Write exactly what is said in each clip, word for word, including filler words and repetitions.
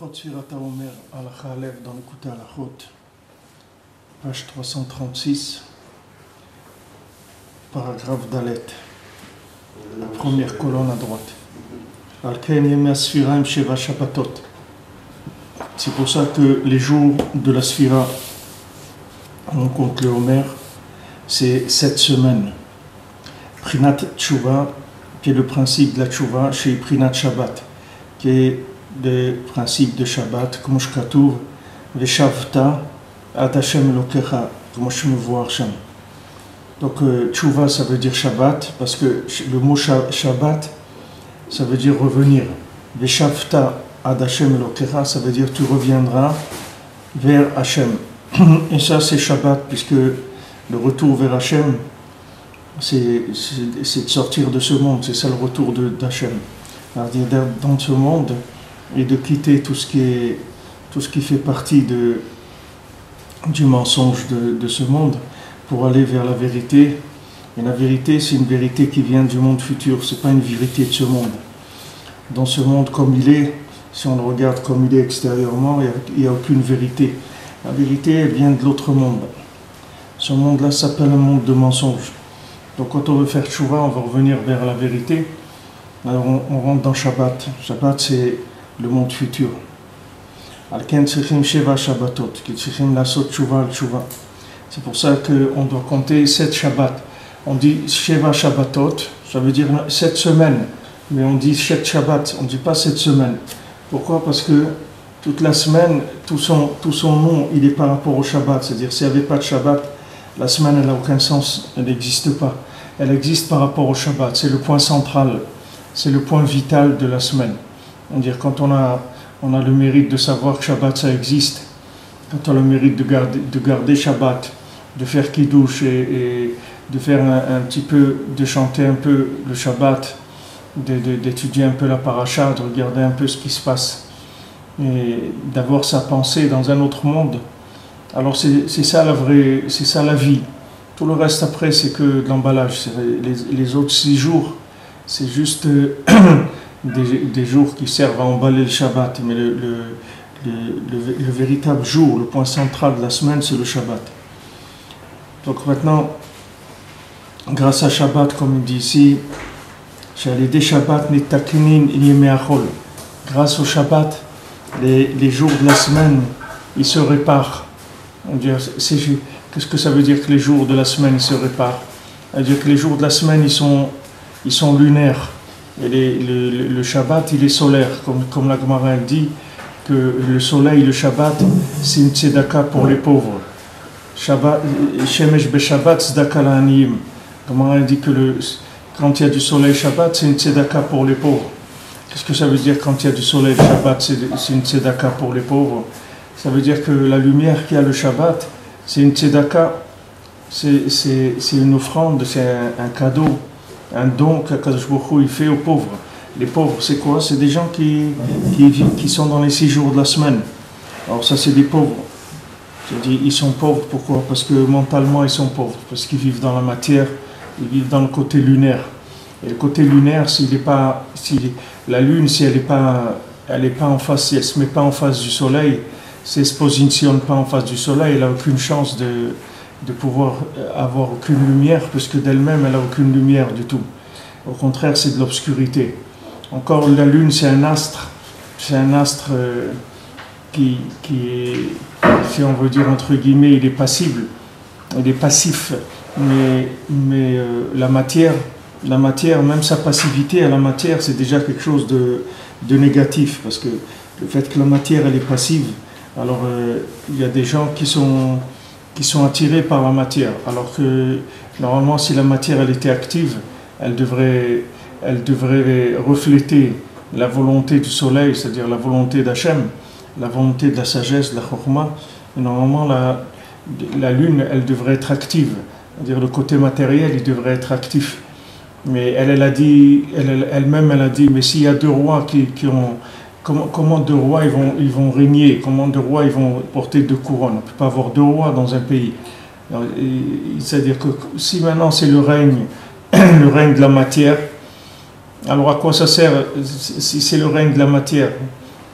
Alachot Sfirat HaOmer, Halacha Alev dans l'écoute Alachot, page trois cent trente-six, paragraphe Dalet, la première colonne à droite. Al-Ken Yemei Sfira Im Sheva Shabbatot. C'est pour ça que les jours de la Sfira, on compte le Homer, c'est sept semaines. Prinat Tshuva, qui est le principe de la Tshuva, chez Prinat Shabbat, qui est le principe de Shabbat, comme je katuv, Veshavta, Ad Hashem Elokecha, comme je me vois Hashem. Donc, Tshuva, ça veut dire Shabbat, parce que le mot Shabbat, ça veut dire revenir. Veshavta, Ad Hashem Elokecha, ça veut dire tu reviendras vers Hashem. Et ça, c'est Shabbat, puisque le retour vers Hashem, c'est, c'est, c'est de sortir de ce monde, c'est ça le retour de, d'Hachem. C'est-à-dire d'être dans ce monde et de quitter tout ce qui, est, tout ce qui fait partie de, du mensonge de, de ce monde pour aller vers la vérité. Et la vérité, c'est une vérité qui vient du monde futur, c'est pas une vérité de ce monde. Dans ce monde comme il est, si on le regarde comme il est extérieurement, il n'y a, a aucune vérité. La vérité, elle vient de l'autre monde. Ce monde-là s'appelle un monde de mensonges. Donc quand on veut faire tchouva, on va revenir vers la vérité. Alors on, on rentre dans Shabbat. Shabbat, c'est le monde futur. Al-Ken Tzrichim Sheva Shabbatot, qui Tzrichim Lasot Tchouva al-Tchouva. C'est pour ça qu'on doit compter sept Shabbats. On dit Sheva Shabbatot, ça veut dire sept semaines. Mais on dit sept Shabbats, on ne dit pas sept semaines. Pourquoi? Parce que toute la semaine, tout son, tout son nom, il est par rapport au Shabbat. C'est-à-dire, s'il n'y avait pas de Shabbat, la semaine, elle n'a aucun sens, elle n'existe pas. Elle existe par rapport au Shabbat, c'est le point central, c'est le point vital de la semaine. C'est-à-dire, quand on a, on a le mérite de savoir que Shabbat, ça existe, quand on a le mérite de garder, de garder Shabbat, de faire Kiddush et, et de faire un, un petit peu, de chanter un peu le Shabbat, de, de, d'étudier un peu la paracha, de regarder un peu ce qui se passe, et d'avoir sa pensée dans un autre monde. Alors c'est, c'est ça la vraie, c'est ça la vie. Tout le reste après c'est que de l'emballage. C'est les, les autres six jours, c'est juste euh, des, des jours qui servent à emballer le Shabbat. Mais le, le, le, le, le véritable jour, le point central de la semaine, c'est le Shabbat. Donc maintenant, grâce à Shabbat, comme il dit ici, des Shabbat nitakinin yemeachol. Grâce au Shabbat, les, les jours de la semaine, ils se réparent. C'est, qu'est-ce que ça veut dire que les jours de la semaine ils se réparent? C'est-à-dire que les jours de la semaine ils sont, ils sont lunaires et les, le, le, le Shabbat il est solaire, comme, comme la Gemara dit que le soleil, le Shabbat c'est une tzedaka pour les pauvres. Shemesh be Shabbat tzedaka la'aniyim. La Gemara dit que le, quand il y a du soleil Shabbat c'est une tzedaka pour les pauvres. Qu'est-ce que ça veut dire quand il y a du soleil Shabbat c'est, c'est une tzedaka pour les pauvres? Ça veut dire que la lumière qu'il y a le Shabbat, c'est une tzedaka, c'est, c'est, c'est une offrande, c'est un, un cadeau, un don qu'Akadosh Baruch Hu il fait aux pauvres. Les pauvres, c'est quoi? C'est des gens qui, qui, qui sont dans les six jours de la semaine. Alors ça, c'est des pauvres. Je dis, ils sont pauvres, pourquoi? Parce que mentalement, ils sont pauvres, parce qu'ils vivent dans la matière, ils vivent dans le côté lunaire. Et le côté lunaire, s'il est pas, si la lune, si elle n'est pas, elle est pas en face, si elle ne se met pas en face du soleil, si elle ne se positionne pas en face du soleil, elle n'a aucune chance de, de pouvoir avoir aucune lumière, parce que d'elle-même, elle n'a aucune lumière du tout. Au contraire, c'est de l'obscurité. Encore, la lune, c'est un astre, c'est un astre euh, qui, qui est, si on veut dire entre guillemets, il est passible, il est passif, mais, mais euh, la matière, la matière, même sa passivité à la matière, c'est déjà quelque chose de, de négatif, parce que le fait que la matière, elle est passive, alors, euh, il y a des gens qui sont, qui sont attirés par la matière, alors que normalement, si la matière elle était active, elle devrait, elle devrait refléter la volonté du soleil, c'est-à-dire la volonté d'Hachem, la volonté de la sagesse, de la chokma. Et normalement, la, la lune, elle devrait être active, c'est-à-dire le côté matériel, il devrait être actif. Mais elle, elle a dit, elle, elle-même, elle a dit, mais s'il y a deux rois qui, qui ont Comment, comment deux rois ils vont, ils vont régner? Comment deux rois ils vont porter deux couronnes? On ne peut pas avoir deux rois dans un pays. C'est-à-dire que si maintenant c'est le règne, le règne de la matière, alors à quoi ça sert si c'est le règne de la matière?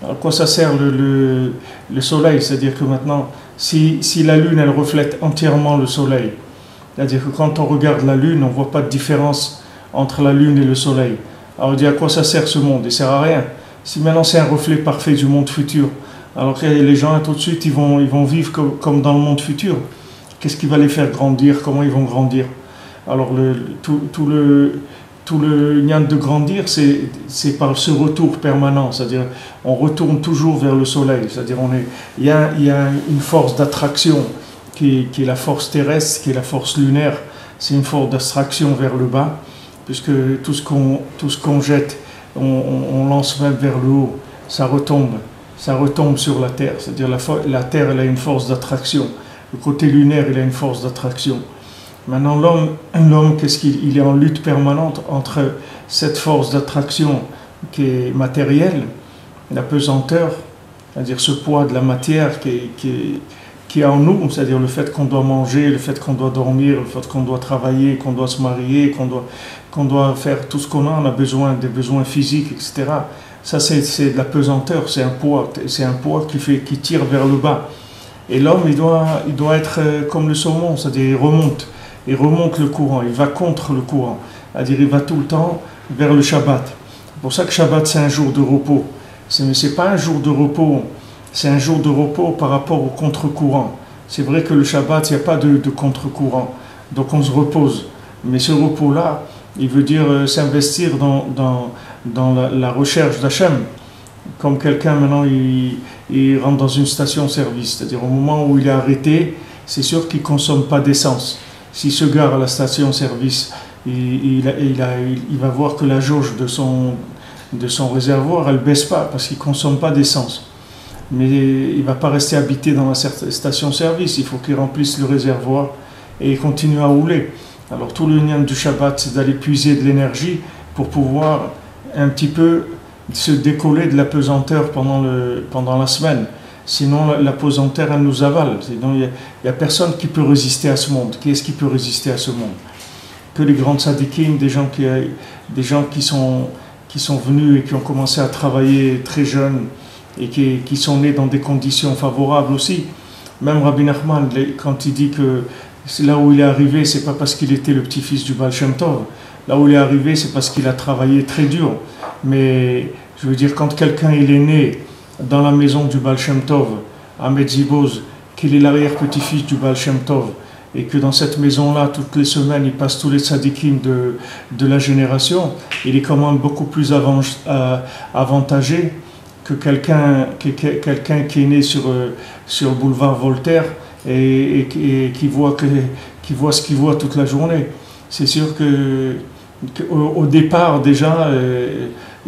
À quoi ça sert le, le, le soleil? C'est-à-dire que maintenant, si, si la lune, elle reflète entièrement le soleil, c'est-à-dire que quand on regarde la lune, on ne voit pas de différence entre la lune et le soleil. Alors on dit à quoi ça sert ce monde? Il ne sert à rien. Si maintenant c'est un reflet parfait du monde futur, alors que les gens tout de suite ils vont, ils vont vivre comme, comme dans le monde futur. Qu'est-ce qui va les faire grandir? Comment ils vont grandir? Alors le, tout, tout le... Tout le lien de grandir, c'est par ce retour permanent, c'est-à-dire on retourne toujours vers le soleil, c'est-à-dire on est, il y a, il y a une force d'attraction qui, qui est la force terrestre, qui est la force lunaire, c'est une force d'attraction vers le bas, puisque tout ce qu'on tout ce qu'on jette, on, on, on lance même vers le haut, ça retombe, ça retombe sur la terre, c'est-à-dire la, la terre elle a une force d'attraction, le côté lunaire il a une force d'attraction. Maintenant, l'homme, l'homme, qu'est-ce qu'il il est en lutte permanente entre cette force d'attraction qui est matérielle, la pesanteur, c'est-à-dire ce poids de la matière qui est, qui est, qui est en nous, c'est-à-dire le fait qu'on doit manger, le fait qu'on doit dormir, le fait qu'on doit travailler, qu'on doit se marier, qu'on doit, qu'on doit faire tout ce qu'on a, on a besoin des besoins physiques, et cetera. Ça, c'est de la pesanteur, c'est un poids, c'est un poids qui, fait, qui tire vers le bas. Et l'homme, il doit, il doit être comme le saumon, c'est-à-dire il remonte. Il remonte le courant, il va contre le courant, c'est-à-dire il va tout le temps vers le Shabbat. C'est pour ça que Shabbat c'est un jour de repos. Mais ce n'est pas un jour de repos, c'est un jour de repos par rapport au contre-courant. C'est vrai que le Shabbat, il n'y a pas de, de contre-courant, donc on se repose. Mais ce repos-là, il veut dire euh, s'investir dans, dans, dans la, la recherche d'Hachem. Comme quelqu'un maintenant, il, il rentre dans une station-service, c'est-à-dire au moment où il est arrêté, c'est sûr qu'il ne consomme pas d'essence. S'il se gare à la station-service, il, il, il, il, il va voir que la jauge de son, de son réservoir, elle ne baisse pas parce qu'il ne consomme pas d'essence. Mais il ne va pas rester habité dans la station-service, il faut qu'il remplisse le réservoir et continue à rouler. Alors tout le lien du Shabbat, c'est d'aller puiser de l'énergie pour pouvoir un petit peu se décoller de la pesanteur pendant, le, pendant la semaine. Sinon, la, la pesanteur, elle nous avale. Sinon, il n'y a, a personne qui peut résister à ce monde. Qui est-ce qui peut résister à ce monde? Que les grands tzadikim, des gens qui, des gens qui, sont, qui sont venus et qui ont commencé à travailler très jeunes et qui, qui sont nés dans des conditions favorables aussi. Même Rabbi Nachman, quand il dit que là où il est arrivé, c'est pas parce qu'il était le petit-fils du Baal Shem Tov. Là où il est arrivé, c'est parce qu'il a travaillé très dur. Mais je veux dire, quand quelqu'un il est né dans la maison du Baal Shem Tov, à Metziboz, qu'il est l'arrière-petit-fils du Baal Shem Tov, et que dans cette maison-là, toutes les semaines, il passe tous les tzadikim de, de la génération, il est quand même beaucoup plus avant, euh, avantagé que quelqu'un que, quelqu'un qui est né sur, sur le boulevard Voltaire et, et, et qui, voit que, qui voit ce qu'il voit toute la journée. C'est sûr que, que au, au départ, déjà, euh,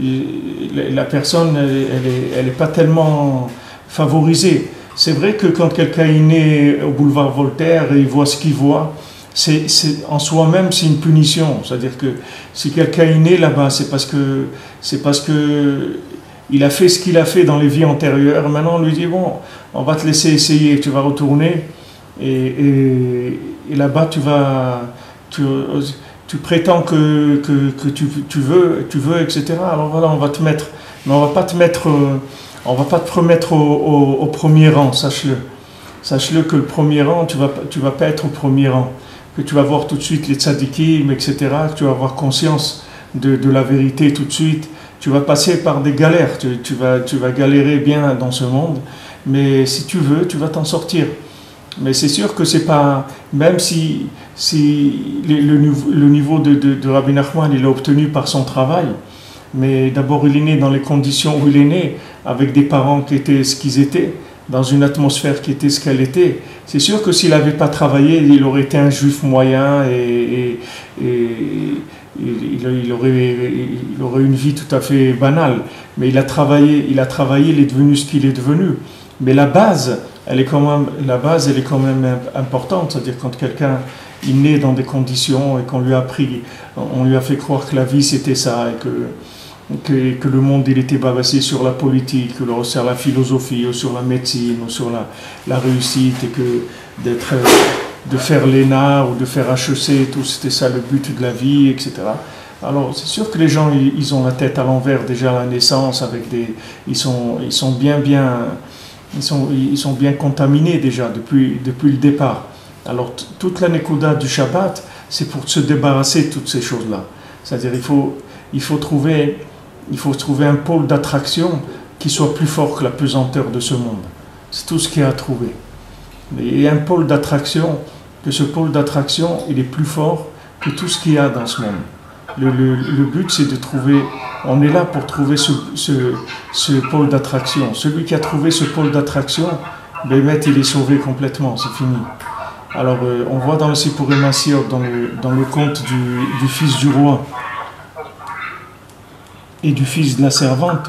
la personne, elle n'est pas tellement favorisée. C'est vrai que quand quelqu'un est né au boulevard Voltaire et il voit ce qu'il voit, c'est, c'est, en soi-même, c'est une punition. C'est-à-dire que si quelqu'un est né là-bas, c'est parce que, c'est parce que il a fait ce qu'il a fait dans les vies antérieures. Maintenant, on lui dit, bon, on va te laisser essayer, tu vas retourner, et, et, et là-bas, tu vas... Tu, tu prétends que, que, que tu, tu, veux, tu veux, et cetera. Alors voilà, on va te mettre... Mais on ne va pas te mettre... On va pas te remettre au, au, au premier rang, sache-le. Sache-le que le premier rang, tu ne vas, tu vas pas être au premier rang. Que tu vas voir tout de suite les tzadikim, et cetera. Que tu vas avoir conscience de, de la vérité tout de suite. Tu vas passer par des galères. Tu, tu, vas, tu vas galérer bien dans ce monde. Mais si tu veux, tu vas t'en sortir. Mais c'est sûr que c'est pas... Même si, si le, le, le niveau de, de, de Rabbi Nachman, il l'a obtenu par son travail, mais d'abord il est né dans les conditions où il est né, avec des parents qui étaient ce qu'ils étaient, dans une atmosphère qui était ce qu'elle était. C'est sûr que s'il n'avait pas travaillé, il aurait été un juif moyen et, et, et il, il, aurait, il aurait une vie tout à fait banale. Mais il a travaillé, il a travaillé, il est devenu ce qu'il est devenu. Mais la base, elle est quand même, la base, elle est quand même importante. C'est-à-dire quand quelqu'un est né dans des conditions et qu'on lui a appris, on lui a fait croire que la vie c'était ça et que Que, que le monde il était basé sur la politique, sur la philosophie, ou sur la médecine, ou sur la, la réussite, et que d'être, de faire l'E N A ou de faire H E C, tout c'était ça le but de la vie, et cetera. Alors, c'est sûr que les gens, ils, ils ont la tête à l'envers déjà à la naissance, avec des, ils sont, ils sont bien, bien, ils sont, ils sont bien contaminés déjà depuis, depuis le départ. Alors, t- toute la Nekuda du Shabbat, c'est pour se débarrasser de toutes ces choses-là. C'est-à-dire, il faut, il faut trouver, il faut trouver un pôle d'attraction qui soit plus fort que la pesanteur de ce monde. C'est tout ce qu'il y a à trouver. Il y a un pôle d'attraction, que ce pôle d'attraction, il est plus fort que tout ce qu'il y a dans ce monde. Le, le, le but, c'est de trouver, on est là pour trouver ce, ce, ce pôle d'attraction. Celui qui a trouvé ce pôle d'attraction, Bémet, il est sauvé complètement, c'est fini. Alors, euh, on voit dans le Sipurim Asiot, dans le, dans le conte du, du fils du roi et du fils de la servante,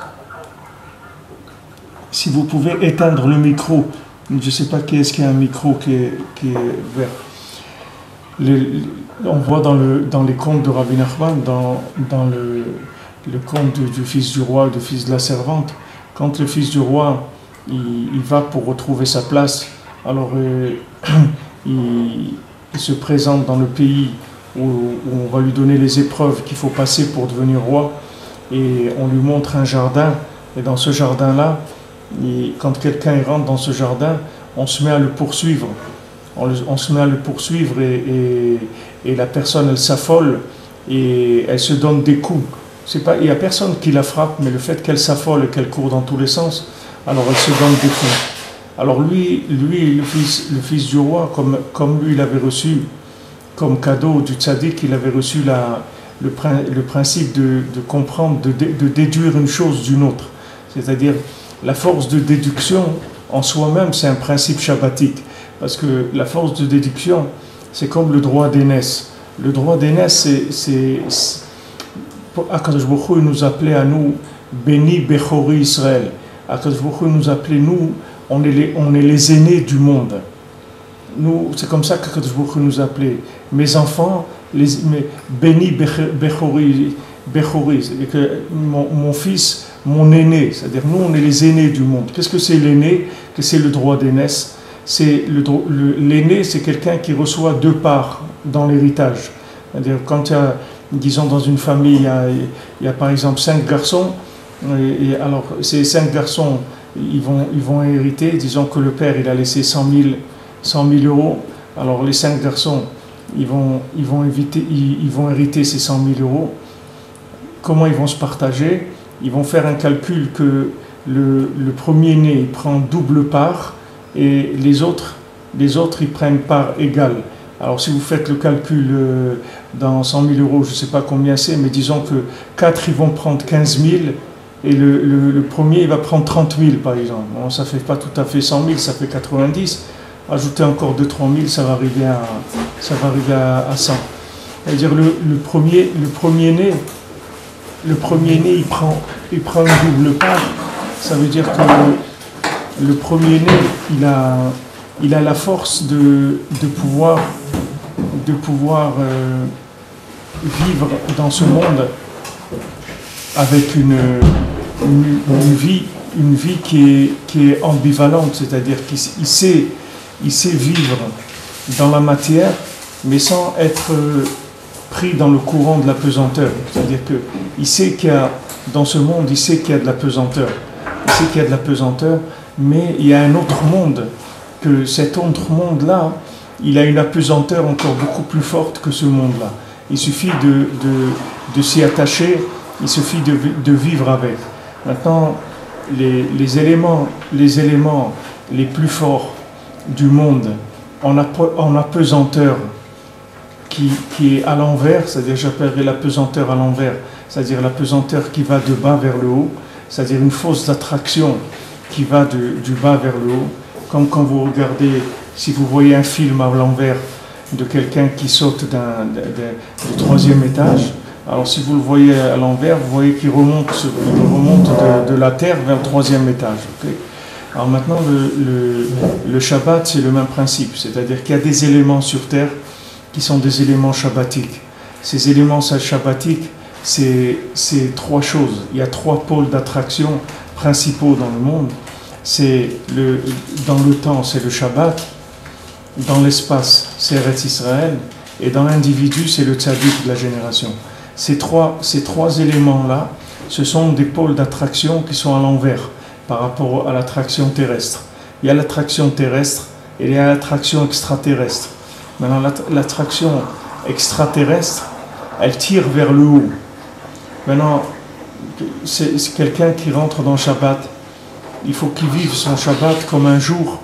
si vous pouvez éteindre le micro, je ne sais pas qui est-ce qui a un micro qui est, qui est vert. Le, on voit dans, le, dans les contes de Rabbi Nachman, dans, dans le, le conte du, du fils du roi et du fils de la servante, quand le fils du roi il, il va pour retrouver sa place, alors euh, il, il se présente dans le pays où, où on va lui donner les épreuves qu'il faut passer pour devenir roi, et on lui montre un jardin, et dans ce jardin-là, et quand quelqu'un rentre dans ce jardin, on se met à le poursuivre. On, le, on se met à le poursuivre et, et, et la personne, elle s'affole et elle se donne des coups. C'est pas, il n'y a personne qui la frappe, mais le fait qu'elle s'affole et qu'elle court dans tous les sens, alors elle se donne des coups. Alors lui, lui le, fils, le fils du roi, comme, comme lui, il avait reçu, comme cadeau du tzaddik, il avait reçu la, le, le principe de, de comprendre, de, de déduire une chose d'une autre. C'est-à-dire, la force de déduction, en soi-même, c'est un principe shabbatique. Parce que la force de déduction, c'est comme le droit d'aînesse. Le droit d'aînesse, c'est... Akadosh Baruch Hu nous appelait à nous Béni Bechori Israël. Akadosh Baruch Hu nous appelait, nous, on est les, on est les aînés du monde. Nous, c'est comme ça qu'Akadosh Baruch Hu nous appelait. Mes enfants, les, mes, Béni Bechori, Bechori, et que mon, mon fils, mon aîné, c'est-à-dire nous, on est les aînés du monde. Qu'est-ce que c'est l'aîné? Que c'est le droit d'aînesse. C'est le, le, l'aîné, c'est quelqu'un qui reçoit deux parts dans l'héritage. C'est-à-dire, quand il y a, disons, dans une famille, il y a, il y a par exemple cinq garçons, et, et alors ces cinq garçons, ils vont, ils vont hériter, disons que le père, il a laissé cent mille euros, alors les cinq garçons, ils vont, ils vont, éviter, ils, ils vont hériter ces cent mille euros. Comment ils vont se partager? Ils vont faire un calcul que le, le premier-né, il prend double part, et les autres, les autres, ils prennent part égale. Alors si vous faites le calcul euh, dans cent mille euros, je ne sais pas combien c'est, mais disons que quatre, ils vont prendre quinze mille, et le, le, le premier, il va prendre trente mille, par exemple. Bon, ça ne fait pas tout à fait cent mille, ça fait quatre-vingt-dix. Ajoutez encore deux à trois mille, ça va arriver à, ça va arriver à, à cent. C'est-à-dire le, le premier, le premier-né, le premier-né, il prend, il prend une double part. Ça veut dire que le premier-né, il a, il a la force de, de pouvoir, de pouvoir euh, vivre dans ce monde avec une, une, une vie, une vie qui est, qui est ambivalente, c'est-à-dire qu'il il sait, il sait vivre dans la matière, mais sans être pris dans le courant de la pesanteur. C'est-à-dire qu'il sait qu'il y a, dans ce monde, il sait qu'il y a de la pesanteur. Il sait qu'il y a de la pesanteur, mais il y a un autre monde, que cet autre monde-là, il a une apesanteur encore beaucoup plus forte que ce monde-là. Il suffit de, de, de s'y attacher, il suffit de, de vivre avec. Maintenant, les, les, éléments, les éléments les plus forts du monde en, ap en apesanteur qui, qui est à l'envers, c'est-à-dire j'appellerais l'apesanteur à l'envers, c'est-à-dire l'apesanteur qui va de bas vers le haut, c'est-à-dire une force d'attraction qui va de, du bas vers le haut, comme quand vous regardez, si vous voyez un film à l'envers de quelqu'un qui saute d'un, de, de, du troisième étage, alors si vous le voyez à l'envers, vous voyez qu'il remonte, il remonte de, de la terre vers le troisième étage. Okay. Alors maintenant, le, le, le Shabbat, c'est le même principe, c'est-à-dire qu'il y a des éléments sur terre qui sont des éléments shabbatiques. Ces éléments shabbatiques, c'est, c'est trois choses. Il y a trois pôles d'attraction principaux dans le monde. C'est le, dans le temps, c'est le Shabbat. Dans l'espace, c'est Eretz Israël. Et dans l'individu, c'est le tzaddik de la génération. ces trois, ces trois éléments-là, ce sont des pôles d'attraction qui sont à l'envers par rapport à l'attraction terrestre. Il y a l'attraction terrestre et il y a l'attraction extraterrestre. Maintenant, l'attraction extraterrestre, elle tire vers le haut. Maintenant, c'est quelqu'un qui rentre dans le Shabbat, il faut qu'il vive son Shabbat comme un jour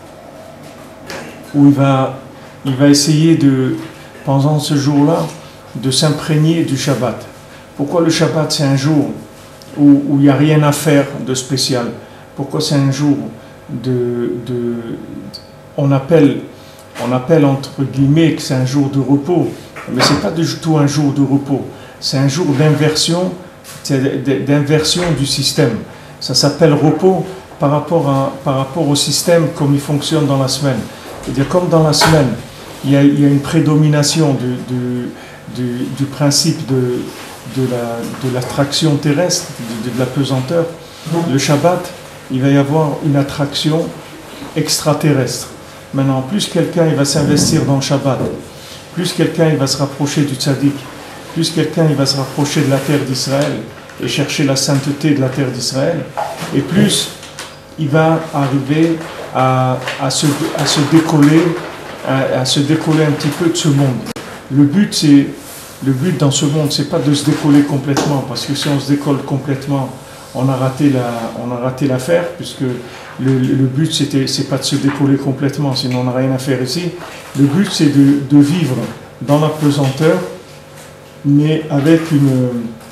où il va, il va essayer de, pendant ce jour-là, de s'imprégner du Shabbat. Pourquoi le Shabbat c'est un jour où, où il n'y a rien à faire de spécial? Pourquoi c'est un jour de, de on appelle, on appelle entre guillemets que c'est un jour de repos, mais c'est pas du tout un jour de repos, c'est un jour d'inversion, d'inversion du système. Ça s'appelle repos par rapport, à, par rapport au système comme il fonctionne dans la semaine. C'est-à-dire comme dans la semaine, il y a, il y a une prédomination du, du, du, du principe de, de, la, de l'attraction terrestre, de, de la pesanteur. Le Shabbat, il va y avoir une attraction extraterrestre. Maintenant, plus quelqu'un il va s'investir dans le Shabbat, plus quelqu'un il va se rapprocher du tzaddik, plus quelqu'un il va se rapprocher de la terre d'Israël et chercher la sainteté de la terre d'Israël, et plus il va arriver à, à, se, à se décoller, à, à se décoller un petit peu de ce monde. Le but, c'est, le but dans ce monde, c'est pas de se décoller complètement, parce que si on se décolle complètement, on a raté la, on a raté l'affaire, puisque le, le but, c'était, c'est pas de se décoller complètement, sinon on n'a rien à faire ici. Le but, c'est de, de vivre dans la pesanteur, mais avec une,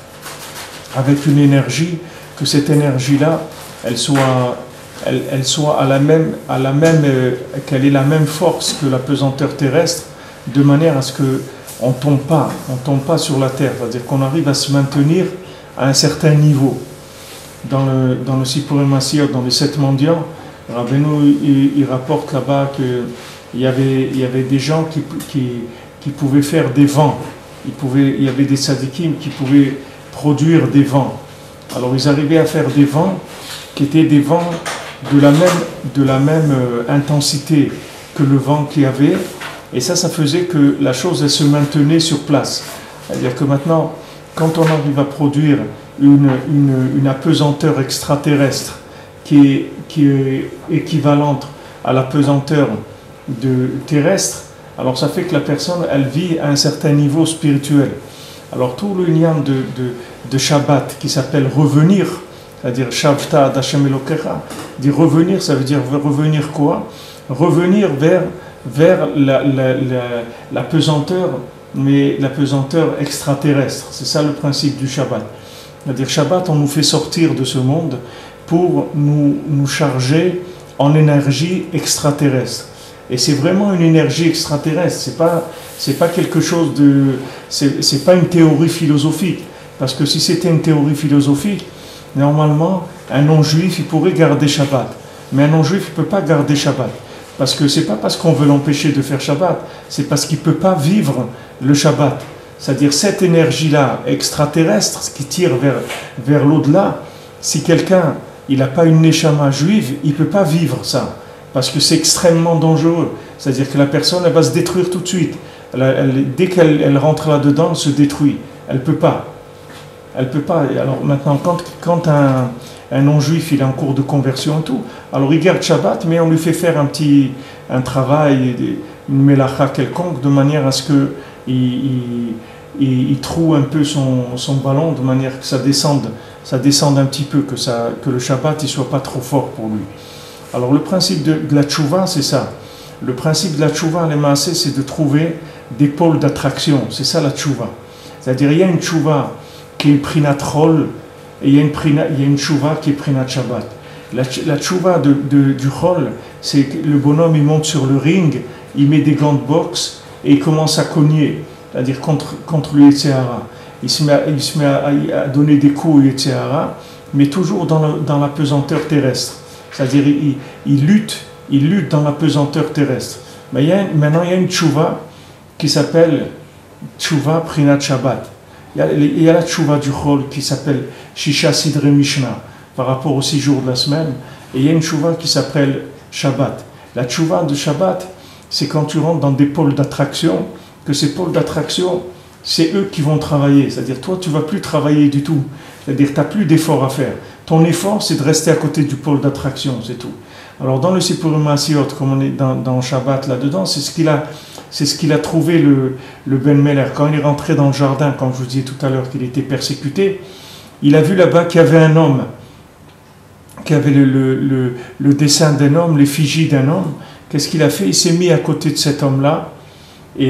avec une énergie, que cette énergie-là, elle soit, elle, elle soit à la même, à la même, euh, qu'elle ait la même force que la pesanteur terrestre, de manière à ce que on tombe pas, on tombe pas sur la terre, c'est-à-dire qu'on arrive à se maintenir à un certain niveau. Dans le, dans le Sipurim Masiyot, dans les sept mendiants, Rabbeinu il, il rapporte là-bas qu'il y avait, il y avait des gens qui, qui, qui pouvaient faire des vents. Il, pouvait, il y avait des tzadikim qui pouvaient produire des vents. Alors ils arrivaient à faire des vents qui étaient des vents de la même, de la même euh, intensité que le vent qu'il y avait. Et ça, ça faisait que la chose, elle se maintenait sur place. C'est-à-dire que maintenant, quand on arrive à produire une, une, une apesanteur extraterrestre qui est, qui est équivalente à la pesanteur de, terrestre, alors ça fait que la personne, elle vit à un certain niveau spirituel. Alors tout le lien de, de, de Shabbat qui s'appelle revenir, c'est-à-dire Shavta d'Hashem Elokecha, dit revenir, ça veut dire revenir quoi? Revenir vers, vers la, la, la, la pesanteur, mais la pesanteur extraterrestre. C'est ça le principe du Shabbat. C'est-à-dire Shabbat, on nous fait sortir de ce monde pour nous, nous charger en énergie extraterrestre. Et c'est vraiment une énergie extraterrestre, c'est pas, c'est pas quelque chose de... C'est, c'est pas une théorie philosophique. Parce que si c'était une théorie philosophique, normalement, un non-juif, il pourrait garder Shabbat. Mais un non-juif, il ne peut pas garder Shabbat. Parce que c'est pas parce qu'on veut l'empêcher de faire Shabbat, c'est parce qu'il ne peut pas vivre le Shabbat. C'est-à-dire cette énergie-là, extraterrestre, qui tire vers, vers l'au-delà, si quelqu'un il n'a pas une neshama juive, il ne peut pas vivre ça. Parce que c'est extrêmement dangereux. C'est-à-dire que la personne, elle va se détruire tout de suite. Elle, elle, dès qu'elle elle rentre là-dedans, elle se détruit. Elle ne peut pas. Elle peut pas. Alors maintenant, quand, quand un, un non-juif il est en cours de conversion et tout, alors il garde Shabbat, mais on lui fait faire un petit un travail, une melacha quelconque, de manière à ce qu'il il, il, il troue un peu son, son ballon, de manière que ça descende, ça descende un petit peu, que, ça, que le Shabbat ne soit pas trop fort pour lui. Alors le principe de, de la tchouva, c'est ça. Le principe de la tchouva, les maaseh, c'est de trouver des pôles d'attraction. C'est ça la tchouva. C'est-à-dire il y a une tchouva qui est une prinat rol, et il y a une, prina, il y a une tchouva qui est prinat Shabbat. La, la tchouva de, de, du rol, c'est que le bonhomme il monte sur le ring, il met des gants de boxe et il commence à cogner, c'est-à-dire contre, contre le Yetzer Hara. Il se met, à, il se met à, à donner des coups au Yetzer Hara, mais toujours dans, le, dans la pesanteur terrestre. C'est-à-dire il, il, lutte, il lutte dans la pesanteur terrestre. Mais il y a, maintenant, il y a une tchouva qui s'appelle tchouva prinat Shabbat. Il y a, il y a la tchouva du Chol qui s'appelle Shisha Sidre Mishnah par rapport aux six jours de la semaine. Et il y a une tchouva qui s'appelle Shabbat. La tchouva de Shabbat, c'est quand tu rentres dans des pôles d'attraction, que ces pôles d'attraction, c'est eux qui vont travailler. C'est-à-dire, toi, tu ne vas plus travailler du tout. C'est-à-dire, tu n'as plus d'effort à faire. Ton effort, c'est de rester à côté du pôle d'attraction, c'est tout. Alors, dans le Sipurim Maasiot, comme on est dans, dans Shabbat là-dedans, c'est ce qu'il a, c'est ce qu'il a trouvé le, le Ben Meller. Quand il est rentré dans le jardin, comme je vous disais tout à l'heure qu'il était persécuté, il a vu là-bas qu'il y avait un homme, qu'il y avait le, le, le, le dessin d'un homme, l'effigie d'un homme. Qu'est-ce qu'il a fait? Il s'est mis à côté de cet homme-là. Et,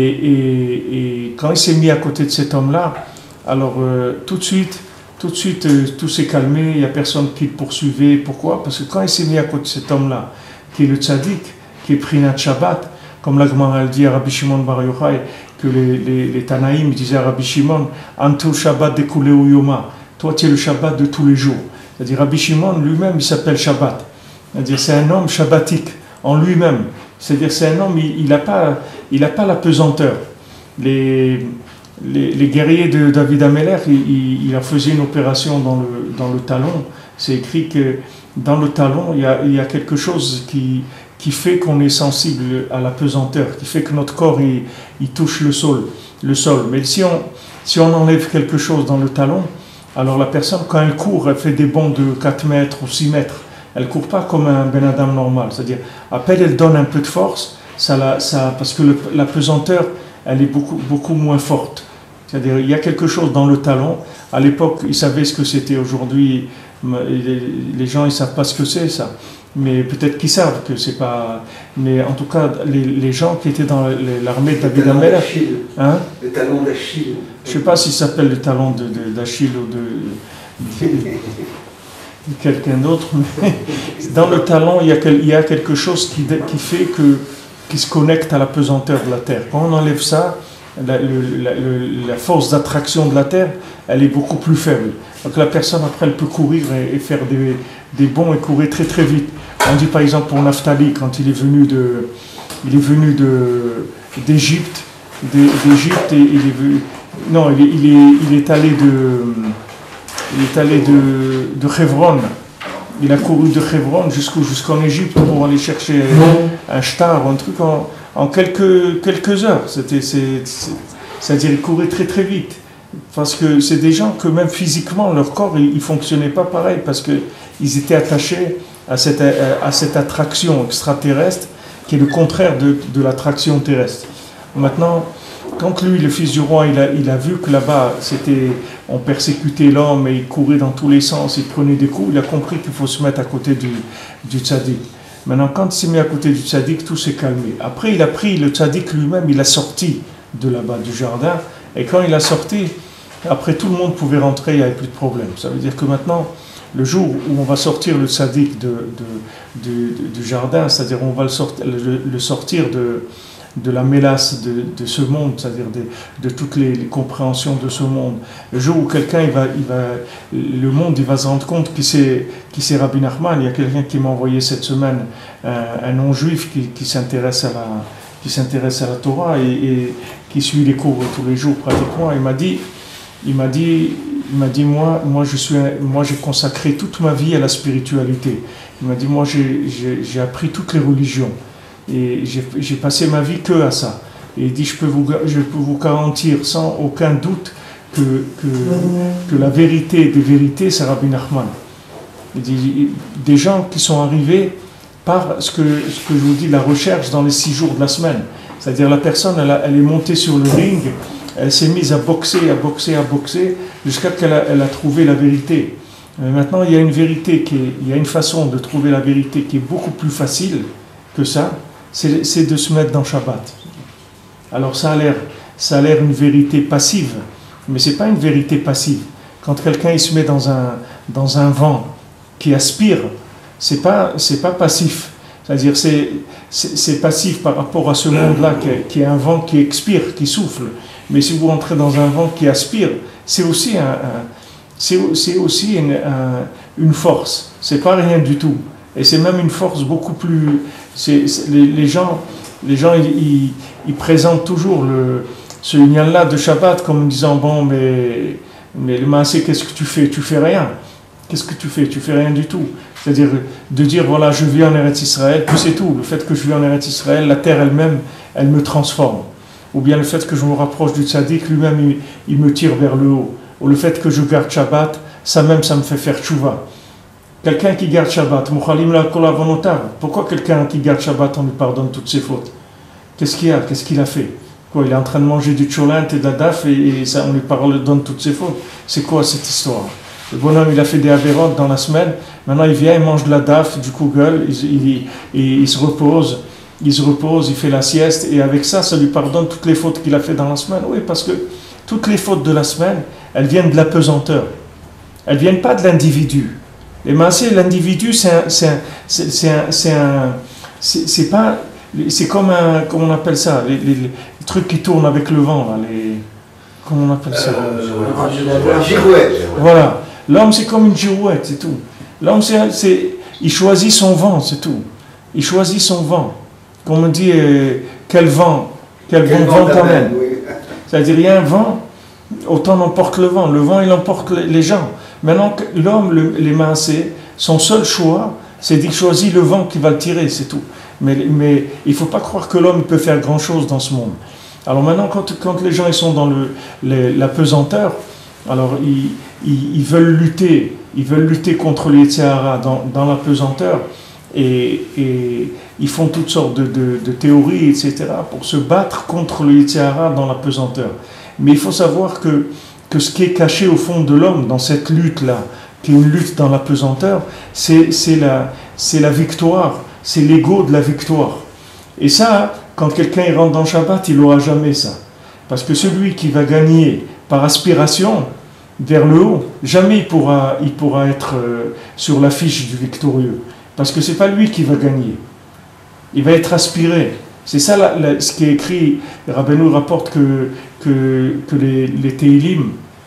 et, et quand il s'est mis à côté de cet homme-là, alors euh, tout de suite, tout de suite, euh, tout s'est calmé, il n'y a personne qui le poursuivait. Pourquoi? Parce que quand il s'est mis à côté de cet homme-là, qui est le tzaddik, qui est Prinat Shabbat, comme la Gemara dit à Rabbi Shimon Bar Yochai, que les, les, les Tanaïm disaient à Rabbi Shimon, Antu Shabbat de Kuleu Yoma, toi tu es le Shabbat de tous les jours. C'est-à-dire Rabbi Shimon lui-même, il s'appelle Shabbat. C'est-à-dire c'est un homme shabbatique en lui-même. C'est-à-dire c'est un homme, il n'a pas, il a pas la pesanteur. Les, les, les guerriers de David Ameller, il, il, il a fait une opération dans le, dans le talon. C'est écrit que dans le talon, il y a, il y a quelque chose qui, qui fait qu'on est sensible à la pesanteur, qui fait que notre corps il, il touche le sol, le sol. Mais si on, si on enlève quelque chose dans le talon, alors la personne, quand elle court, elle fait des bonds de quatre mètres ou six mètres. Elle ne court pas comme un Ben Adam normal. C'est-à-dire, à peine elle donne un peu de force, ça la, ça, parce que le, la pesanteur, elle est beaucoup, beaucoup moins forte. C'est-à-dire, il y a quelque chose dans le talon. À l'époque, ils savaient ce que c'était. Aujourd'hui, les, les gens, ils ne savent pas ce que c'est, ça. Mais peut-être qu'ils savent que c'est pas... Mais en tout cas, les, les gens qui étaient dans l'armée de David Ameller... Hein? Le talon d'Achille. Je ne sais pas si ça s'appelle le talon de, de, d'Achille ou de... de quelqu'un d'autre, mais dans le talon, il y a, il y a quelque chose qui, qui fait que, qui se connecte à la pesanteur de la terre. Quand on enlève ça, la, le, la, la force d'attraction de la terre, elle est beaucoup plus faible. Donc la personne, après, elle peut courir et, et faire des, des bonds et courir très très vite. On dit par exemple pour Naphtali, quand il est venu de, il est venu de, d'Égypte, d'Égypte et il est venu, non, il est, il est, il est allé de Il est allé de, de Hebron, il a couru de Hebron jusqu'au, jusqu'en Égypte pour aller chercher un shtar, un truc en, en quelques, quelques heures. C'était, c'est, c'est, c'est-à-dire qu'il courait très très vite. Parce que c'est des gens que même physiquement, leur corps, il ne fonctionnait pas pareil, parce qu'ils étaient attachés à cette, à cette attraction extraterrestre qui est le contraire de, de l'attraction terrestre. Maintenant, quand lui, le fils du roi, il a, il a vu que là-bas, c'était, on persécutait l'homme et il courait dans tous les sens, il prenait des coups, il a compris qu'il faut se mettre à côté du, du tzaddik. Maintenant, quand il s'est mis à côté du tzaddik, tout s'est calmé. Après, il a pris le tzaddik lui-même, il a sorti de là-bas, du jardin, et quand il a sorti, après tout le monde pouvait rentrer, il n'y avait plus de problème. Ça veut dire que maintenant, le jour où on va sortir le tzaddik de, de, de, de, du jardin, c'est-à-dire on va le, sortir, le, le sortir de... de la mélasse de, de ce monde, c'est-à-dire de, de toutes les, les compréhensions de ce monde. Le jour où quelqu'un, il va, il va, le monde, il va se rendre compte qui c'est, qui c'est Rabbi Nachman. Il y a quelqu'un qui m'a envoyé cette semaine un, un non-juif qui, qui s'intéresse à la, qui s'intéresse à la Torah et, et qui suit les cours tous les jours pratiquement. Il m'a dit, il m'a dit, il m'a dit, moi, moi, je suis, moi, j'ai consacré toute ma vie à la spiritualité. Il m'a dit, moi, j'ai, j'ai, j'ai appris toutes les religions. Et j'ai, j'ai passé ma vie que à ça. Et il dit, je peux vous, je peux vous garantir sans aucun doute que, que, que la vérité des vérités, c'est Rabbi Nachman. Il dit, des gens qui sont arrivés par ce que, ce que je vous dis, la recherche dans les six jours de la semaine. C'est-à-dire la personne, elle, a, elle est montée sur le ring, elle s'est mise à boxer, à boxer, à boxer, jusqu'à ce qu'elle a, elle a trouvé la vérité. Mais maintenant, il y a une vérité, qui est, il y a une façon de trouver la vérité qui est beaucoup plus facile que ça. C'est, c'est de se mettre dans Shabbat. Alors ça a l'air, ça a l'air une vérité passive, mais c'est pas une vérité passive. Quand quelqu'un il se met dans un, dans un vent qui aspire, c'est pas, c'est pas passif. C'est-à-dire c'est, c'est, c'est passif par rapport à ce monde-là qui est, qui est un vent qui expire, qui souffle. Mais si vous rentrez dans un vent qui aspire, c'est aussi, un, un, c'est, c'est aussi une, un, une force. C'est pas rien du tout. Et c'est même une force beaucoup plus... C'est, c'est, les, les gens, les gens ils, ils, ils présentent toujours le, ce Inyan-là de Shabbat comme en disant, bon, mais, mais le Maasé, qu'est-ce que tu fais? Tu fais rien. Qu'est-ce que tu fais? Tu fais rien du tout. C'est-à-dire de dire, voilà, je vis en Eretz Israël, puis c'est tout. Le fait que je vis en Eretz Israël, la terre elle-même, elle me transforme. ou bien le fait que je me rapproche du tzaddik, lui-même il, il me tire vers le haut, ou le fait que je garde Shabbat, ça même ça me fait faire tchouva. Quelqu'un qui garde Shabbat, pourquoi quelqu'un qui garde Shabbat on lui pardonne toutes ses fautes? Qu'est-ce qu'il a? Qu'est-ce qu'il a fait? Quoi, il est en train de manger du cholent et de la daf et, et ça, on lui pardonne toutes ses fautes. C'est quoi cette histoire? Le bonhomme il a fait des avérotes dans la semaine, maintenant il vient, il mange de la daf, du kugel, il, il, il, il se repose, il se repose, il fait la sieste et avec ça, ça lui pardonne toutes les fautes qu'il a fait dans la semaine. Oui, parce que toutes les fautes de la semaine, elles viennent de la pesanteur. Elles ne viennent pas de l'individu. Les massés, l'individu, c'est un, c'est un, c'est, c'est un, c'est un, c'est, c'est pas, c'est comme un, comment on appelle ça, les, les, les trucs qui tournent avec le vent, là, les, comment on appelle ça? Euh, girouette. Voilà. L'homme, c'est comme une girouette, c'est tout. L'homme, c'est, c'est, il choisit son vent, c'est tout. Il choisit son vent. Comme on dit, euh, quel vent, quel, quel vent, vent t'amène. Oui. C'est-à-dire, il y a un vent, autant n'emporte le vent. Le vent, il emporte les gens. Maintenant, l'homme, le, les massés, son seul choix, c'est qu'il choisit le vent qui va le tirer, c'est tout. Mais, mais il ne faut pas croire que l'homme peut faire grand-chose dans ce monde. Alors maintenant, quand, quand les gens ils sont dans le, les, la pesanteur, alors ils, ils, ils veulent lutter, ils veulent lutter contre les Yetzer-Hara dans, dans la pesanteur, et, et ils font toutes sortes de, de, de théories, et cetera, pour se battre contre le Yetzer-Hara dans la pesanteur. Mais il faut savoir que que ce qui est caché au fond de l'homme, dans cette lutte-là, qui est une lutte dans la pesanteur, c'est, c'est, la, c'est la victoire, c'est l'ego de la victoire. Et ça, quand quelqu'un il rentre dans le Shabbat, il n'aura jamais ça. Parce que celui qui va gagner par aspiration vers le haut, jamais il pourra, il pourra être euh, sur l'affiche du victorieux. Parce que ce n'est pas lui qui va gagner. Il va être aspiré. C'est ça la, la, ce qui est écrit. Rabbeinu rapporte que, que, que les, les Teilim,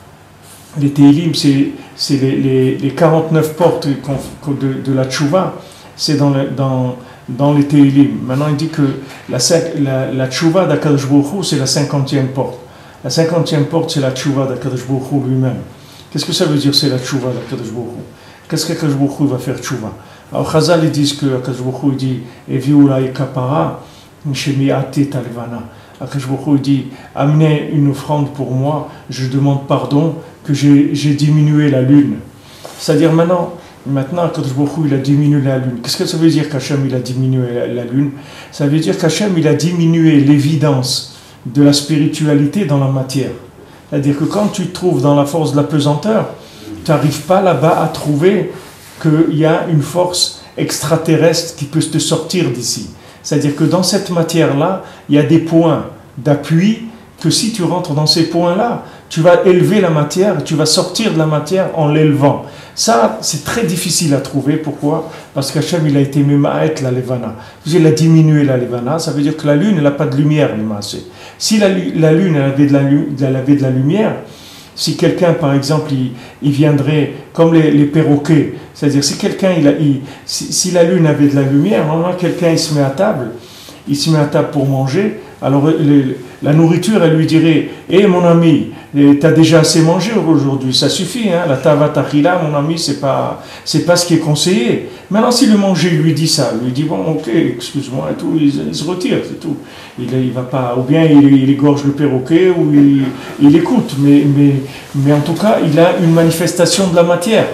les Teilim, c'est, c'est les, les, les quarante-neuf portes de, de la Tchouva, c'est dans, le, dans, dans les Teilim. Maintenant, il dit que la, la, la Tchouva d'Akadosh Baruch Hu, c'est la cinquantième porte. La cinquantième porte, c'est la Tchouva d'Akadosh Baruch Hu lui-même. Qu'est-ce que ça veut dire, c'est la Tchouva d'Akadosh Baruch Hu? Qu'est-ce qu'Akadosh Baruch Hu va faire Tchouva? Alors, Chazal, ils disent que Akadosh Baruch Hu dit « Evi'ulai kapara » Akadosh Baruch Hu dit amenez une offrande pour moi, je demande pardon que j'ai, j'ai diminué la lune. C'est-à-dire maintenant, maintenant Akadosh Baruch Hu il a diminué la lune. Qu'est-ce que ça veut dire qu'Hachem il a diminué la, la lune? Ça veut dire qu'Hachem il a diminué l'évidence de la spiritualité dans la matière. C'est-à-dire que quand tu te trouves dans la force de la pesanteur, tu n'arrives pas là-bas à trouver qu'il y a une force extraterrestre qui peut te sortir d'ici. C'est-à-dire que dans cette matière-là, il y a des points d'appui que si tu rentres dans ces points-là, tu vas élever la matière, tu vas sortir de la matière en l'élevant. Ça, c'est très difficile à trouver. Pourquoi? Parce qu'Hachem, il a été méma'et la levana. Il a diminué la levana, ça veut dire que la lune, elle n'a pas de lumière, si la, la lune, elle avait, de la, elle avait de la lumière, si quelqu'un, par exemple, il, il viendrait, comme les, les perroquets, c'est-à-dire si quelqu'un, il a, il, si, si la lune avait de la lumière, normalement quelqu'un il se met à table, il se met à table pour manger, alors les, la nourriture, elle lui dirait « Hé hey, mon ami, tu as déjà assez mangé aujourd'hui, ça suffit, hein, la tavat achila, mon ami, c'est pas, c'est pas ce qui est conseillé. » Maintenant, si le manger lui dit ça, lui dit « Bon, ok, excuse-moi, et tout, il, il se retire, c'est tout. » Il, il va pas, ou bien il, il égorge le perroquet, ou il, il écoute, mais, mais, mais en tout cas, il a une manifestation de la matière.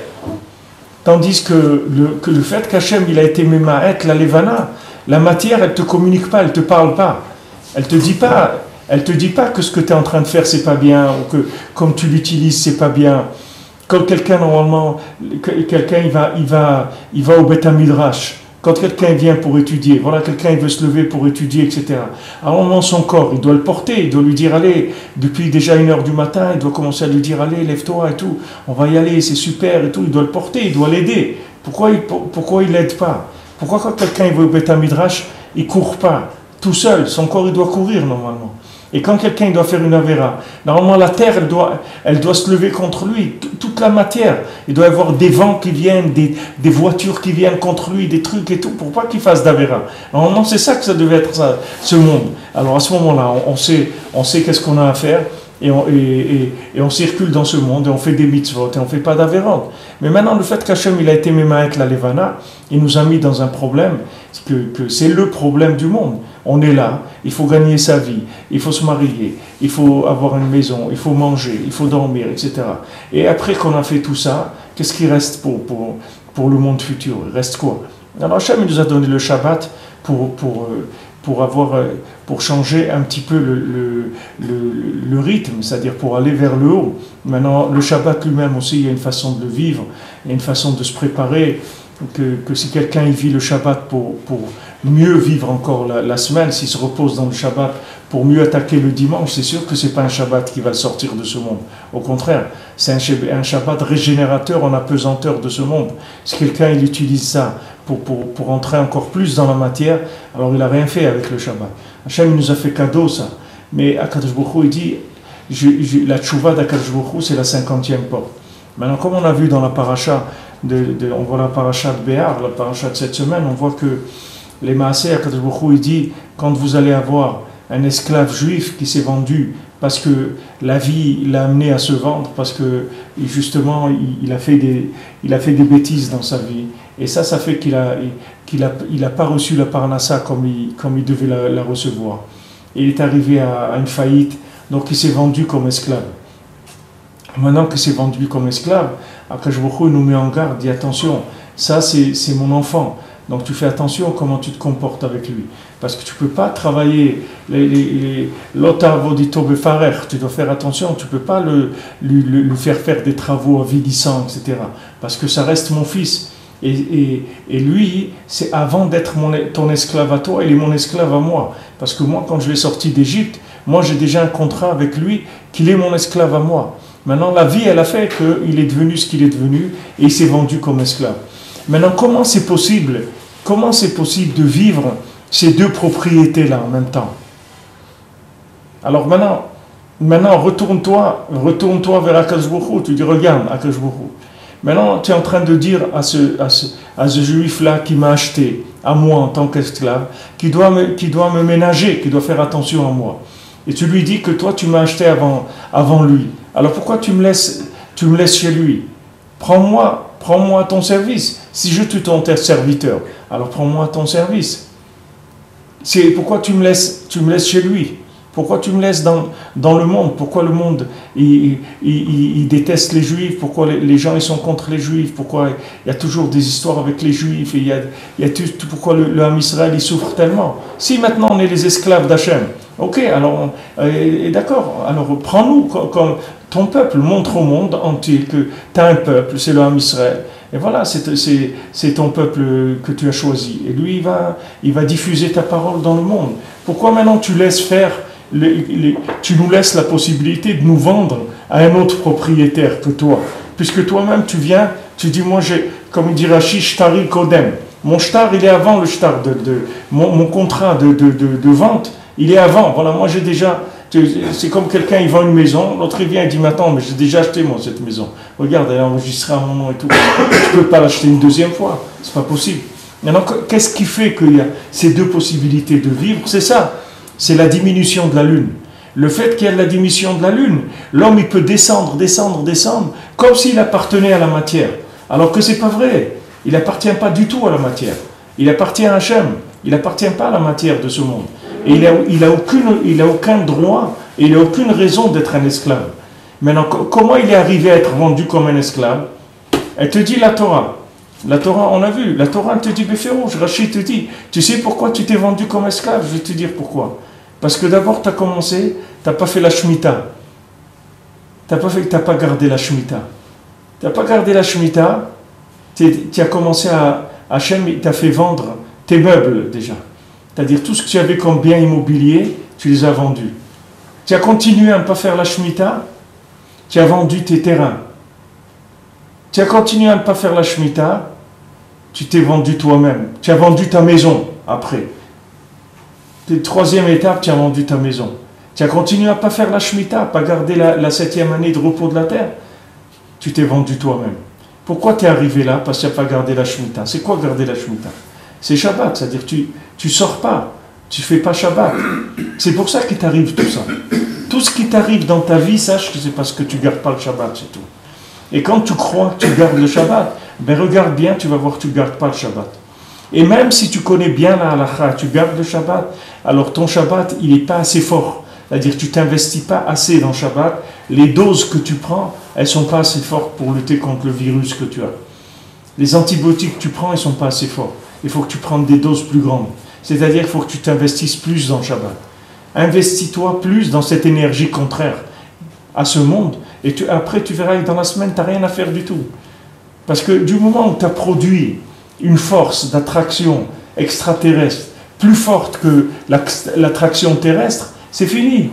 Tandis que le, que le fait qu'Hachem, il a été méma'et la levana, la matière, elle ne te communique pas, elle ne te parle pas. Elle te dit pas, elle te dit pas que ce que tu es en train de faire c'est pas bien ou que comme tu l'utilises c'est pas bien. Quand quelqu'un normalement, quelqu'un il va, il va, il va au Beth Midrash. Quand quelqu'un vient pour étudier, voilà quelqu'un il veut se lever pour étudier, et cetera. À un moment son corps, il doit le porter, il doit lui dire allez. Depuis déjà une heure du matin, il doit commencer à lui dire allez, lève-toi et tout. On va y aller, c'est super et tout. Il doit le porter, il doit l'aider. Pourquoi il, pourquoi il l'aide pas? Pourquoi quand quelqu'un il va au Beth Midrash, il court pas? Tout seul, son corps il doit courir normalement. Et quand quelqu'un il doit faire une avéra, normalement la terre elle doit, elle doit se lever contre lui, toute la matière. Il doit y avoir des vents qui viennent, des, des voitures qui viennent contre lui, des trucs et tout, pour pas qu'il fasse d'avéra. Normalement c'est ça que ça devait être ça, ce monde. Alors à ce moment-là, on, on sait, on sait qu'est-ce qu'on a à faire. Et on, et, et, et on circule dans ce monde et on fait des mitzvot et on ne fait pas d'avérantes. Mais maintenant, le fait qu'Hachem il a été même avec la Levana, il nous a mis dans un problème, que, que c'est le problème du monde. On est là, il faut gagner sa vie, il faut se marier, il faut avoir une maison, il faut manger, il faut dormir, et cetera. Et après qu'on a fait tout ça, qu'est-ce qui reste pour, pour, pour le monde futur? Il reste quoi? Alors Hachem il nous a donné le Shabbat pour, pour, pour, avoir, pour changer un petit peu le, le, le, le rythme, c'est-à-dire pour aller vers le haut. Maintenant, le Shabbat lui-même aussi, il y a une façon de le vivre, il y a une façon de se préparer, que, que si quelqu'un il vit le Shabbat pour, pour mieux vivre encore la, la semaine, s'il se repose dans le Shabbat pour mieux attaquer le dimanche, c'est sûr que ce n'est pas un Shabbat qui va le sortir de ce monde. Au contraire, c'est un, un Shabbat régénérateur en apesanteur de ce monde. Si quelqu'un il utilise ça pour, pour, pour entrer encore plus dans la matière, alors il n'a rien fait avec le Shabbat. Hachem nous a fait cadeau ça. Mais Akadosh Baruch Hu, il dit, je, je, la tchouva d'Akadosh Baruch Hu, c'est la cinquantième porte. Maintenant, comme on a vu dans la paracha, de, de, on voit la paracha de Béar, la paracha de cette semaine, on voit que les Maaseh, Akadosh Baruch Hu, il dit, quand vous allez avoir un esclave juif qui s'est vendu parce que la vie l'a amené à se vendre, parce que justement il, il, a fait des, il a fait des bêtises dans sa vie. Et ça, ça fait qu'il n'a qu'il a, il a pas reçu la parnassa comme il, comme il devait la, la recevoir. Et il est arrivé à, à une faillite, donc il s'est vendu comme esclave. Maintenant qu'il s'est vendu comme esclave, Akadosh Baruch Hu nous met en garde, dit attention, ça c'est, c'est mon enfant. Donc tu fais attention comment tu te comportes avec lui. Parce que tu ne peux pas travailler l'otavodito befarer, tu dois faire attention, tu ne peux pas le, lui, lui faire faire des travaux avilissants, et cetera. Parce que ça reste mon fils. Et, et, et lui, c'est avant d'être mon, ton esclave à toi, il est mon esclave à moi. Parce que moi, quand je l'ai sorti d'Égypte, moi j'ai déjà un contrat avec lui qu'il est mon esclave à moi. Maintenant, la vie, elle a fait qu'il est devenu ce qu'il est devenu et il s'est vendu comme esclave. Maintenant, comment c'est possible, comment c'est possible de vivre ces deux propriétés-là en même temps? Alors maintenant, maintenant retourne-toi, retourne-toi vers Akadosh Baruch Hu. Tu dis, regarde, Akadosh Baruch Hu. Maintenant, tu es en train de dire à ce, à ce, à ce juif-là qui m'a acheté, à moi en tant qu'esclave, qui doit, me, qui doit me ménager, qui doit faire attention à moi. Et tu lui dis que toi, tu m'as acheté avant, avant lui. Alors pourquoi tu me laisses, tu me laisses chez lui? Prends-moi, prends-moi à ton service. Si je suis ton serviteur, alors prends-moi à ton service. C'est pourquoi tu me laisses, tu me laisses chez lui. Pourquoi tu me laisses dans, dans le monde? Pourquoi le monde il, il, il, il déteste les juifs? Pourquoi les, les gens ils sont contre les juifs? Pourquoi il y a toujours des histoires avec les juifs? Et il y a, il y a tout, pourquoi le, le Ham Israël il souffre tellement? Si maintenant on est les esclaves d'Hachem, ok, alors euh, d'accord, alors prends-nous comme, comme ton peuple, montre au monde entier que tu as un peuple, c'est le Ham Israël. Et voilà, c'est, c'est, c'est ton peuple que tu as choisi. Et lui, il va, il va diffuser ta parole dans le monde. Pourquoi maintenant tu laisses faire Les, les, tu nous laisses la possibilité de nous vendre à un autre propriétaire que toi, puisque toi-même tu viens, tu dis moi j'ai, comme il dit Rashi, shtari kodem, mon shtar il est avant le shtar de, de mon, mon contrat de, de, de, de vente, il est avant. Voilà, moi j'ai déjà, c'est comme quelqu'un il vend une maison, l'autre il vient et dit maintenant mais j'ai déjà acheté moi cette maison, regarde elle est enregistrée à mon nom et tout, je peux pas l'acheter une deuxième fois, c'est pas possible. Maintenant qu'est-ce qui fait qu'il y a ces deux possibilités de vivre? C'est ça. C'est la diminution de la lune. Le fait qu'il y ait la diminution de la lune, l'homme il peut descendre, descendre, descendre, comme s'il appartenait à la matière. Alors que c'est pas vrai. Il n'appartient pas du tout à la matière. Il appartient à Hachem. Il n'appartient pas à la matière de ce monde. Et il n'a il a aucune, il a aucun droit et il n'a aucune raison d'être un esclave. Maintenant, comment il est arrivé à être vendu comme un esclave? Elle te dit la Torah. La Torah, on a vu, la Torah te dit Béférouge, Rachid te dit, tu sais pourquoi tu t'es vendu comme esclave? Je vais te dire pourquoi. Parce que d'abord, tu as commencé, tu n'as pas fait la Shemitah. Tu n'as pas, fait, t'as pas gardé la Shemitah. Tu n'as pas gardé la Shemitah, tu as commencé à, Hachem, il t'a fait vendre tes meubles déjà. C'est-à-dire tout ce que tu avais comme bien immobilier, tu les as vendus. Tu as continué à ne pas faire la Shemitah, tu as vendu tes terrains. Tu as continué à ne pas faire la Shemitah, tu t'es vendu toi-même. Tu as vendu ta maison après. Troisième étape, tu as vendu ta maison. Tu as continué à ne pas faire la Shemitah, à ne pas garder la, la septième année de repos de la terre. Tu t'es vendu toi-même. Pourquoi tu es arrivé là? Parce que tu n'as pas gardé la Shemitah. C'est quoi garder la Shemitah? C'est Shabbat, c'est-à-dire tu ne sors pas, tu ne fais pas Shabbat. C'est pour ça qu'il t'arrive tout ça. Tout ce qui t'arrive dans ta vie, sache que c'est parce que tu ne gardes pas le Shabbat, c'est tout. Et quand tu crois que tu gardes le Shabbat, ben regarde bien, tu vas voir que tu ne gardes pas le Shabbat. Et même si tu connais bien la halakha, tu gardes le Shabbat, alors ton Shabbat, il n'est pas assez fort. C'est-à-dire que tu ne t'investis pas assez dans le Shabbat. Les doses que tu prends, elles ne sont pas assez fortes pour lutter contre le virus que tu as. Les antibiotiques que tu prends, ils ne sont pas assez forts. Il faut que tu prennes des doses plus grandes. C'est-à-dire qu'il faut que tu t'investisses plus dans le Shabbat. Investis-toi plus dans cette énergie contraire à ce monde. Et tu, après, tu verras que dans la semaine, tu n'as rien à faire du tout. Parce que du moment où tu as produit une force d'attraction extraterrestre plus forte que l'attraction terrestre, c'est fini.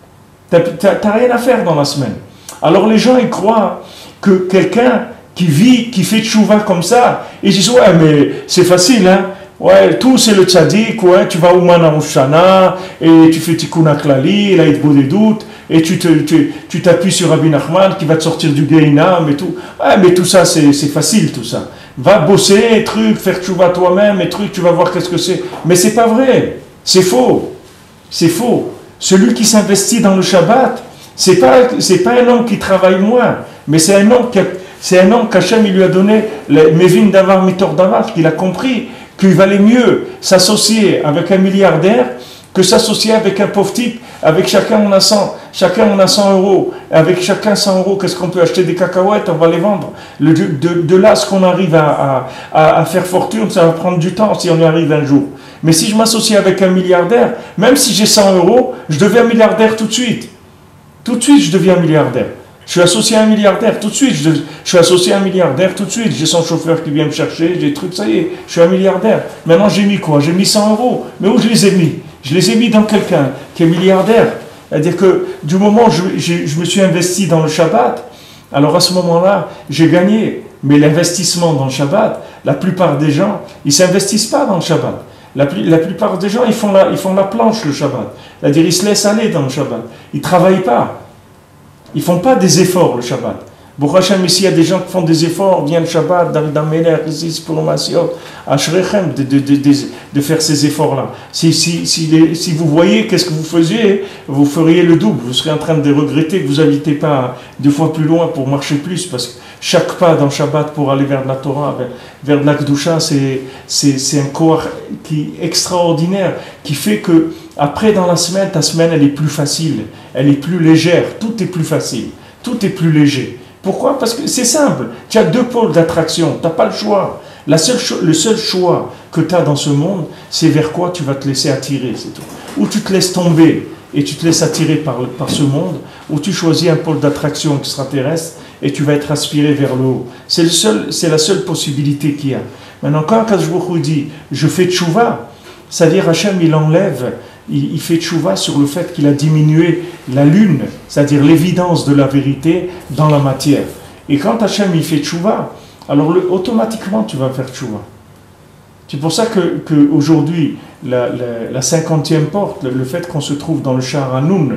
Tu n'as rien à faire dans la semaine. Alors les gens, ils croient que quelqu'un qui vit, qui fait tchouva comme ça, ils disent, ouais, mais c'est facile, hein. Ouais, tout c'est le tzaddik, ouais, tu vas au Manarouchana, et tu fais tikkun klali, la hitbo des doutes, et tu t'appuies tu, tu sur Rabbi Nachman qui va te sortir du Gehinam et tout. Ouais, mais tout ça, c'est facile, tout ça. Va bosser, truc, faire tchouva toi-même, et truc, tu vas voir qu'est-ce que c'est. Mais c'est pas vrai, c'est faux. C'est faux. Celui qui s'investit dans le Shabbat, c'est pas, c'est pas un homme qui travaille moins, mais c'est un homme qui a, c'est un homme qu'Hachem il lui a donné, Mevin Davar Mitor Davar, qu'il a compris qu'il valait mieux s'associer avec un milliardaire que s'associer avec un pauvre type. Avec chacun on a cent, chacun on a cent euros. Avec chacun cent euros, qu'est-ce qu'on peut acheter? Des cacahuètes, on va les vendre. Le, de, de là, ce qu'on arrive à, à, à faire fortune, ça va prendre du temps si on y arrive un jour. Mais si je m'associe avec un milliardaire, même si j'ai cent euros, je deviens milliardaire tout de suite. Tout de suite, je deviens milliardaire. Je suis associé à un milliardaire tout de suite. Je, je suis associé à un milliardaire tout de suite. J'ai son chauffeur qui vient me chercher, j'ai des trucs, ça y est, je suis un milliardaire. Maintenant, j'ai mis quoi? J'ai mis cent euros. Mais où je les ai mis? Je les ai mis dans quelqu'un qui est milliardaire. C'est-à-dire que du moment où je, je, je me suis investi dans le Shabbat, alors à ce moment-là, j'ai gagné. Mais l'investissement dans le Shabbat, la plupart des gens, ils ne s'investissent pas dans le Shabbat. La, la plupart des gens, ils font, la, ils font la planche le Shabbat. C'est-à-dire, ils se laissent aller dans le Shabbat. Ils ne travaillent pas. Ils ne font pas des efforts le Shabbat. Pour Hachem, ici, il y a des gens qui font des efforts, viennent le Shabbat, David Ameler, ici, pour le Masiot, Ashrechem, de, de, de, de, de faire ces efforts-là. Si, si, si, les, si vous voyez qu'est-ce que vous faisiez, vous feriez le double. Vous serez en train de regretter que vous n'habitez pas deux fois plus loin pour marcher plus, parce que chaque pas dans le Shabbat pour aller vers la Torah, vers, vers de la Kedusha, c'est un corps qui est extraordinaire, qui fait que après, dans la semaine, ta semaine, elle est plus facile, elle est plus légère, tout est plus facile, tout est plus léger. Pourquoi? Parce que c'est simple, tu as deux pôles d'attraction, tu n'as pas le choix. La seule cho le seul choix que tu as dans ce monde, c'est vers quoi tu vas te laisser attirer, c'est tout. Ou tu te laisses tomber et tu te laisses attirer par, par ce monde, ou tu choisis un pôle d'attraction extraterrestre et tu vas être aspiré vers le haut. C'est la seule possibilité qu'il y a. Maintenant, quand Akadosh Baruch Hu dit « je fais tchouva », c'est-à-dire Hachem, il enlève, il, il fait tchouva sur le fait qu'il a diminué la lune, c'est-à-dire l'évidence de la vérité dans la matière. Et quand Hachem, il fait tchouva, alors le, automatiquement, tu vas faire tchouva. C'est pour ça qu'aujourd'hui, que la, la, la cinquantième porte, le, le fait qu'on se trouve dans le Sha'ar HaNun,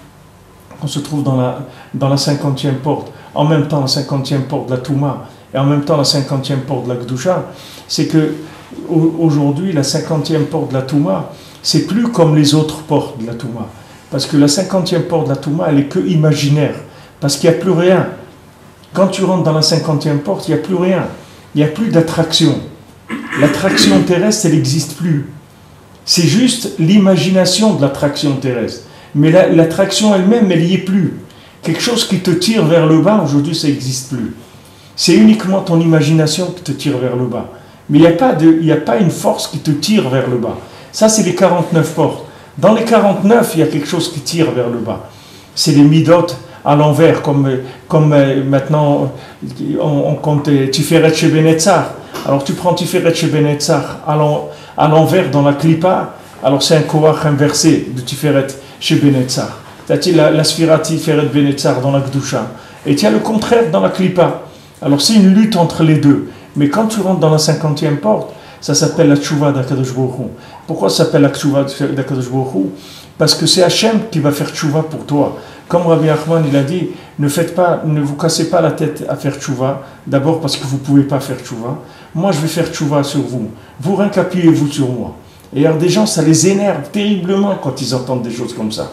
qu'on se trouve dans la, dans la cinquantième porte, en même temps la cinquantième porte de la Touma, et en même temps la cinquantième porte de la Kedusha, c'est que aujourd'hui, la cinquantième porte de la Touma, c'est plus comme les autres portes de la Touma. Parce que la cinquantième porte de la Touma, elle est que imaginaire. Parce qu'il n'y a plus rien. Quand tu rentres dans la cinquantième porte, il n'y a plus rien. Il n'y a plus d'attraction. L'attraction terrestre, elle n'existe plus. C'est juste l'imagination de l'attraction terrestre. Mais l'attraction elle-même, elle n'y est plus. Quelque chose qui te tire vers le bas, aujourd'hui, ça n'existe plus. C'est uniquement ton imagination qui te tire vers le bas. Mais il n'y a pas de, il n'y a pas une force qui te tire vers le bas. Ça, c'est les quarante-neuf portes. Dans les quarante-neuf, il y a quelque chose qui tire vers le bas. C'est les midot à l'envers, comme, comme maintenant, on, on compte Tiferet chez Benetzar. Alors, tu prends Tiferet chez Benetzar à l'envers dans la Klippa, alors c'est un koach inversé de Tiferet chez Benetzar. C'est-à-dire la, la Sphira Tiferet Benetzar dans la Kedusha. Et tu as le contraire dans la Klippa. Alors, c'est une lutte entre les deux. Mais quand tu rentres dans la cinquantième porte, ça s'appelle la tchouva d'Akadosh Baruch Hu. Pourquoi ça s'appelle la tchouva d'Akadosh Baruch Hu? Parce que c'est Hachem qui va faire tchouva pour toi. Comme Rabbi Nachman, il a dit, ne faites pas, ne vous cassez pas la tête à faire tchouva. D'abord parce que vous ne pouvez pas faire tchouva. Moi, je vais faire tchouva sur vous. Vous rien qu'appuyez-vous sur moi. Et alors des gens, ça les énerve terriblement quand ils entendent des choses comme ça.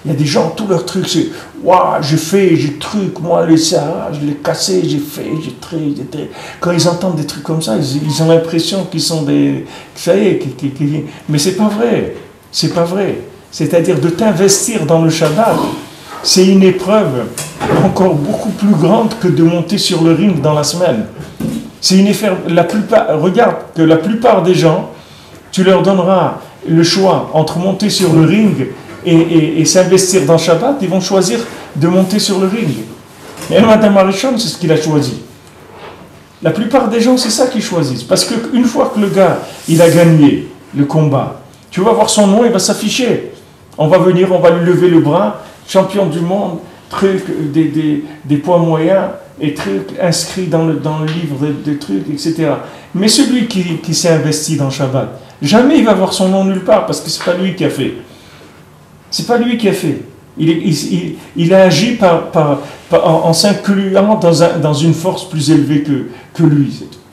Il y a des gens, tous leurs trucs, c'est waouh, j'ai fait, j'ai truc, moi, les ça, je l'ai cassé, j'ai fait, j'ai trait, j'ai trait. Quand ils entendent des trucs comme ça, ils, ils ont l'impression qu'ils sont des. Ça y est, qui, qui, qui, mais c'est pas vrai. C'est pas vrai. C'est-à-dire de t'investir dans le Shabbat, c'est une épreuve encore beaucoup plus grande que de monter sur le ring dans la semaine. C'est une épreuve. La plupart, regarde que la plupart des gens, tu leur donneras le choix entre monter sur le ring et, et, et s'investir dans Shabbat, ils vont choisir de monter sur le ring. Et Madame Arishon, c'est ce qu'il a choisi. La plupart des gens, c'est ça qu'ils choisissent. Parce qu'une fois que le gars, il a gagné le combat, tu vas voir son nom, il va s'afficher. On va venir, on va lui lever le bras, champion du monde, truc, des, des, des poids moyens, et trucs inscrits dans le, dans le livre des de trucs, et cetera. Mais celui qui, qui s'est investi dans Shabbat, jamais il va voir son nom nulle part, parce que c'est pas lui qui a fait. C'est pas lui qui a fait. Il, est, il, il, il a agi par, par, par, en, en s'incluant dans, un, dans une force plus élevée que, que lui. C'est tout.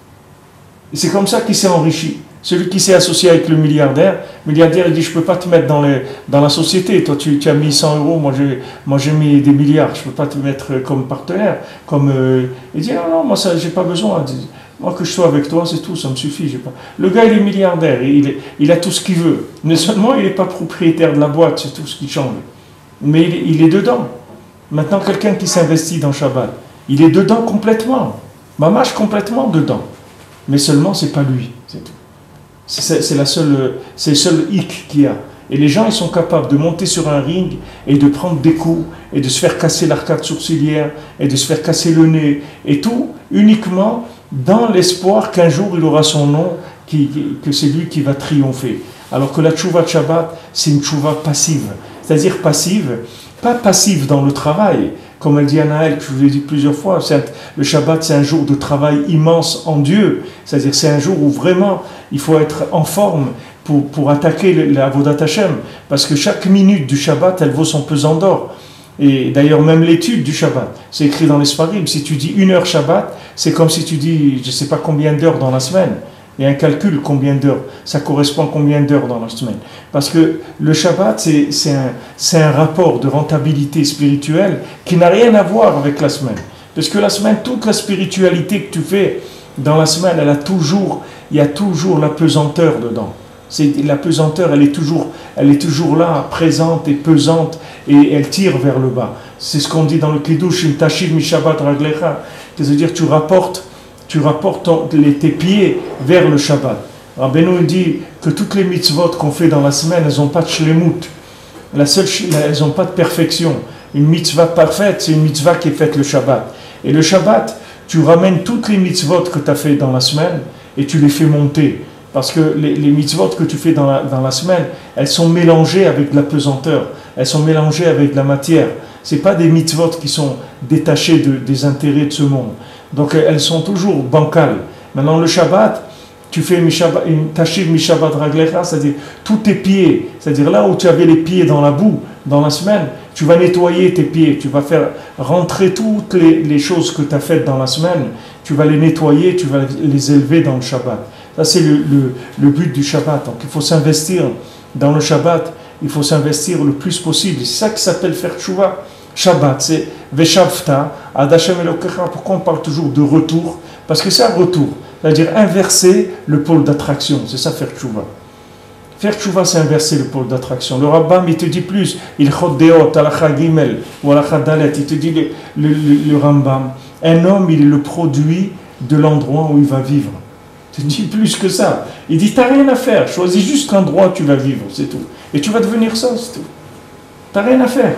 Et c'est comme ça qu'il s'est enrichi. Celui qui s'est associé avec le milliardaire, le milliardaire il dit je ne peux pas te mettre dans, les, dans la société, toi tu, tu as mis cent euros, moi j'ai, moi j'ai mis des milliards, je ne peux pas te mettre comme partenaire. Comme, euh, il dit non, non, moi je n'ai pas besoin, moi que je sois avec toi c'est tout, ça me suffit. J'ai pas... Le gars il est milliardaire, il, est, il a tout ce qu'il veut, mais seulement il n'est pas propriétaire de la boîte, c'est tout ce qui change. Mais il, il est dedans. Maintenant quelqu'un qui s'investit dans Shabbat, il est dedans complètement, mamache complètement dedans, mais seulement c'est pas lui, c'est tout. C'est, c'est, la seule, c'est le seul hic qu'il y a. Et les gens, ils sont capables de monter sur un ring et de prendre des coups et de se faire casser l'arcade sourcilière et de se faire casser le nez et tout uniquement dans l'espoir qu'un jour il aura son nom, qui, que c'est lui qui va triompher. Alors que la tchouva de Shabbat, c'est une tchouva passive. C'est-à-dire passive, pas passive dans le travail, comme elle dit à Naël, que je vous l'ai dit plusieurs fois, c'est, le Shabbat c'est un jour de travail immense en Dieu, c'est-à-dire c'est un jour où vraiment il faut être en forme pour, pour attaquer la Avodat Hashem, parce que chaque minute du Shabbat elle vaut son pesant d'or. Et d'ailleurs même l'étude du Shabbat, c'est écrit dans les Sfarim, si tu dis une heure Shabbat, c'est comme si tu dis je ne sais pas combien d'heures dans la semaine. Il y a un calcul, combien d'heures, ça correspond à combien d'heures dans la semaine. Parce que le Shabbat, c'est, c'est, un, c'est un rapport de rentabilité spirituelle qui n'a rien à voir avec la semaine. Parce que la semaine, toute la spiritualité que tu fais dans la semaine, elle a toujours, il y a toujours la pesanteur dedans. C'est, la pesanteur, elle est, toujours, elle est toujours là, présente et pesante, et elle tire vers le bas. C'est ce qu'on dit dans le Kiddush, « Tashiv mi Shabbat raglecha », c'est-à-dire tu rapportes tu rapportes ton, les, tes pieds vers le Shabbat. Rabbeinu dit que toutes les mitzvot qu'on fait dans la semaine, elles n'ont pas de shlemut. La seule, elles n'ont pas de perfection. Une mitzvah parfaite, c'est une mitzvah qui est faite le Shabbat. Et le Shabbat, tu ramènes toutes les mitzvot que tu as fait dans la semaine et tu les fais monter. Parce que les, les mitzvot que tu fais dans la, dans la semaine, elles sont mélangées avec de la pesanteur. Elles sont mélangées avec de la matière. Ce n'est pas des mitzvot qui sont détachés de, des intérêts de ce monde. Donc elles sont toujours bancales. Maintenant le Shabbat, tu fais une tashiv mi Shabbat raglecha, c'est-à-dire tous tes pieds, c'est-à-dire là où tu avais les pieds dans la boue, dans la semaine, tu vas nettoyer tes pieds, tu vas faire rentrer toutes les, les choses que tu as faites dans la semaine, tu vas les nettoyer, tu vas les élever dans le Shabbat. Ça c'est le, le, le but du Shabbat. Donc il faut s'investir dans le Shabbat, il faut s'investir le plus possible. C'est ça qui s'appelle faire tchouva. Shabbat, c'est Veshavta, Ad Hashem Elokecha. Pourquoi on parle toujours de retour? Parce que c'est un retour, c'est-à-dire inverser le pôle d'attraction, c'est ça faire tchouva. Faire tchouva, c'est inverser le pôle d'attraction. Le Rambam, il te dit plus, il choddeot, alacha gimel, ou alacha dalet, il te dit le, le, le, le Rambam, un homme, il est le produit de l'endroit où il va vivre. Il te dit plus que ça. Il dit, t'as rien à faire, choisis juste l'endroit où tu vas vivre, c'est tout. Et tu vas devenir ça, c'est tout. T'as rien à faire.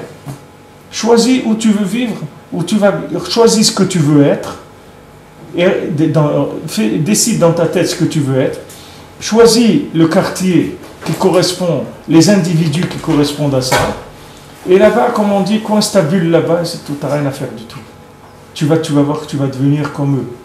Choisis où tu veux vivre, où tu vas, choisis ce que tu veux être, et dans, fais, décide dans ta tête ce que tu veux être, choisis le quartier qui correspond, les individus qui correspondent à ça, et là-bas, comme on dit, coince ta bulle là-bas, c'est tout, tu n'as rien à faire du tout. Tu vas, tu vas voir que tu vas devenir comme eux.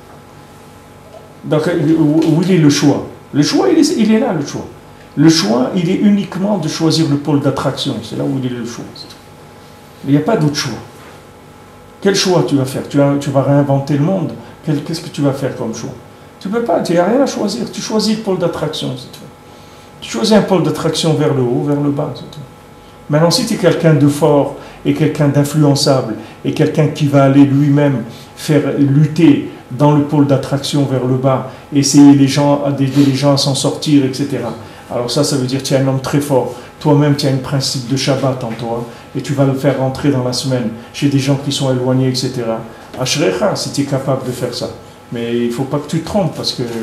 Donc, où il est le choix? Le choix, il est, il est là, le choix. Le choix, il est uniquement de choisir le pôle d'attraction, c'est là où il est le choix, c'est tout. Il n'y a pas d'autre choix. Quel choix tu vas faire? Tu vas, tu vas réinventer le monde? Quel, qu'est-ce que tu vas faire comme choix? Tu ne peux pas, tu n'as rien à choisir. Tu choisis le pôle d'attraction, c'est tout. Tu choisis un pôle d'attraction vers le haut, vers le bas, c'est tout. Maintenant, si tu es quelqu'un de fort et quelqu'un d'influençable et quelqu'un qui va aller lui-même faire lutter dans le pôle d'attraction vers le bas, essayer les gens, d'aider les gens à s'en sortir, et cetera. Alors ça, ça veut dire que tu es un homme très fort. Toi-même, tu as un principe de Shabbat en toi et tu vas le faire rentrer dans la semaine chez des gens qui sont éloignés, et cetera. Ashrecha, si tu es capable de faire ça. Mais il ne faut pas que tu te trompes parce que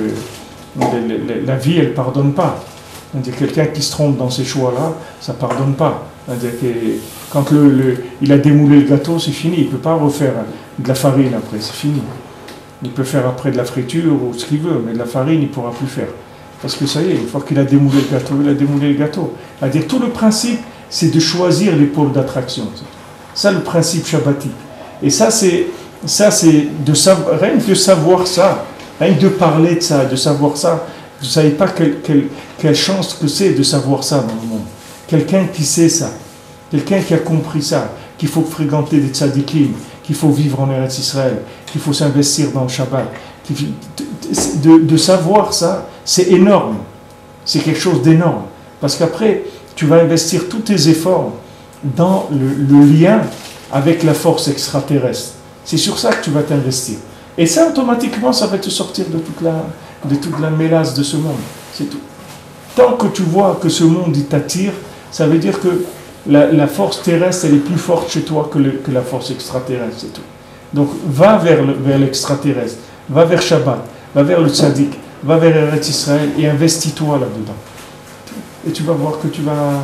la vie, elle ne pardonne pas. Quelqu'un qui se trompe dans ces choix-là, ça ne pardonne pas. Quand le, le, il a démoulé le gâteau, c'est fini. Il ne peut pas refaire de la farine après, c'est fini. Il peut faire après de la friture ou ce qu'il veut, mais de la farine, il ne pourra plus faire. Parce que ça y est, une fois qu'il a démoulé le gâteau, il a démoulé le gâteau. C'est-à-dire, tout le principe, c'est de choisir les pôles d'attraction. Ça, le principe shabbatique. Et ça, c'est, ça, c'est de savoir, rien que de savoir ça, rien que de parler de ça, de savoir ça. Vous ne savez pas quelle, quelle, quelle chance que c'est de savoir ça dans le monde. Quelqu'un qui sait ça, quelqu'un qui a compris ça, qu'il faut fréquenter des tzadikim, qu'il faut vivre en Eretz Israël, qu'il faut s'investir dans le Shabbat. De, de savoir ça, c'est énorme. C'est quelque chose d'énorme. Parce qu'après, tu vas investir tous tes efforts dans le, le lien avec la force extraterrestre. C'est sur ça que tu vas t'investir. Et ça, automatiquement, ça va te sortir de toute la, de toute la mélasse de ce monde. C'est tout. Tant que tu vois que ce monde, il t'attire, ça veut dire que la, la force terrestre, elle est plus forte chez toi que, le, que la force extraterrestre, c'est tout. Donc, va vers, le, vers l'extraterrestre, va vers Shabbat, va vers le tzaddik, va vers Eretz Israël et investis-toi là-dedans. Et tu vas voir que tu vas,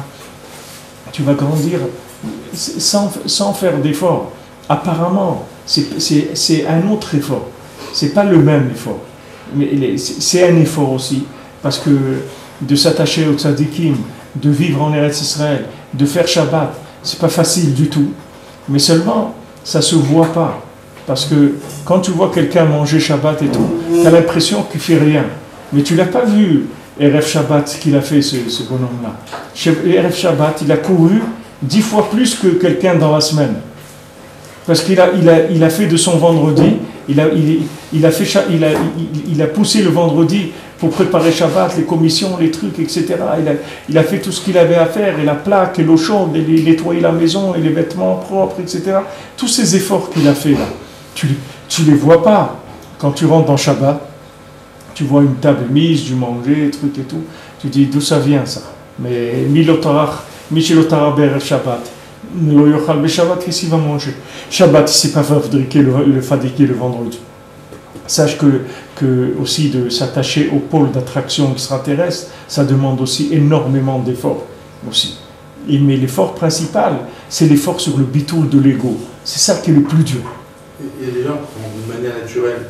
tu vas grandir sans, sans faire d'effort. Apparemment, c'est, c'est, c'est un autre effort. C'est pas le même effort. Mais c'est un effort aussi, parce que de s'attacher au tzadikim, de vivre en Eretz Israël, de faire Shabbat, c'est pas facile du tout. Mais seulement, ça se voit pas. Parce que quand tu vois quelqu'un manger Shabbat et tout, tu as l'impression qu'il fait rien. Mais tu l'as pas vu, R F Shabbat, ce qu'il a fait, ce, ce bonhomme-là. R F Shabbat, il a couru dix fois plus que quelqu'un dans la semaine. Parce qu'il a, il a, il a fait de son vendredi, il a, il, il a, fait, il a, il, il a poussé le vendredi pour préparer Shabbat, les commissions, les trucs, et cetera. Il a, il a fait tout ce qu'il avait à faire, et la plaque, et l'eau chaude, et les, nettoyer la maison, et les vêtements propres, et cetera. Tous ces efforts qu'il a fait là, tu ne les vois pas. Quand tu rentres dans Shabbat, tu vois une table mise, du manger, trucs et tout, tu dis d'où ça vient ça. Mais Milotarach, Michelotarach Ber Shabbat. Shabbat, qu'est-ce qu'il va manger? Shabbat, il ne sait pas fabriquer le, le, fabriquer le vendredi. Sache que, que aussi de s'attacher au pôle d'attraction extraterrestre, ça demande aussi énormément d'efforts. Aussi. Et, mais l'effort principal, c'est l'effort sur le bitoul de l'ego. C'est ça qui est le plus dur. Il y a des gens qui ont d'une manière naturelle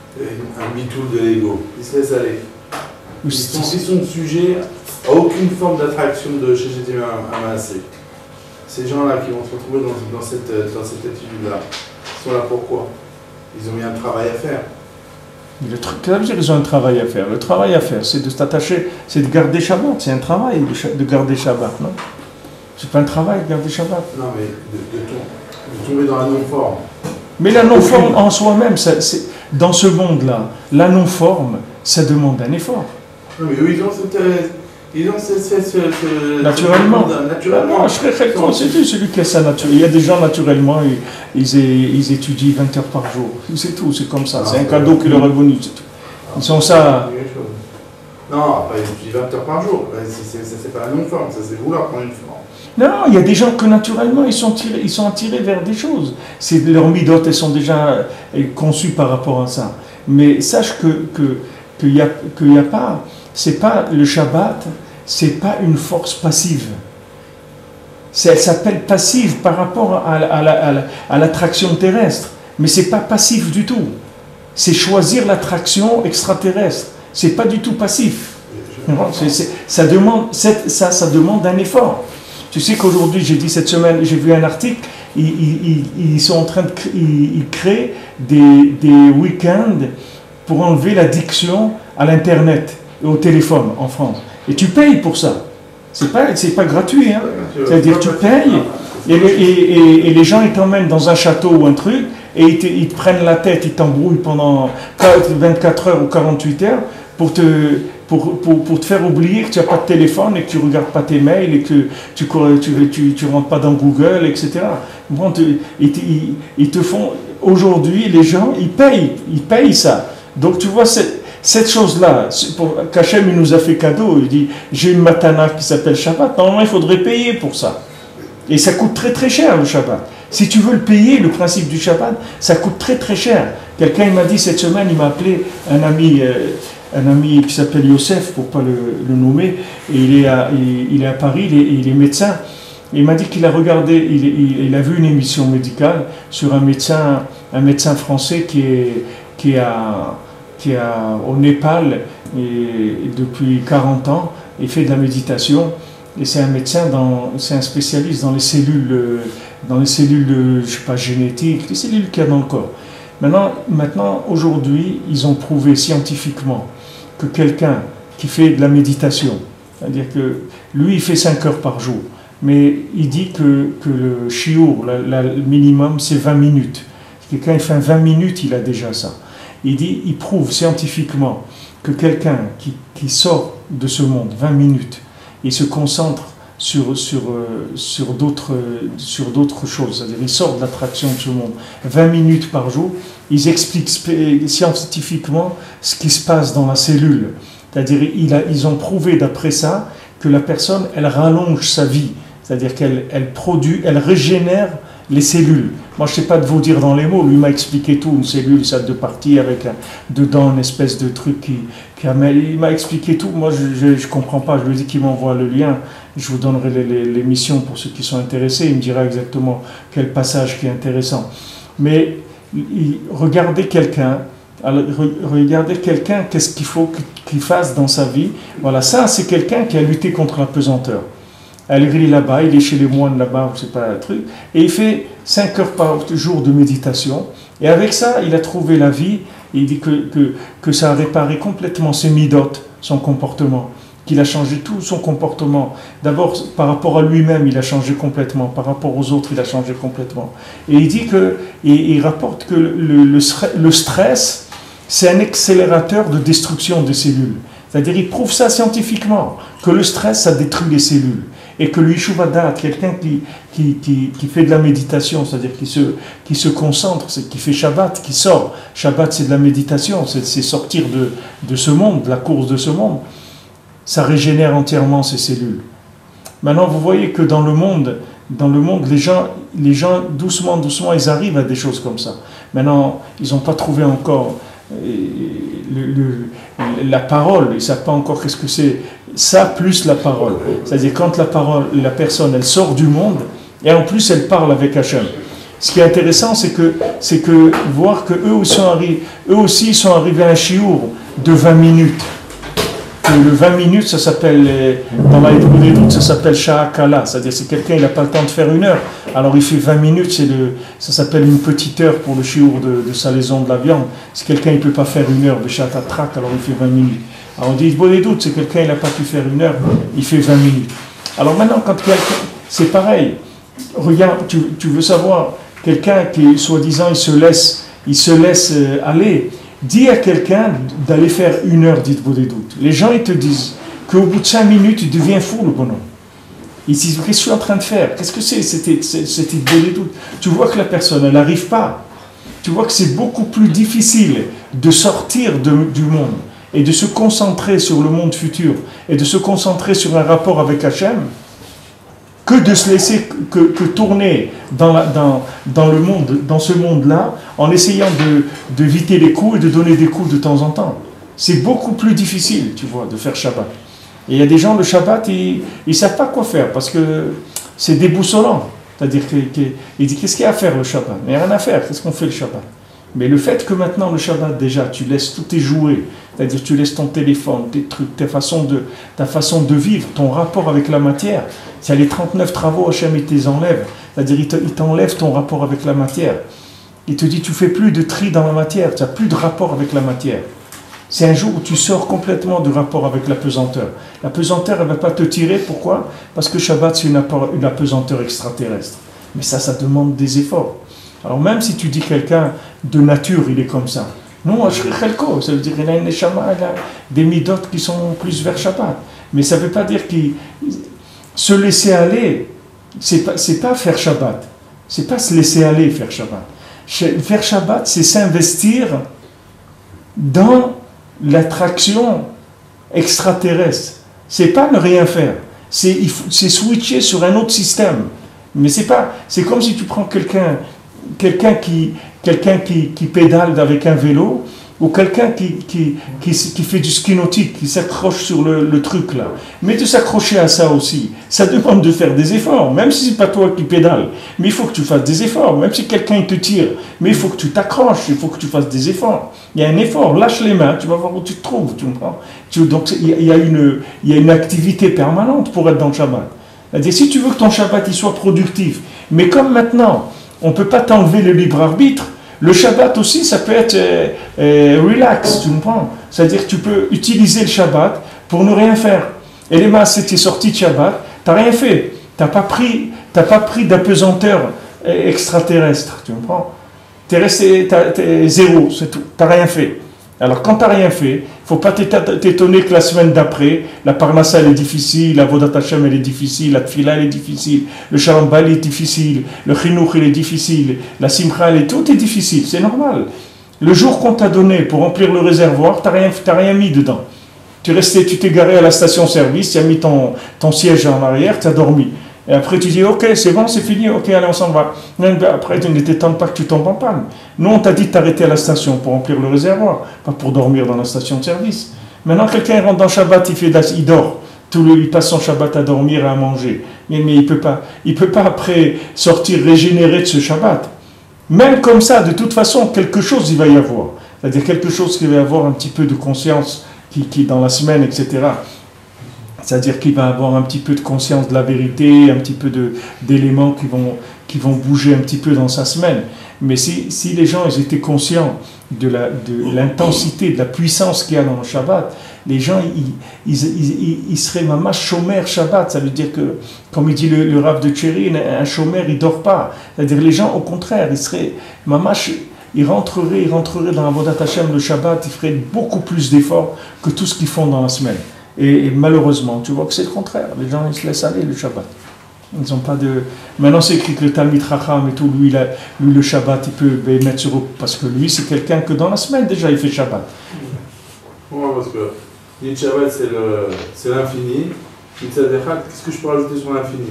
un bitoul de l'ego. Ils se laissent aller. Ils sont, ils sont sujets à aucune forme d'attraction de chez G T M à Maasé. Ces gens-là qui vont se retrouver dans, dans cette, dans cette attitude-là, ils sont là pourquoi? Ils ont mis un travail à faire. Le truc, ça veut dire qu'ils ont un travail à faire. Le travail à faire, c'est de s'attacher, c'est de garder Shabbat. C'est un travail de, de garder Shabbat, non? C'est pas un travail de garder Shabbat. Non, mais de, de, de tomber dans la non-forme. Mais la non-forme en soi-même, ça, c'est, dans ce monde-là, la non-forme, ça demande un effort. Non, mais eux, ils ont cette... Ils ont ce, ce, ce, ce, naturellement. Ce, naturellement. Non, je serais très con, c'est celui qui a ça naturellement. Il y a des gens, naturellement, ils, ils, ils étudient vingt heures par jour. C'est tout, c'est comme ça. Ah, c'est un cadeau qui leur est venu, c'est tout. Ils sont ça... Non, après, ils étudient vingt heures par jour. C'est, c'est, c'est pas la non-forme, ça c'est vouloir prendre une forme. Non, il y a des gens que naturellement, ils sont, tirés, ils sont attirés vers des choses. C'est, leurs midotes, elles sont déjà conçues par rapport à ça. Mais sache que, que, qu'il y a, qu'il y a pas... C'est pas le Shabbat, c'est pas une force passive. C'est, elle s'appelle passive par rapport à, à, à, à, à l'attraction terrestre, mais c'est pas passif du tout. C'est choisir l'attraction extraterrestre. C'est pas du tout passif. C'est, c'est, ça demande, ça, ça demande un effort. Tu sais qu'aujourd'hui, j'ai dit cette semaine, j'ai vu un article, ils, ils, ils sont en train de ils, ils créent des, des week-ends pour enlever l'addiction à l'internet et au téléphone en France. Et tu payes pour ça. C'est pas, c'est pas gratuit. Hein. C'est-à-dire tu payes et, et, et, et les gens ils t'emmènent dans un château ou un truc et ils te, ils te prennent la tête, ils t'embrouillent pendant vingt-quatre heures ou quarante-huit heures pour te, pour pour, pour, pour te faire oublier que tu n'as pas de téléphone et que tu ne regardes pas tes mails et que tu ne tu, tu, tu rentres pas dans Google, et cetera. Bon, te, ils, ils, ils te font... Aujourd'hui, les gens, ils payent, ils payent ça. Donc tu vois, cette, cette chose-là, qu'Hachem il nous a fait cadeau, il dit, j'ai une matana qui s'appelle Shabbat, normalement il faudrait payer pour ça. Et ça coûte très très cher le Shabbat. Si tu veux le payer, le principe du Shabbat, ça coûte très très cher. Quelqu'un m'a dit cette semaine, il m'a appelé un ami, euh, un ami qui s'appelle Youssef, pour ne pas le, le nommer, et il est à, il, il est à Paris, il est, il est médecin. Et il m'a dit qu'il a regardé, il, il, il a vu une émission médicale sur un médecin, un médecin français qui est, qui est, à, qui est à, au Népal et, et depuis quarante ans, il fait de la méditation. Et c'est un médecin, c'est un spécialiste dans les cellules, dans les cellules, je sais pas, génétiques, les cellules qu'il y a dans le corps. Maintenant, maintenant aujourd'hui, ils ont prouvé scientifiquement que quelqu'un qui fait de la méditation, c'est-à-dire que lui, il fait cinq heures par jour, mais il dit que, que le chiour, le minimum, c'est vingt minutes. Quelqu'un, il fait vingt minutes, il a déjà ça. Il dit, il prouve scientifiquement que quelqu'un qui, qui sort de ce monde, vingt minutes, il se concentre sur, sur, euh, sur d'autres sur d'autres choses, c'est-à-dire il sort de l'attraction de ce monde. vingt minutes par jour, ils expliquent scientifiquement ce qui se passe dans la cellule. C'est-à-dire il a, ils ont prouvé d'après ça que la personne, elle rallonge sa vie, c'est-à-dire qu'elle elle produit, elle régénère les cellules. Moi, je ne sais pas de vous dire dans les mots, lui m'a expliqué tout, une cellule, ça de partie avec un, dedans une espèce de truc qui, qui amène, il m'a expliqué tout, moi je ne comprends pas, je lui ai dit qu'il m'envoie le lien, je vous donnerai l'émission pour ceux qui sont intéressés, il me dira exactement quel passage qui est intéressant. Mais il, regardez quelqu'un, regardez quelqu'un, qu'est-ce qu'il faut qu'il fasse dans sa vie, voilà, ça c'est quelqu'un qui a lutté contre la pesanteur. Il est là-bas, il est chez les moines là-bas, c'est pas un truc, et il fait cinq heures par jour de méditation, et avec ça, il a trouvé la vie, et il dit que, que, que ça a réparé complètement ses midotes, son comportement, qu'il a changé tout son comportement. D'abord, par rapport à lui-même, il a changé complètement, par rapport aux autres, il a changé complètement. Et il dit que, et il rapporte que le, le, le stress, c'est un accélérateur de destruction des cellules. C'est-à-dire, il prouve ça scientifiquement, que le stress, ça détruit les cellules. Et que le Yishuv Hadat, quelqu'un qui, qui, qui, qui fait de la méditation, c'est-à-dire qui se, qui se concentre, qui fait Shabbat, qui sort. Shabbat, c'est de la méditation, c'est sortir de, de ce monde, de la course de ce monde. Ça régénère entièrement ces cellules. Maintenant, vous voyez que dans le monde, dans le monde, les gens, les gens doucement, doucement, ils arrivent à des choses comme ça. Maintenant, ils n'ont pas trouvé encore le, le, la parole, ils ne savent pas encore qu'est-ce que c'est. Ça plus la parole. C'est-à-dire quand la parole, la personne, elle sort du monde, et en plus elle parle avec Hachem. Ce qui est intéressant, c'est que, c'est que voir qu'eux aussi, eux aussi sont arrivés à un chiour de vingt minutes. Et le vingt minutes, ça s'appelle, dans la Hébreu des doutes, ça s'appelle Sha'akala. C'est-à-dire c'est quelqu'un, il n'a pas le temps de faire une heure. Alors il fait vingt minutes, c'est le, ça s'appelle une petite heure pour le chiour de, de salaison de la viande. Si quelqu'un ne peut pas faire une heure de Sha'atrak, alors il fait vingt minutes. Alors on dit, bon, les doutes, c'est quelqu'un, il n'a pas pu faire une heure, il fait vingt minutes. Alors maintenant, quand quelqu'un, c'est pareil, regarde, tu, tu veux savoir, quelqu'un qui, soi-disant, il se laisse, il se laisse aller, dis à quelqu'un d'aller faire une heure d'Hitbo des doutes. Les gens, ils te disent qu'au bout de cinq minutes, il devient fou, le bonhomme. Ils disent, qu'est-ce que je suis en train de faire? Qu'est-ce que c'est, cet Hitbo des doutes? Tu vois que la personne, elle n'arrive pas. Tu vois que c'est beaucoup plus difficile de sortir de, du monde et de se concentrer sur le monde futur, et de se concentrer sur un rapport avec Hachem, que de se laisser que, que tourner dans, la, dans, dans, le monde, dans ce monde-là, en essayant de, de éviter les coups et de donner des coups de temps en temps. C'est beaucoup plus difficile, tu vois, de faire Shabbat. Et il y a des gens, le Shabbat, ils ne savent pas quoi faire, parce que c'est déboussolant. C'est-à-dire qu'ils disent, qu'est-ce qu'il y a à faire le Shabbat? Il n'y a rien à faire, qu'est-ce qu'on fait le Shabbat? Mais le fait que maintenant, le Shabbat, déjà, tu laisses tous tes jouets, c'est-à-dire tu laisses ton téléphone, tes trucs, ta façon de, ta façon de vivre, ton rapport avec la matière, c'est les trente-neuf travaux, Hachem, il te les enlève. C'est-à-dire il t'enlève ton rapport avec la matière. Il te dit, tu ne fais plus de tri dans la matière, tu n'as plus de rapport avec la matière. C'est un jour où tu sors complètement du rapport avec la pesanteur. La pesanteur, elle ne va pas te tirer, pourquoi? Parce que Shabbat, c'est une, une apesanteur extraterrestre. Mais ça, ça demande des efforts. Alors même si tu dis quelqu'un de nature, il est comme ça, Non, Chelko, ça veut dire qu'il a une neshama, il a des midotes qui sont plus vers Shabbat. Mais ça ne veut pas dire qu'il se laisser aller, c'est pas, c'est pas faire Shabbat. C'est pas se laisser aller faire Shabbat. Faire Shabbat, c'est s'investir dans l'attraction extraterrestre. C'est pas ne rien faire. C'est, c'est switcher sur un autre système. Mais c'est pas, c'est comme si tu prends quelqu'un, quelqu'un qui, quelqu'un qui, qui pédale avec un vélo, ou quelqu'un qui, qui, qui, qui fait du ski nautique, qui s'accroche sur le, le truc là. Mais de s'accrocher à ça aussi, ça demande de faire des efforts, même si c'est pas toi qui pédale. Mais il faut que tu fasses des efforts, même si quelqu'un te tire. Mais il faut que tu t'accroches, il faut que tu fasses des efforts. Il y a un effort, lâche les mains, tu vas voir où tu te trouves. Tu comprends? Tu, donc il y, a une, il y a une activité permanente pour être dans le Shabbat. C'est-à-dire, si tu veux que ton Shabbat il soit productif, mais comme maintenant, on ne peut pas t'enlever le libre arbitre, le Shabbat aussi, ça peut être euh, euh, relax, tu comprends? C'est-à-dire que tu peux utiliser le Shabbat pour ne rien faire. Et les masses, c'était sorti de Shabbat, tu n'as rien fait. Tu n'as pas pris, t'as pas pris d'apesanteur extraterrestre, tu comprends? Tu es resté t'as, t'es zéro, c'est tout. Tu n'as rien fait. Alors quand tu n'as rien fait, il ne faut pas t'étonner que la semaine d'après, la parnassa elle est difficile, la vodat Hashem elle est difficile, la tfila elle est difficile, le shalom bal est difficile, le chinuch il est difficile, la simcha elle est, tout est difficile, c'est normal. Le jour qu'on t'a donné pour remplir le réservoir, tu n'as rien, t'as rien mis dedans. Tu, restais, tu t'es garé à la station-service, tu as mis ton, ton siège en arrière, tu as dormi. Et après tu dis, ok, c'est bon, c'est fini, ok, allez, on s'en va. Après, tu ne t'étonnes pas que tu tombes en panne. Nous, on t'a dit de t'arrêter à la station pour remplir le réservoir, pas pour dormir dans la station de service. Maintenant, quelqu'un rentre dans Shabbat, il, fait, il dort. Tout le, il passe son Shabbat à dormir et à manger. Mais, mais il ne peut pas, il peut pas après sortir régénéré de ce Shabbat. Même comme ça, de toute façon, quelque chose il va y avoir. C'est-à-dire quelque chose qui va y avoir un petit peu de conscience qui, qui dans la semaine, et cetera. C'est-à-dire qu'il va avoir un petit peu de conscience de la vérité, un petit peu de, d'éléments qui vont, qui vont bouger un petit peu dans sa semaine. Mais si, si les gens ils étaient conscients de, la, de l'intensité, de la puissance qu'il y a dans le Shabbat, les gens, ils, ils, ils, ils seraient mamash shomer Shabbat. Ça veut dire que, comme il dit le, le Rav de Tchérin, un shomer, il ne dort pas. C'est-à-dire les gens, au contraire, ils seraient mamash, ils rentreraient, ils rentreraient dans Avodat Hashem le Shabbat, ils feraient beaucoup plus d'efforts que tout ce qu'ils font dans la semaine. Et, et malheureusement, tu vois que c'est le contraire. Les gens, ils se laissent aller le Shabbat. Ils n'ont pas de... Maintenant, c'est écrit que le Talmid Chacham et tout, lui, il a, lui le Shabbat, il peut mettre sur... Parce que lui, c'est quelqu'un que dans la semaine, déjà, il fait Shabbat. Ouais, parce que le Shabbat, c'est, le, c'est l'infini. Qu'est-ce que je peux rajouter sur l'infini?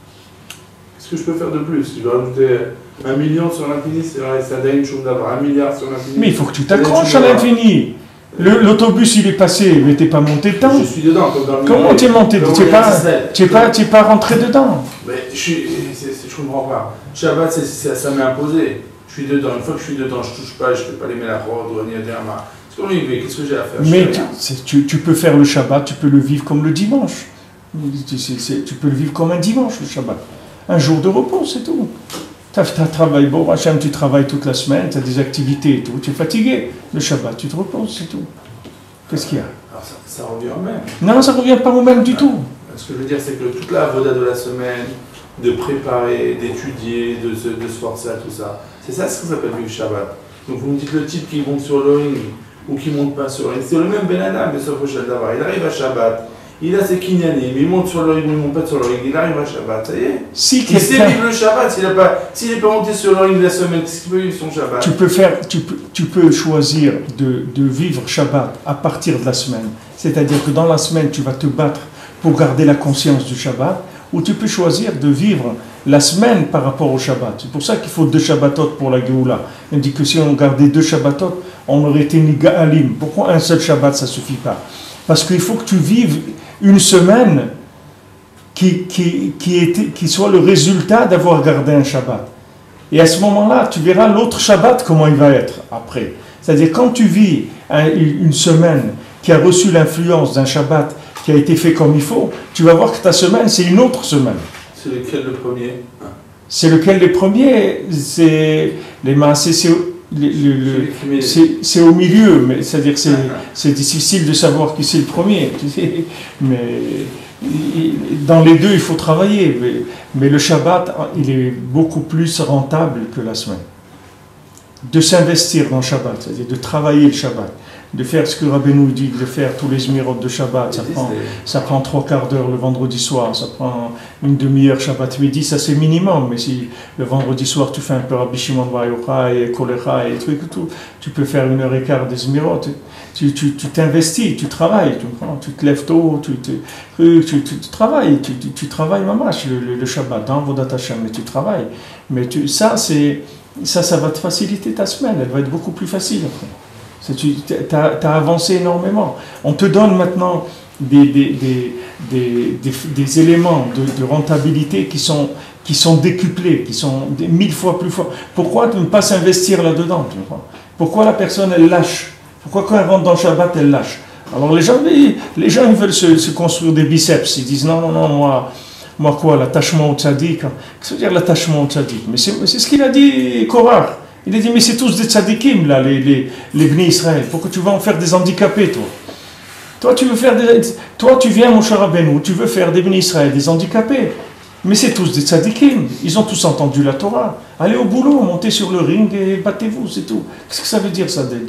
Qu'est-ce que je peux faire de plus? Je vais rajouter un million sur l'infini, c'est vrai, ça donne une chose d'avoir un milliard sur l'infini. Mais il faut que tu t'accroches à l'infini. Le, l'autobus il est passé, mais t'es pas monté dedans. Je suis dedans, comme dans le Comment t'es monté dedans? Tu n'es pas, t'es pas, t'es pas rentré dedans. Mais je suis, c'est, c'est, je comprends pas. Shabbat, c'est, c'est, ça m'est imposé. Je suis dedans. Une fois que je suis dedans, je touche pas, je fais pas les mélachot, ou Niaderma. C'est comme il qu'est-ce que j'ai à faire? Mais tu, tu, tu peux faire le Shabbat, tu peux le vivre comme le dimanche. Tu, c'est, c'est, tu peux le vivre comme un dimanche, le Shabbat. Un jour de repos, c'est tout. Tu travailles, bon, Hachem, tu travailles toute la semaine, tu as des activités et tout, tu es fatigué. Le Shabbat, tu te reposes, c'est tout. Qu'est-ce qu'il y a? Alors ça, ça revient au même. Non, ça ne revient pas au même du tout. Ce que je veux dire, c'est que toute la voda de la semaine, de préparer, d'étudier, de se, de se forcer à tout ça, c'est ça ce qu'on appelle vivre Shabbat. Donc vous me dites le type qui monte sur le ring ou qui ne monte pas sur le ring, c'est le même Ben Adam, mais sauf au Shabbat. Il arrive à Shabbat. Il a ses kinyanim, il monte sur le ring, il ne monte pas sur le ring, il arrive à Shabbat, ça y est. Si il sait vivre le Shabbat, s'il n'est pas, s'il pas monté sur le ring de la semaine, qu'est-ce qu'il peut vivre son Shabbat? Tu peux, faire, tu peux, tu peux choisir de, de vivre Shabbat à partir de la semaine. C'est-à-dire que dans la semaine, tu vas te battre pour garder la conscience du Shabbat, ou tu peux choisir de vivre la semaine par rapport au Shabbat. C'est pour ça qu'il faut deux Shabbatot pour la Géoula. On dit que si on gardait deux Shabbatot, on aurait été ni Ga'alim. Pourquoi un seul Shabbat, ça ne suffit pas? Parce qu'il faut que tu vives une semaine qui, qui, qui, était, qui soit le résultat d'avoir gardé un Shabbat. Et à ce moment-là, tu verras l'autre Shabbat, comment il va être après. C'est-à-dire, quand tu vis un, une semaine qui a reçu l'influence d'un Shabbat qui a été fait comme il faut, tu vas voir que ta semaine, c'est une autre semaine. C'est lequel le premier? C'est lequel le premier? C'est les massés, c'est... Le, le, le, c'est, c'est au milieu, mais c'est-à-dire que c'est, c'est difficile de savoir qui c'est le premier. Tu sais, mais dans les deux, il faut travailler. Mais, mais le Shabbat, il est beaucoup plus rentable que la semaine. de s'investir dans le Shabbat, c'est-à-dire de travailler le Shabbat, de faire ce que Rabbeinu dit, de faire tous les zmirot de Shabbat, ça prend, ça prend trois quarts d'heure le vendredi soir, ça prend une demi-heure Shabbat midi, ça c'est minimum, mais si le vendredi soir tu fais un peu Rabbi Shimon Bar Yochai et Kolecha et trucs et tout, tu peux faire une heure et quart des zmirot, tu, tu, tu t'investis, tu travailles, tu, tu te lèves tôt, tu, tu, tu, tu, tu travailles, tu, tu, tu travailles mamash le, le, le Shabbat, dans Vodat Hashem, mais tu travailles, mais tu, ça c'est, ça, ça va te faciliter ta semaine, elle va être beaucoup plus facile après. Tu as, as avancé énormément. On te donne maintenant des, des, des, des, des, des éléments de, de rentabilité qui sont, qui sont décuplés, qui sont des, mille fois plus forts. Pourquoi ne pas s'investir là-dedans? Pourquoi la personne, elle lâche? Pourquoi quand elle rentre dans le Shabbat, elle lâche? Alors les gens, les gens ils veulent se, se construire des biceps. Ils disent non, non, non, moi, moi quoi, l'attachement au tzaddik. Qu'est-ce que veut dire l'attachement au tzaddik? Mais c'est, c'est ce qu'il a dit Korach. Il a dit, mais c'est tous des tzadikim, là, les, les, les Bnei Israël. Pourquoi tu vas en faire des handicapés, toi? Toi, tu veux faire des... Toi, tu viens, mon cher Rabbeinu, tu veux faire des Bnei Israël, des handicapés. Mais c'est tous des tzadikim. Ils ont tous entendu la Torah. Allez au boulot, montez sur le ring et battez-vous, c'est tout. Qu'est-ce que ça veut dire, ça de, de,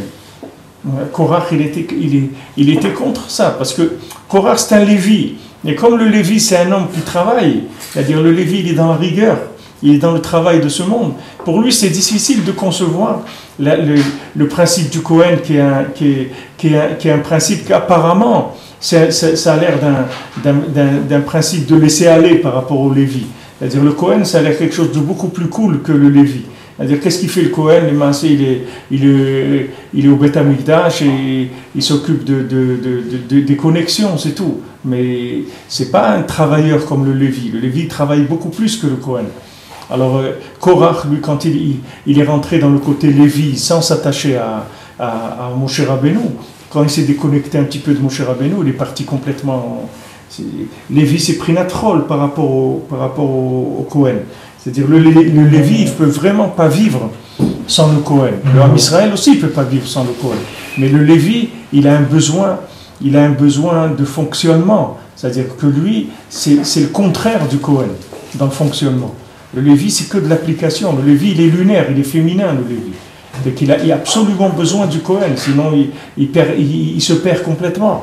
de... Korach, il était, il, est, il était contre ça, parce que Korach, c'est un Lévi. Et comme le Lévi, c'est un homme qui travaille, c'est-à-dire le Lévi, il est dans la rigueur, il est dans le travail de ce monde. Pour lui, c'est difficile de concevoir la, le, le principe du Kohen, qui est un, qui est, qui est un, qui est un principe qu'apparemment, c'est, c'est, ça a l'air d'un, d'un, d'un, d'un principe de laisser aller par rapport au Lévi. C'est-à-dire le Kohen, ça a l'air quelque chose de beaucoup plus cool que le Lévi. C'est-à-dire, qu'est-ce qu'il fait le Kohen? Le Maasé, il est, il est, il est au Beth Amikdash et il s'occupe de, de, de, de, de, des connexions, c'est tout. Mais c'est pas un travailleur comme le Lévi. Le Lévi travaille beaucoup plus que le Kohen. Alors, euh, Korach, lui, quand il, il, il est rentré dans le côté Lévi, sans s'attacher à, à, à Moshe Rabbeinu, quand il s'est déconnecté un petit peu de Moshe Rabbeinu, il est parti complètement... C'est, Lévi s'est pris natrol par rapport au, par rapport au, au Kohen. C'est-à-dire, le, le, le Lévi, il ne peut vraiment pas vivre sans le Kohen. Le Ham Israël aussi ne peut pas vivre sans le Kohen. Mais le Lévi, il a un besoin, il a un besoin de fonctionnement. C'est-à-dire que lui, c'est, c'est le contraire du Kohen dans le fonctionnement. Le Lévi, c'est que de l'application. Le Lévi, il est lunaire, il est féminin, le Lévi. Donc il a, il a absolument besoin du Kohen, sinon il, il, perd, il, il se perd complètement.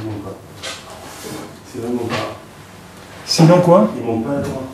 C'est vraiment pas. Sinon quoi? Ils vont pas à droit.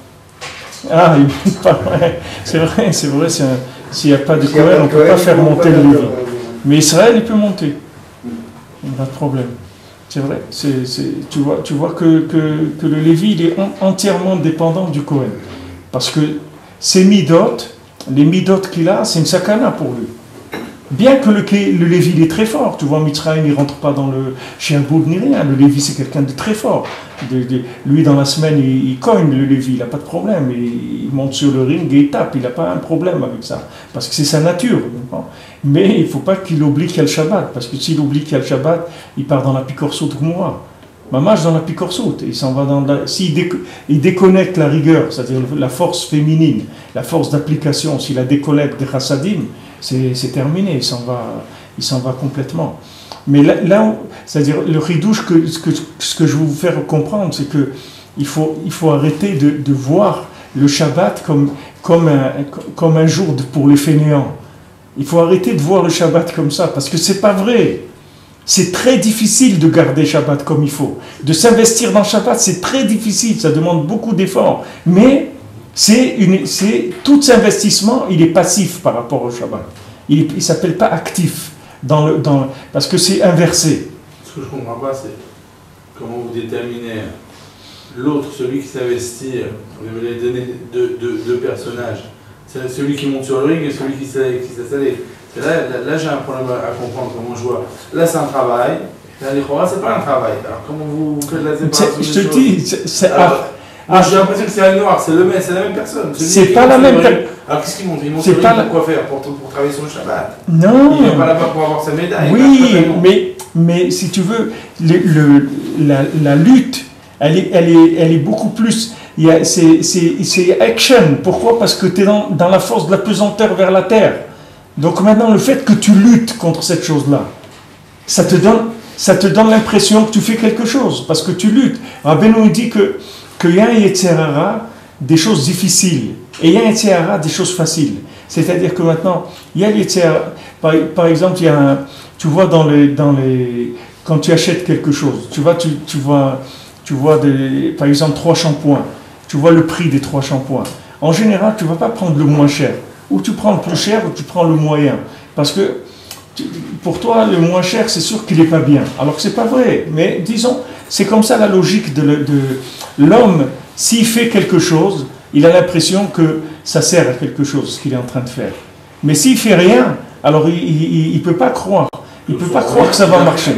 Ah, ils montent pas, ouais. C'est vrai, c'est vrai. C'est un, s'il n'y a pas de Kohen, on ne peut pas faire monter le Lévi. Mais Israël, il peut monter. Il n'y a pas de problème. C'est vrai. C'est, c'est, tu vois, tu vois que, que, que le Lévi, il est entièrement dépendant du Kohen. Parce que ces midot, les midot qu'il a, c'est une sakana pour lui. Bien que le, le Lévi, il est très fort. Tu vois, Mitzrayim, il ne rentre pas dans le Sherboud ni rien. Le Lévi, c'est quelqu'un de très fort. De, de, lui, dans la semaine, il, il cogne le Lévi, il n'a pas de problème. Il, il monte sur le ring et il tape. Il n'a pas un problème avec ça. Parce que c'est sa nature. Mais il ne faut pas qu'il oublie qu'il y a le Shabbat. Parce que s'il oublie qu'il y a le Shabbat, il part dans la Pikorsout Gmoura. Mamash dans la Pikorsout, il s'en va dans la... S'il déco... il déconnecte la rigueur, c'est-à-dire la force féminine, la force d'application, s'il la déconnecte des chassadim, c'est, c'est terminé, il s'en va, il s'en va complètement. Mais là, là où... c'est-à-dire le ridouche, que, ce, que, ce que je veux vous faire comprendre, c'est que il faut, il faut arrêter de, de voir le Shabbat comme, comme, un, comme un jour pour les fainéants. Il faut arrêter de voir le Shabbat comme ça, parce que c'est pas vrai. C'est très difficile de garder Shabbat comme il faut. De s'investir dans Shabbat, c'est très difficile, ça demande beaucoup d'efforts. Mais c'est une, c'est, tout investissement, il est passif par rapport au Shabbat. Il ne s'appelle pas actif, dans le, dans, parce que c'est inversé. Ce que je ne comprends pas, c'est comment vous déterminez l'autre, celui qui s'investit. Vous avez donné deux, deux, deux personnages. C'est celui qui monte sur le ring et celui qui s'est installé. Là, là, là j'ai un problème à comprendre comment je vois. Là, c'est un travail. Là, les Khora, c'est pas un travail. Alors, comment vous faites la séparation? Je te dis, c'est, c'est, alors, ah, j'ai l'impression que c'est un noir, c'est, le, c'est la même personne. C'est pas la même personne. Alors, qu'est-ce qu'ils montent? Ils montent sur le ring pour quoi faire? Pour, pour travailler sur le Shabbat. Non. Il n'est pas là-bas pour avoir sa médaille. Oui, mais, mais si tu veux, le, le, la, la lutte, elle est, elle, est, elle est beaucoup plus. Il y a, c'est, c'est, c'est action. Pourquoi? Parce que tu es dans, dans la force de la pesanteur vers la terre. Donc maintenant, le fait que tu luttes contre cette chose-là, ça te donne, ça te donne l'impression que tu fais quelque chose, parce que tu luttes. Rabbeinu dit que, qu'il y a un Yetzer Hara, des choses difficiles, et il y a un Yetzer Hara, des choses faciles. C'est-à-dire que maintenant, il y a les par, par exemple, il y a un, tu vois dans les, dans les, quand tu achètes quelque chose, tu vois, tu, tu vois, tu vois des, par exemple trois shampoings, tu vois le prix des trois shampoings. En général, tu ne vas pas prendre le moins cher. Ou tu prends le plus cher ou tu prends le moyen. Parce que tu, pour toi, le moins cher, c'est sûr qu'il n'est pas bien. Alors que ce n'est pas vrai. Mais disons, c'est comme ça la logique de, de l'homme. S'il fait quelque chose, il a l'impression que ça sert à quelque chose, ce qu'il est en train de faire. Mais s'il ne fait rien, alors il ne peut pas croire. Il ne peut pas croire que ça va marcher.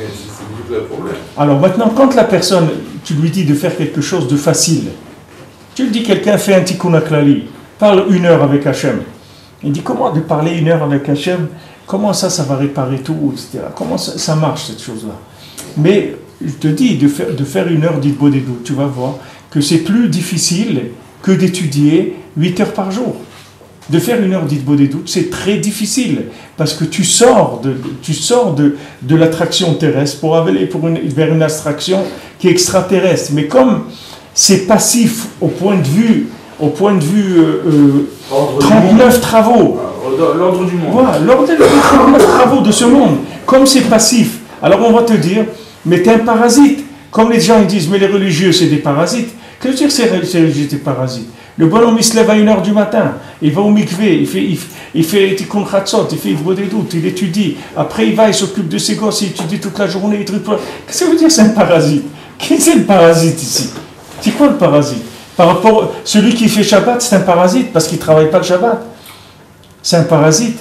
Alors maintenant, quand la personne, tu lui dis de faire quelque chose de facile, tu lui dis quelqu'un fait un tikkun haklali, parle une heure avec Hachem. Il dit comment de parler une heure avec Hachem, comment ça, ça va réparer tout, et cetera. Comment ça, ça marche cette chose-là. Mais je te dis de faire, de faire une heure d'Itbodedut, tu vas voir que c'est plus difficile que d'étudier huit heures par jour. De faire une heure d'Itbodedut, c'est très difficile parce que tu sors de, tu sors de, de l'attraction terrestre pour aller pour une, vers une abstraction qui est extraterrestre. Mais comme c'est passif au point de vue, au point de vue euh, euh, trente-neuf travaux. L'ordre du monde. Voilà, l'ordre des trente-neuf travaux de ce monde. Comme c'est passif, alors on va te dire, mais t'es un parasite. Comme les gens ils disent, mais les religieux c'est des parasites. Qu'est-ce que c'est que ces religieux des parasites? Le bonhomme il se lève à une heure du matin, il va au mikvé, il fait il, il fait tikkun chatzot, il fait Itbodedut, il étudie. Après il va, il s'occupe de ses gosses, il étudie toute la journée. Qu'est-ce que ça veut dire c'est un parasite? Qui c'est le parasite ici? C'est quoi le parasite? Par rapport à celui qui fait Shabbat, c'est un parasite parce qu'il ne travaille pas le Shabbat. C'est un parasite.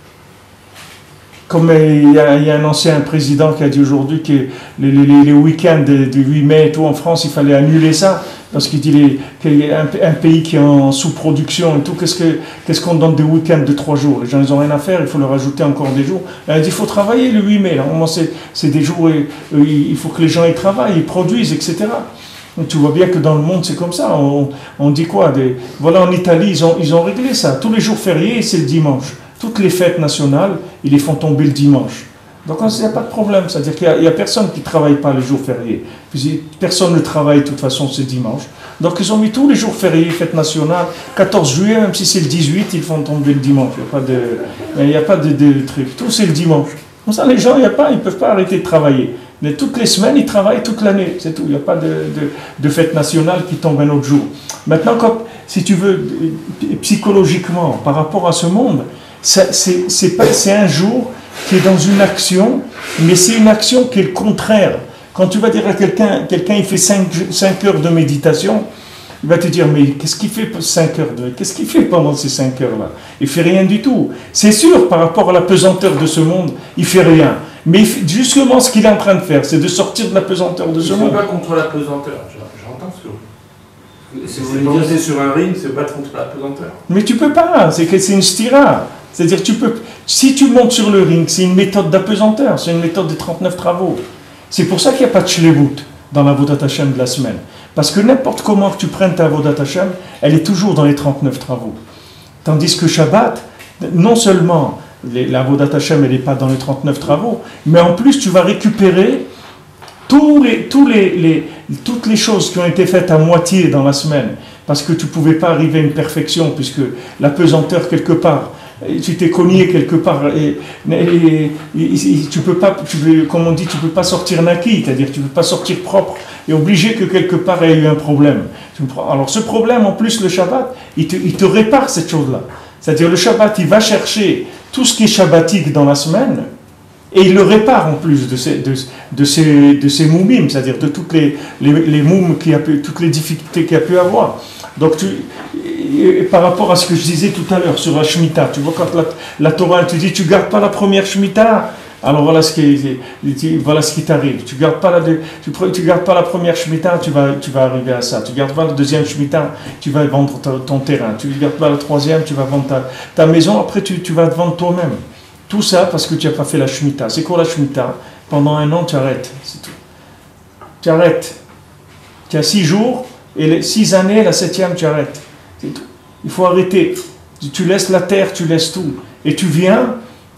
Comme il y, a, il y a un ancien président qui a dit aujourd'hui que les, les, les week-ends du huit mai et tout en France, il fallait annuler ça parce qu'il dit les, qu'il y a un, un pays qui est en sous-production et tout, qu'est-ce, que, qu'est-ce qu'on donne des week-ends de trois jours? Les gens, ils n'ont rien à faire, il faut leur ajouter encore des jours. Il a dit il faut travailler le huit mai. Là. C'est, c'est des jours où il faut que les gens y travaillent, ils produisent, et cetera. Donc, tu vois bien que dans le monde, c'est comme ça. On, on dit quoi des, voilà, en Italie, ils ont, ils ont réglé ça. Tous les jours fériés, c'est le dimanche. Toutes les fêtes nationales, ils les font tomber le dimanche. Donc, il n'y a pas de problème. C'est-à-dire qu'il n'y a, a personne qui ne travaille pas les jours fériés. Puis, personne ne travaille, de toute façon, c'est dimanche. Donc, ils ont mis tous les jours fériés, fêtes nationales. quatorze juillet, même si c'est le dix-huit, ils font tomber le dimanche. Il n'y a pas de, il n'y a pas de, de truc. Tout, c'est le dimanche. Comme ça, les gens, il y a pas, ils ne peuvent pas arrêter de travailler. Mais toutes les semaines, ils travaillent toute l'année, c'est tout. Il n'y a pas de, de, de fête nationale qui tombe un autre jour. Maintenant, quand, si tu veux, psychologiquement, par rapport à ce monde, ça, c'est, c'est, pas, c'est un jour qui est dans une action, mais c'est une action qui est le contraire. Quand tu vas dire à quelqu'un, quelqu'un il fait cinq heures de méditation, il va te dire, mais qu'est-ce qu'il fait cinq heures de, qu'est-ce qu'il fait pendant ces cinq heures-là? Il ne fait rien du tout. C'est sûr, par rapport à la pesanteur de ce monde, il ne fait rien. Mais justement, ce qu'il est en train de faire, c'est de sortir de la pesanteur de ce monde. C'est pas contre la pesanteur, j'entends ce que vous... Si vous montez sur un ring, c'est pas contre la pesanteur. Mais tu peux pas, c'est que c'est une stira. C'est-à-dire, tu peux, si tu montes sur le ring, c'est une méthode d'apesanteur, c'est une méthode des trente-neuf travaux. C'est pour ça qu'il n'y a pas de shlevut dans la Avodat Hashem de la semaine. Parce que n'importe comment que tu prennes ta Avodat Hashem, elle est toujours dans les trente-neuf travaux. Tandis que Shabbat, non seulement la Avodat Hashem, elle n'est pas dans les trente-neuf travaux, mais en plus tu vas récupérer tous les, tous les, les, toutes les choses qui ont été faites à moitié dans la semaine, parce que tu ne pouvais pas arriver à une perfection, puisque la pesanteur quelque part, tu t'es cogné quelque part, et, et, et, et tu peux pas, tu veux, comme on dit, tu ne peux pas sortir naki, c'est-à-dire tu ne peux pas sortir propre, et obligé que quelque part il y ait eu un problème. Alors ce problème, en plus le Shabbat, il te, il te répare cette chose-là. C'est-à-dire le Shabbat, il va chercher tout ce qui est shabbatique dans la semaine, et il le répare en plus de ces, de, de ces, de ces moumim, c'est-à-dire de toutes les, les, les moums, qui a pu, toutes les difficultés qu'il y a pu avoir. Donc tu, et par rapport à ce que je disais tout à l'heure sur la Shemitah, tu vois quand la, la Torah te dit tu ne gardes pas la première Shemitah, alors voilà ce qui, voilà ce qui t'arrive. Tu ne gardes pas la, tu, tu gardes pas la première Shemitah, tu vas, tu vas arriver à ça. Tu ne gardes pas la deuxième Shemitah, tu vas vendre ta, ton terrain. Tu ne gardes pas la troisième, tu vas vendre ta, ta maison, après tu, tu vas te vendre toi-même. Tout ça parce que tu n'as pas fait la Shemitah. C'est quoi la Shemitah? Pendant un an, tu arrêtes. C'est tout. Tu arrêtes. Tu as six jours, et les six années, la septième, tu arrêtes. C'est tout. Il faut arrêter. Tu laisses la terre, tu laisses tout. Et tu viens...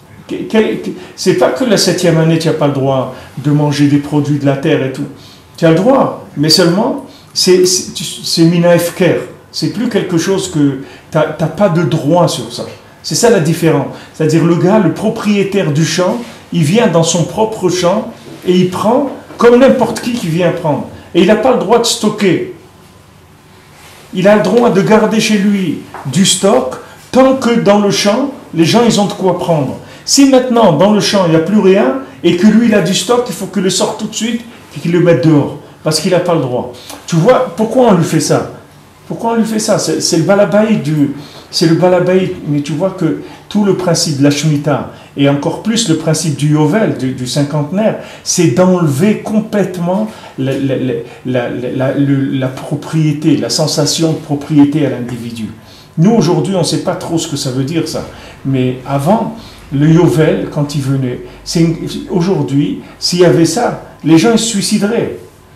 C'est pas que la septième année, tu n'as pas le droit de manger des produits de la terre et tout. Tu as le droit, mais seulement, c'est mina efker. C'est plus quelque chose que tu n'as pas de droit sur ça. C'est ça la différence. C'est-à-dire le gars, le propriétaire du champ, il vient dans son propre champ et il prend comme n'importe qui qui vient prendre. Et il n'a pas le droit de stocker. Il a le droit de garder chez lui du stock tant que dans le champ, les gens ils ont de quoi prendre. Si maintenant dans le champ il n'y a plus rien et que lui il a du stock, il faut qu'il le sorte tout de suite et qu'il le mette dehors parce qu'il n'a pas le droit. Tu vois pourquoi on lui fait ça? Pourquoi on lui fait ça? C'est le balabaï du... C'est le balabaï, mais tu vois que tout le principe de la Shemitah, et encore plus le principe du Yovel, du, du cinquantenaire, c'est d'enlever complètement la, la, la, la, la, la propriété, la sensation de propriété à l'individu. Nous, aujourd'hui, on ne sait pas trop ce que ça veut dire, ça. Mais avant, le Yovel, quand il venait, aujourd'hui, s'il y avait ça, les gens ils se suicideraient.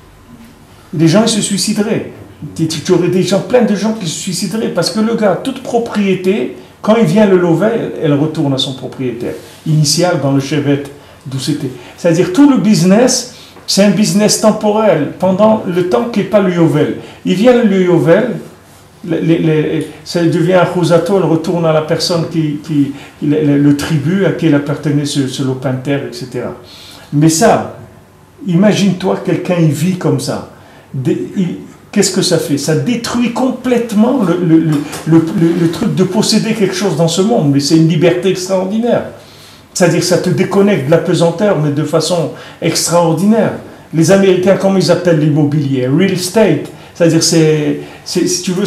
Les gens ils se suicideraient. Tu aurais des gens, plein de gens qui se suicideraient parce que le gars, toute propriété, quand il vient le lever, elle retourne à son propriétaire initial dans le chevet d'où c'était. C'est-à-dire tout le business, c'est un business temporel pendant le temps qui n'est pas le yovel. Il vient le yovel, les, les, les, ça devient un chouzato, elle retourne à la personne qui, qui le, le tribut à qui elle appartenait ce, ce lopin de terre, et cetera. Mais ça, imagine-toi quelqu'un il vit comme ça. Des, il, Qu'est-ce que ça fait? Ça détruit complètement le, le, le, le, le truc de posséder quelque chose dans ce monde, mais c'est une liberté extraordinaire. C'est-à-dire que ça te déconnecte de la pesanteur, mais de façon extraordinaire. Les Américains, comment ils appellent l'immobilier? Real estate. C'est-à-dire, c'est, si tu veux,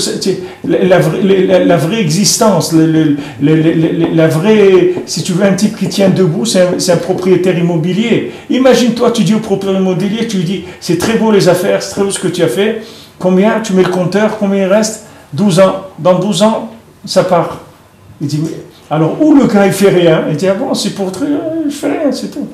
la, la, la vraie existence, le, le, le, le, la vraie, si tu veux, un type qui tient debout, c'est un, un propriétaire immobilier. Imagine-toi, tu dis au propriétaire immobilier, tu lui dis, c'est très beau les affaires, c'est très beau ce que tu as fait, combien, tu mets le compteur, combien il reste? douze ans. Dans douze ans, ça part. Il dit, mais, alors, où le gars, il fait rien? Il dit, ah bon, c'est pour truc, je fais rien, c'est tout.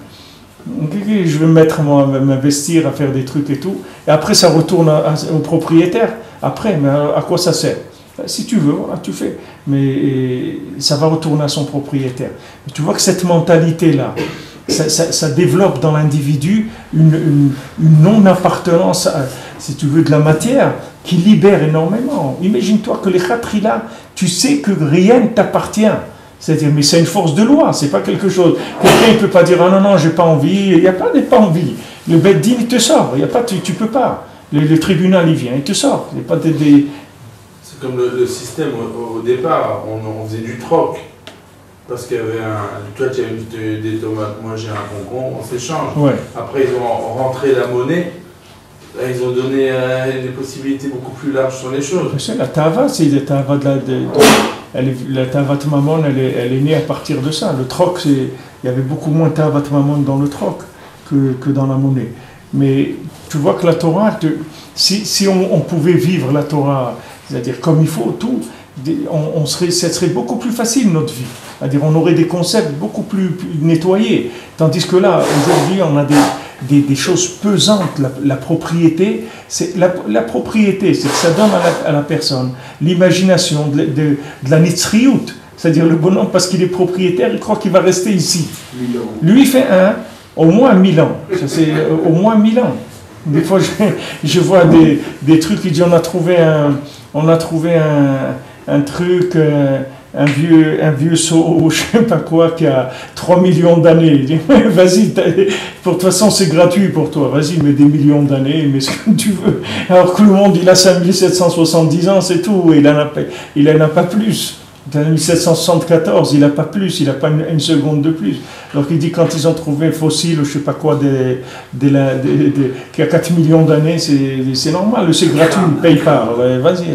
Okay, je vais me mettre, moi, m'investir à faire des trucs et tout. Et après, ça retourne à, à, au propriétaire. Après, mais à, à quoi ça sert? Si tu veux, voilà, tu fais. Mais et, ça va retourner à son propriétaire. Et tu vois que cette mentalité-là, ça, ça, ça développe dans l'individu une, une, une non-appartenance, à, si tu veux, de la matière qui libère énormément. Imagine-toi que les khatrila, tu sais que rien ne t'appartient. C'est-à-dire, mais c'est une force de loi, c'est pas quelque chose. Quelqu'un ne peut pas dire, ah non, non, j'ai pas envie, il n'y a pas de pas envie. Le Beddin, il te sort, il y a pas, tu, tu peux pas. Le, le tribunal, il vient, il te sort. Il y a pas de, des... C'est comme le, le système, au, au départ, on, on faisait du troc. Parce qu'il y avait un. Toi, tu as une, des tomates, moi j'ai un concombre, on s'échange. Ouais. Après, ils ont rentré la monnaie. Là, ils ont donné euh, des possibilités beaucoup plus larges sur les choses. C'est la tava, c'est la tava de la. De, de, elle est, la tavat mamon, elle est, elle est née à partir de ça. Le troc, il y avait beaucoup moins de tavat mamon dans le troc que, que dans la monnaie. Mais tu vois que la Torah, te, si, si on, on pouvait vivre la Torah, c'est-à-dire comme il faut, tout, on, on serait, ça serait beaucoup plus facile notre vie. C'est-à-dire on aurait des concepts beaucoup plus, plus nettoyés. Tandis que là, aujourd'hui, on a des, des, des choses pesantes. La, la propriété, c'est la, la propriété, c'est que ça donne à la, à la personne l'imagination de, de, de la nitzriout. C'est-à-dire le bonhomme, parce qu'il est propriétaire, il croit qu'il va rester ici. Lui, il fait un, au moins mille ans. Ça, c'est au moins mille ans. Des fois, je, je vois des, des trucs, il dit on a trouvé un, on a trouvé un, un truc, euh, un vieux, un vieux seau, je sais pas quoi, qui a trois millions d'années. Il dit, vas-y, pour toute façon, c'est gratuit pour toi. Vas-y, mets des millions d'années, mets ce que tu veux. Alors que le monde, il a cinq mille sept cent soixante-dix ans, c'est tout. Et il en a, il en a pas plus. En mille sept cent soixante-quatorze, il n'a pas plus, il n'a pas une, une seconde de plus. Donc il dit quand ils ont trouvé un fossile, je ne sais pas quoi, des, des, des, des, qui a quatre millions d'années, c'est normal, c'est gratuit, ne paye pas. Vas-y,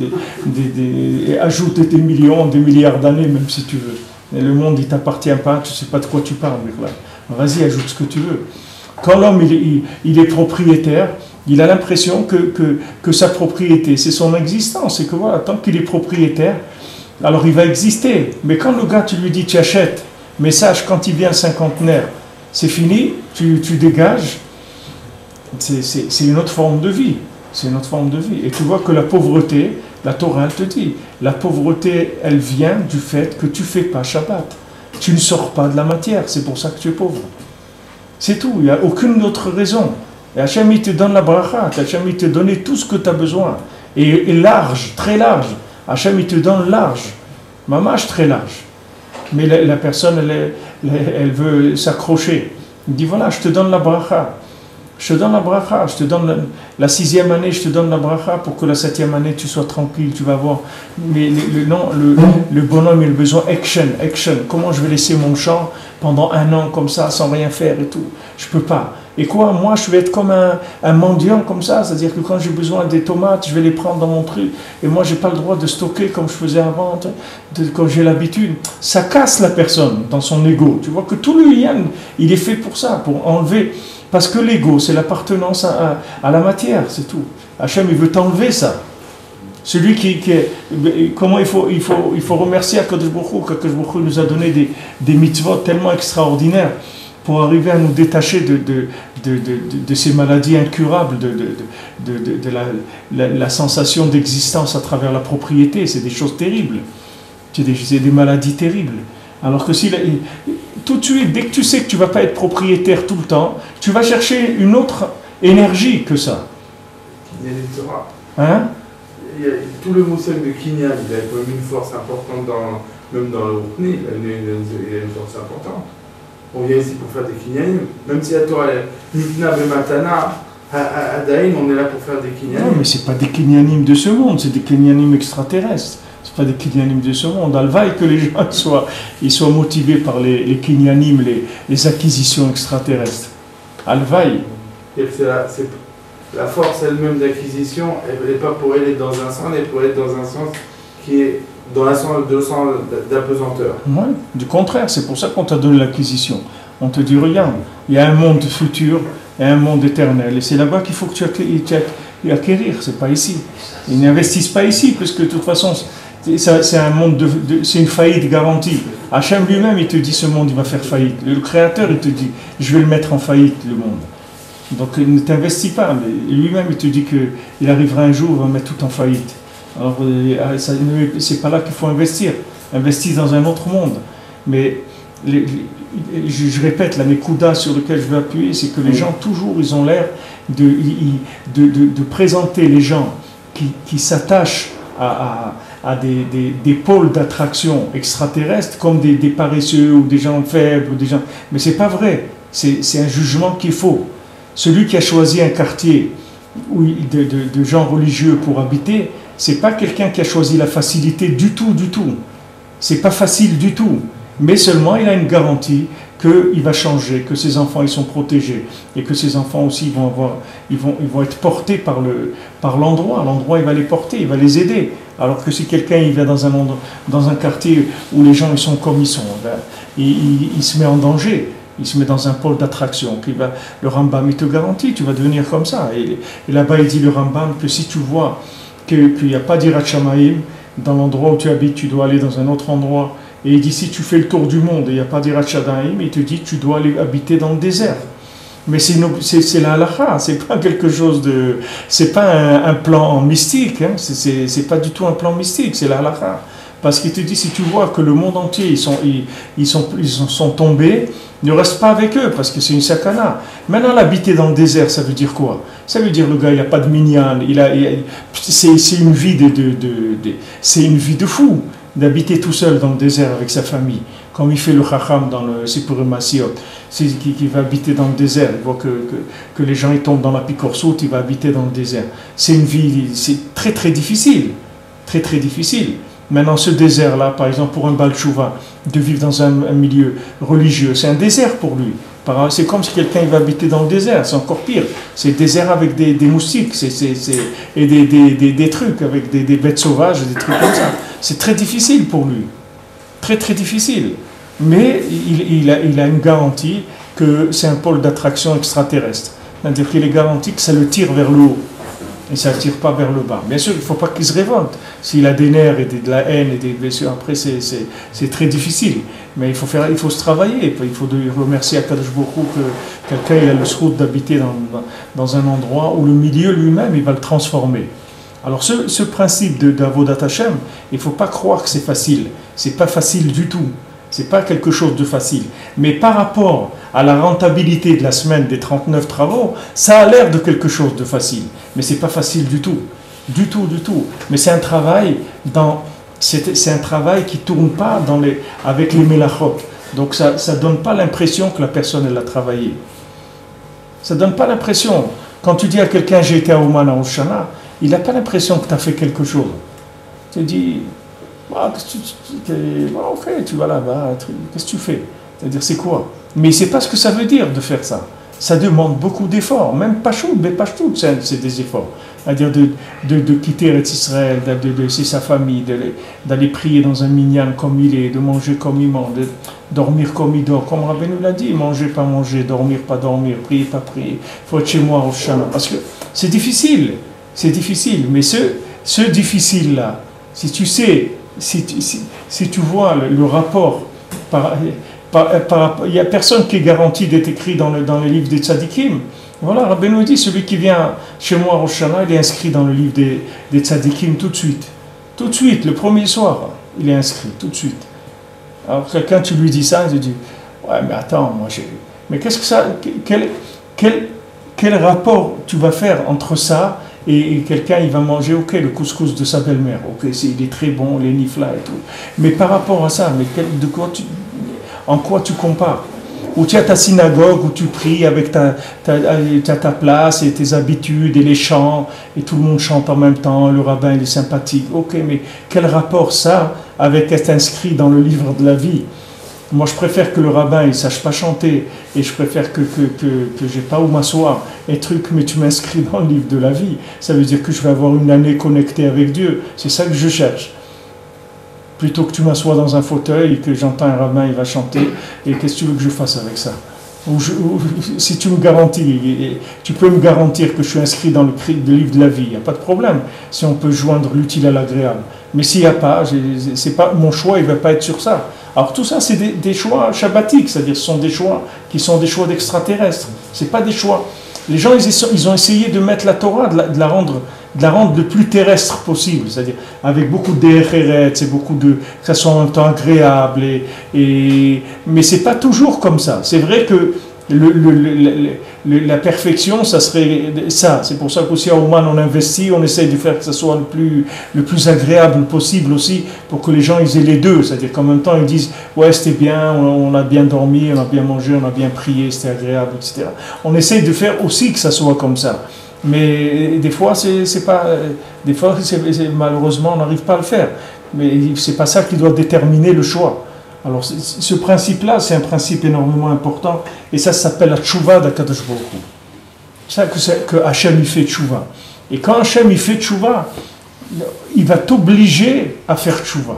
ajoute des millions, des milliards d'années, même si tu veux. Et le monde, il ne t'appartient pas, tu ne sais pas de quoi tu parles. Vas-y, ajoute ce que tu veux. Quand l'homme, il, il, il est propriétaire, il a l'impression que, que, que sa propriété, c'est son existence. Et que voilà, tant qu'il est propriétaire, alors il va exister. Mais quand le gars, tu lui dis, tu achètes, mais sache, quand il vient le cinquantenaire, c'est fini, tu, tu dégages, c'est une autre forme de vie. C'est une autre forme de vie. Et tu vois que la pauvreté, la Torah, elle te dit, la pauvreté, elle vient du fait que tu ne fais pas Shabbat. Tu ne sors pas de la matière, c'est pour ça que tu es pauvre. C'est tout, il n'y a aucune autre raison. Et Hachem, il te donne la bracha, Hachem, il te donne tout ce que tu as besoin. et, et large, très large. Hachem, il te donne large, mamash très large. Mais la, la personne, elle, elle, elle veut s'accrocher. Il dit voilà, je te donne la bracha. Je te donne la bracha, je te donne la, la sixième année, je te donne la bracha pour que la septième année tu sois tranquille, tu vas voir. Mais le, le, non, le, le bonhomme, il a besoin action, action. Comment je vais laisser mon champ pendant un an comme ça, sans rien faire et tout? Je peux pas. Et quoi, moi je vais être comme un, un mendiant comme ça, c'est-à-dire que quand j'ai besoin des tomates, je vais les prendre dans mon truc. Et moi j'ai pas le droit de stocker comme je faisais avant, de, quand j'ai l'habitude. Ça casse la personne dans son ego. Tu vois que tout le lien, il est fait pour ça, pour enlever. Parce que l'ego, c'est l'appartenance à, à, à la matière, c'est tout. Hachem, il veut t'enlever ça. Celui qui, qui est, comment il faut, il faut, il faut remercier Akadosh Baruch Hu, qu'Akadosh Baruch Hu nous a donné des, des mitzvot tellement extraordinaires pour arriver à nous détacher de, de, de, de, de, de ces maladies incurables, de, de, de, de, de la, la, la sensation d'existence à travers la propriété. C'est des choses terribles. C'est des, c'est des maladies terribles. Alors que si, tout de suite, dès que tu sais que tu ne vas pas être propriétaire tout le temps, tu vas chercher une autre énergie que ça. Il y a des Torah. Hein? Il y a tout le moussel de Kinyan, il a quand même une force importante, dans, même dans le Roukni, il a une force importante. On vient ici pour faire des Kinyanim, même si la Torah est Nitna Bematana, à Daïm, on est là pour faire des Kinyanim. Non, mais ce n'est pas des Kinyanim de ce monde, c'est des Kinyanim extraterrestres. Ce n'est pas des Kinyanim de ce monde. Alvaï que les gens soient, ils soient motivés par les, les Kinyanim, les, les acquisitions extraterrestres. Alvaï. C'est la, la force elle-même d'acquisition, elle n'est pas pour aller dans un sens, elle est pour aller dans un sens qui est dans un sens d'apesanteur. Oui, du contraire, c'est pour ça qu'on t'a donné l'acquisition. On te dit, regarde, il y a un monde futur et un monde éternel. Et c'est là-bas qu'il faut que tu acquérir, c'est pas ici. Ils n'investissent pas ici, parce que de toute façon, c'est un monde de, de, c'est une faillite garantie. Hachem lui-même, il te dit, ce monde, il va faire faillite. Le Créateur, il te dit, je vais le mettre en faillite, le monde. Donc, il ne t'investit pas, mais lui-même, il te dit qu'il arrivera un jour, il va mettre tout en faillite. Alors, c'est pas là qu'il faut investir. Investir dans un autre monde. Mais, les, les, je, je répète, la Nekuda sur laquelle je veux appuyer, c'est que les gens, toujours, ils ont l'air de, de, de, de présenter les gens qui, qui s'attachent à, à, à des, des, des pôles d'attraction extraterrestres comme des, des paresseux ou des gens faibles. Ou des gens... Mais c'est pas vrai. C'est un jugement qui est faux. Celui qui a choisi un quartier où, de, de, de gens religieux pour habiter, c'est pas quelqu'un qui a choisi la facilité du tout, du tout. C'est pas facile du tout. Mais seulement il a une garantie qu'il va changer, que ses enfants ils sont protégés et que ses enfants aussi vont avoir, ils vont, ils vont être portés par le, par l'endroit. L'endroit il va les porter, il va les aider. Alors que si quelqu'un il vient dans un endroit, dans un quartier où les gens ils sont comme ils sont, ben, il, il, il se met en danger. Il se met dans un pôle d'attraction. Le Rambam, il te garantit, tu vas devenir comme ça. Et, et là-bas, il dit le Rambam que si tu vois qu'il n'y a pas d'Irat Shamayim, dans l'endroit où tu habites, tu dois aller dans un autre endroit. Et il dit si tu fais le tour du monde et il n'y a pas d'Irat Shamayim, il te dit tu dois aller habiter dans le désert. Mais c'est la halakha, c'est pas quelque chose de. C'est pas un, un plan mystique, hein, c'est pas du tout un plan mystique, c'est la halakha. Parce qu'il te dit, si tu vois que le monde entier, ils sont, ils, ils sont, ils sont tombés, ne reste pas avec eux, parce que c'est une sakana. Maintenant, l'habiter dans le désert, ça veut dire quoi? Ça veut dire, le gars, il n'a pas de minyan, il a, c'est une vie de, de, de, de c'est une vie de fou, d'habiter tout seul dans le désert avec sa famille. Comme il fait le chacham dans le Sipur Masiot, qui, qui va habiter dans le désert, il voit que, que, que les gens ils tombent dans la picorsoute, il va habiter dans le désert. C'est une vie, c'est très très difficile, très très difficile. Maintenant, ce désert-là, par exemple, pour un Baal Tshuva, de vivre dans un, un milieu religieux, c'est un désert pour lui. C'est comme si quelqu'un va habiter dans le désert, c'est encore pire. C'est désert avec des, des moustiques c'est, c'est, c'est, et des, des, des, des trucs, avec des, des bêtes sauvages, des trucs comme ça. C'est très difficile pour lui. Très, très difficile. Mais il, il, a, il a une garantie que c'est un pôle d'attraction extraterrestre. C'est-à-dire qu'il est garanti que ça le tire vers le haut. Et ça ne tire pas vers le bas. Bien sûr, il ne faut pas qu'il se révolte. S'il a des nerfs et de la haine et des blessures, après, c'est très difficile. Mais il faut, faire, il faut se travailler. Il faut remercier Akadosh Baruch Hu que quelqu'un a le srout d'habiter dans, dans un endroit où le milieu lui-même, il va le transformer. Alors, ce, ce principe d'Avodat Hashem, il ne faut pas croire que c'est facile. Ce n'est pas facile du tout. Ce n'est pas quelque chose de facile. Mais par rapport à la rentabilité de la semaine des trente-neuf travaux, ça a l'air de quelque chose de facile. Mais ce n'est pas facile du tout. Du tout, du tout. Mais c'est un travail dans, c'est, c'est un travail qui tourne pas dans les, avec les mélachot. Donc ça ne donne pas l'impression que la personne elle a travaillé. Ça ne donne pas l'impression. Quand tu dis à quelqu'un j'ai été à Ouman à Rosh Hashanah, il n'a pas l'impression que tu as fait quelque chose. Tu dis, ah, qu'est-ce que tu, ah, ok, tu vas là-bas, qu'est-ce que tu fais? C'est-à-dire c'est quoi? Mais il ne sait pas ce que ça veut dire de faire ça. Ça demande beaucoup d'efforts, même Pachout, mais Pachout, c'est, c'est des efforts. C'est-à-dire de, de, de quitter Eretz Israël, de, de laisser sa famille, de, d'aller prier dans un minyan comme il est, de manger comme il mange, de dormir comme il dort, comme Rabbeinu l'a dit, manger, pas manger, dormir, pas dormir, prier, pas prier. Il faut être chez moi au Shana. Parce que c'est difficile, c'est difficile, mais ce, ce difficile-là, si tu sais, si tu, si, si tu vois le, le rapport par. Par, par, il n'y a personne qui est garanti d'être écrit dans le, dans le livre des tzadikim. Voilà, Rabbeinu dit, celui qui vient chez moi à Rosh Hashanah, il est inscrit dans le livre des, des tzadikim tout de suite. Tout de suite, le premier soir, il est inscrit, tout de suite. Alors quelqu'un, tu lui dis ça, il te dit, ouais mais attends, moi j'ai... Mais qu'est-ce que ça... Quel, quel, quel rapport tu vas faire entre ça et, et quelqu'un, il va manger, ok, le couscous de sa belle-mère, ok, c'est, il est très bon, les nifla et tout. Mais par rapport à ça, mais quel, de quoi tu... En quoi tu compares? Où tu as ta synagogue, où tu pries avec ta, ta, ta, ta place et tes habitudes et les chants, et tout le monde chante en même temps, le rabbin il est sympathique. Ok, mais quel rapport ça avec être inscrit dans le livre de la vie? Moi je préfère que le rabbin il ne sache pas chanter, et je préfère que, que, que, que j'ai pas où m'asseoir, et truc, mais tu m'inscris dans le livre de la vie. Ça veut dire que je vais avoir une année connectée avec Dieu. C'est ça que je cherche. Plutôt que tu m'assois dans un fauteuil et que j'entends un rabbin, il va chanter, et qu'est-ce que tu veux que je fasse avec ça? Ou je, ou, si tu me garantis, tu peux me garantir que je suis inscrit dans le, le livre de la vie, il n'y a pas de problème, si on peut joindre l'utile à l'agréable. Mais s'il n'y a pas, c'est pas, mon choix, il ne va pas être sur ça. Alors tout ça, c'est des, des choix shabbatiques, c'est-à-dire ce sont des choix qui sont des choix d'extraterrestres. Ce n'est pas des choix. Les gens, ils, ils ont essayé de mettre la Torah, de la, de la rendre... de la rendre le plus terrestre possible, c'est-à-dire avec beaucoup d'Echeret, c'est beaucoup de, que ça soit en même temps agréable, et, et, mais c'est pas toujours comme ça. C'est vrai que le, le, le, le, la perfection, ça serait ça. C'est pour ça qu'aussi à Ouman, on investit, on essaye de faire que ça soit le plus, le plus agréable possible aussi, pour que les gens ils aient les deux, c'est-à-dire qu'en même temps ils disent ouais c'était bien, on a bien dormi, on a bien mangé, on a bien prié, c'était agréable, et cetera. On essaye de faire aussi que ça soit comme ça. Mais des fois, c'est, c'est pas, des fois c'est, c'est, malheureusement, on n'arrive pas à le faire. Mais c'est pas ça qui doit déterminer le choix. Alors, ce principe-là, c'est un principe énormément important, et ça s'appelle la tchouva d'Akadosh Baruch Hu. C'est ça que, c'est, que Hachem il fait tchouva. Et quand Hachem il fait tchouva, il va t'obliger à faire tchouva.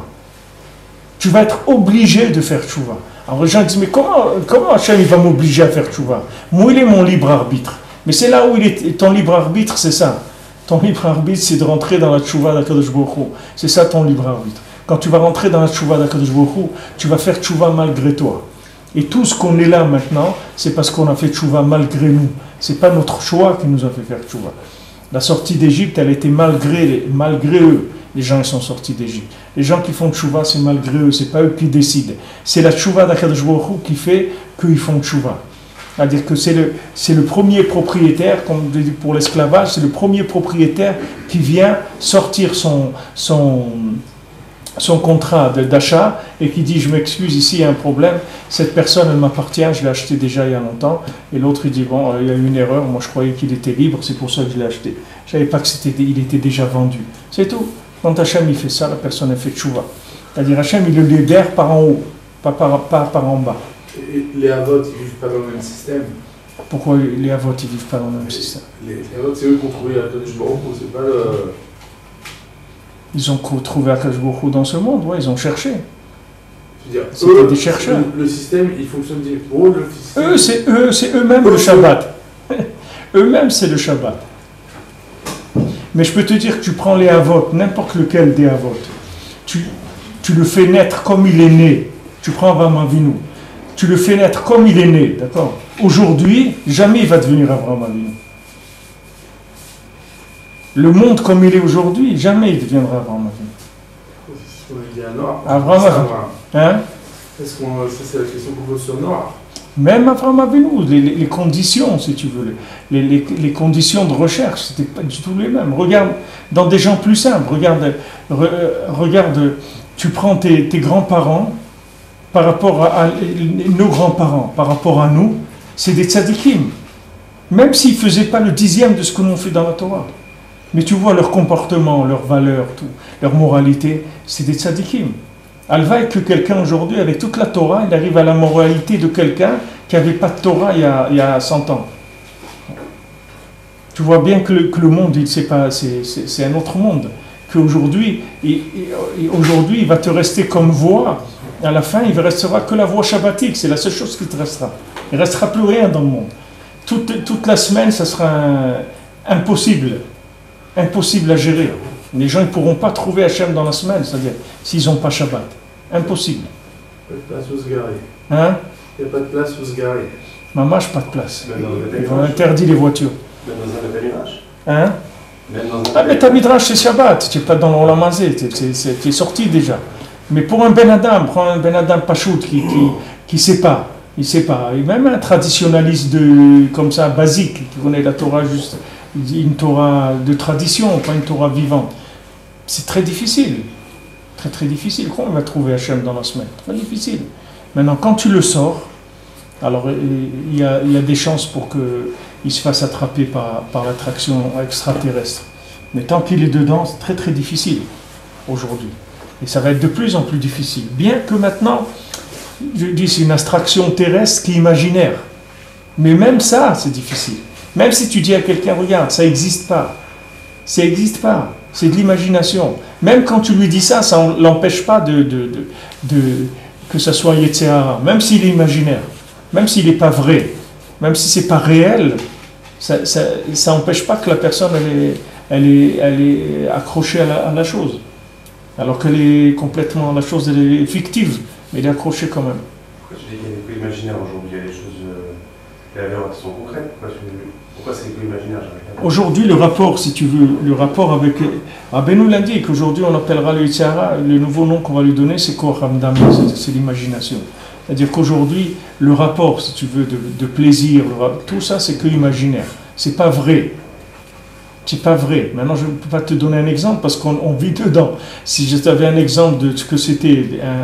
Tu vas être obligé de faire tchouva. Alors les gens disent, mais comment, comment Hachem il va m'obliger à faire tchouva? Moi, il est mon libre arbitre. Mais c'est là où il est, ton libre arbitre, c'est ça. Ton libre arbitre, c'est de rentrer dans la tchouva d'Akadosh Baruch Hu. C'est ça ton libre arbitre. Quand tu vas rentrer dans la tchouva d'Akadosh Baruch Hu, tu vas faire tchouva malgré toi. Et tout ce qu'on est là maintenant, c'est parce qu'on a fait tchouva malgré nous. C'est pas notre choix qui nous a fait faire tchouva. La sortie d'Égypte, elle était malgré, malgré eux. Les gens ils sont sortis d'Égypte. Les gens qui font tchouva, c'est malgré eux. C'est pas eux qui décident. C'est la tchouva d'Akadosh Baruch Hu qui fait qu'ils font tchouva. C'est-à-dire que c'est le, c'est le premier propriétaire, comme pour l'esclavage, c'est le premier propriétaire qui vient sortir son, son, son contrat d'achat et qui dit « je m'excuse, ici il y a un problème, cette personne elle m'appartient, je l'ai acheté déjà il y a longtemps » et l'autre il dit « bon, il y a eu une erreur, moi je croyais qu'il était libre, c'est pour ça que je l'ai acheté. Je ne savais pas qu'il était déjà vendu. » C'est tout. Quand Hachem il fait ça, la personne elle fait tchouva. C'est-à-dire Hachem il le libère par en haut, pas par, pas par en bas. Et les avots, ils ne vivent pas dans le même système. Pourquoi les avots, ils ne vivent pas dans le même système? Les, les avots, c'est eux qui ont trouvé Akadosh Baruch Hu, c'est pas le... Ils ont trouvé Akadosh Baruch Hu dans ce monde, ouais, ils ont cherché. Je veux dire, c'était eux, des chercheurs. Le, le système, il fonctionne pour eux, le système. Eux, c'est, eux, c'est eux-mêmes eux, le Shabbat. Eux-mêmes, c'est le Shabbat. Mais je peux te dire que tu prends les avots, n'importe lequel des avots, tu, tu le fais naître comme il est né. Tu prends Avraham Avinu. Tu le fais naître comme il est né, d'accord? Aujourd'hui, jamais il va devenir Avraham Avinu. Le monde comme il est aujourd'hui, jamais il deviendra Avraham Avinu. Il y a un Noir. Avraham Avinu. Hein? Est-ce qu'on, ça, c'est la question qu'on pose sur Noir. Même Avraham Avinu, les, les, les conditions, si tu veux, les, les, les conditions de recherche, c'était pas du tout les mêmes. Regarde, dans des gens plus simples, regarde, re, regarde tu prends tes, tes grands-parents, par rapport à, à nos grands-parents, par rapport à nous, c'est des tzadikim. Même s'ils ne faisaient pas le dixième de ce que nous on fait dans la Torah. Mais tu vois leur comportement, leurs valeurs, tout, leur moralité, c'est des tzadikim. Alvaï que quelqu'un aujourd'hui, avec toute la Torah, il arrive à la moralité de quelqu'un qui n'avait pas de Torah il y a, il y a cent ans. Tu vois bien que le, que le monde, c'est, pas, c'est, c'est, c'est un autre monde. Qu'aujourd'hui, il, aujourd'hui, il va te rester comme voix. À la fin, il ne restera que la voix shabbatique. C'est la seule chose qui te restera. Il ne restera plus rien dans le monde. Toute, toute la semaine, ça sera un, impossible. Impossible à gérer. Les gens ne pourront pas trouver Hachem dans la semaine, c'est-à-dire s'ils n'ont pas Shabbat. Impossible. Il n'y a pas de place où se garer. Hein? Il n'y a pas de place où se garer. Maman, pas de place. Ils vont interdire les voitures. Même dans un Betamidrash. Hein? Même dans un Ah, mais Betamidrash, c'est Shabbat. Tu n'es pas dans l'Olamazé. Tu es sorti déjà. Mais pour un Ben Adam, prends un Ben Adam Pachout qui ne sait pas. Il ne sait pas. Et même un traditionnaliste de, comme ça, basique, qui connaît la Torah juste, une Torah de tradition, pas une Torah vivante. C'est très difficile. Très très difficile. Comment on va trouver Hachem dans la semaine? Très difficile. Maintenant, quand tu le sors, alors il y a, il y a des chances pour qu'il se fasse attraper par, par l'attraction extraterrestre. Mais tant qu'il est dedans, c'est très très difficile aujourd'hui. Et ça va être de plus en plus difficile. Bien que maintenant, je dis c'est une abstraction terrestre qui est imaginaire. Mais même ça, c'est difficile. Même si tu dis à quelqu'un, regarde, ça n'existe pas. Ça n'existe pas. C'est de l'imagination. Même quand tu lui dis ça, ça ne l'empêche pas de, de, de, de, que ça soit Yetzirah. Même s'il est imaginaire. Même s'il n'est pas vrai. Même si ce n'est pas réel, ça n'empêche pas que la personne elle est, elle est, elle est accrochée à la, à la chose. Alors qu'elle est complètement, la chose elle est fictive, mais elle est accrochée quand même. Pourquoi tu dis qu'il y a des coups imaginaires aujourd'hui? Il y a des choses euh, qui sont concrètes. Pourquoi, tu, pourquoi c'est des coups imaginaires? Aujourd'hui, le rapport, si tu veux, le rapport avec... Rabbeinu l'a dit qu'aujourd'hui on appellera le Yitzhara, le nouveau nom qu'on va lui donner, c'est Koach Hamdam, c'est l'imagination. C'est-à-dire qu'aujourd'hui, le rapport, si tu veux, de, de plaisir, le, tout ça, c'est que imaginaire. C'est pas vrai. C'est pas vrai. Maintenant, je ne peux pas te donner un exemple parce qu'on vit dedans. Si je t'avais un exemple de ce que c'était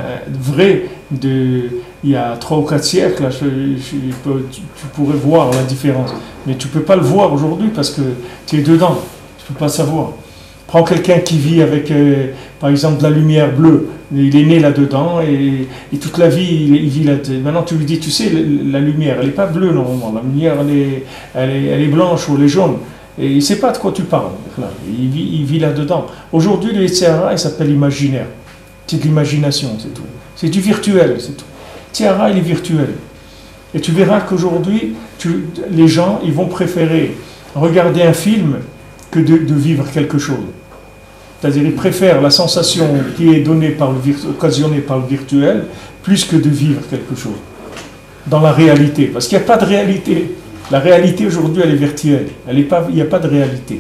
vrai de, il y a trois ou quatre siècles, là, je, je, peux, tu, tu pourrais voir la différence. Mais tu ne peux pas le voir aujourd'hui parce que tu es dedans. Tu ne peux pas savoir. Prends quelqu'un qui vit avec, euh, par exemple, de la lumière bleue. Il est né là-dedans et, et toute la vie, il, il vit là-dedans. Maintenant, tu lui dis, tu sais, la, la lumière, elle n'est pas bleue normalement. La lumière, elle est, elle est, elle est blanche ou elle est jaune. Et il ne sait pas de quoi tu parles. Il vit, il vit là-dedans. Aujourd'hui, le Yitzhara, il s'appelle imaginaire. C'est de l'imagination, c'est tout. C'est du virtuel, c'est tout. Yitzhara, il est virtuel. Et tu verras qu'aujourd'hui, tu, les gens, ils vont préférer regarder un film que de, de vivre quelque chose. C'est-à-dire, ils préfèrent la sensation qui est donnée par le, occasionnée par le virtuel, plus que de vivre quelque chose. Dans la réalité. Parce qu'il n'y a pas de réalité. La réalité aujourd'hui, elle est virtuelle. Elle est pas, il n'y a pas de réalité.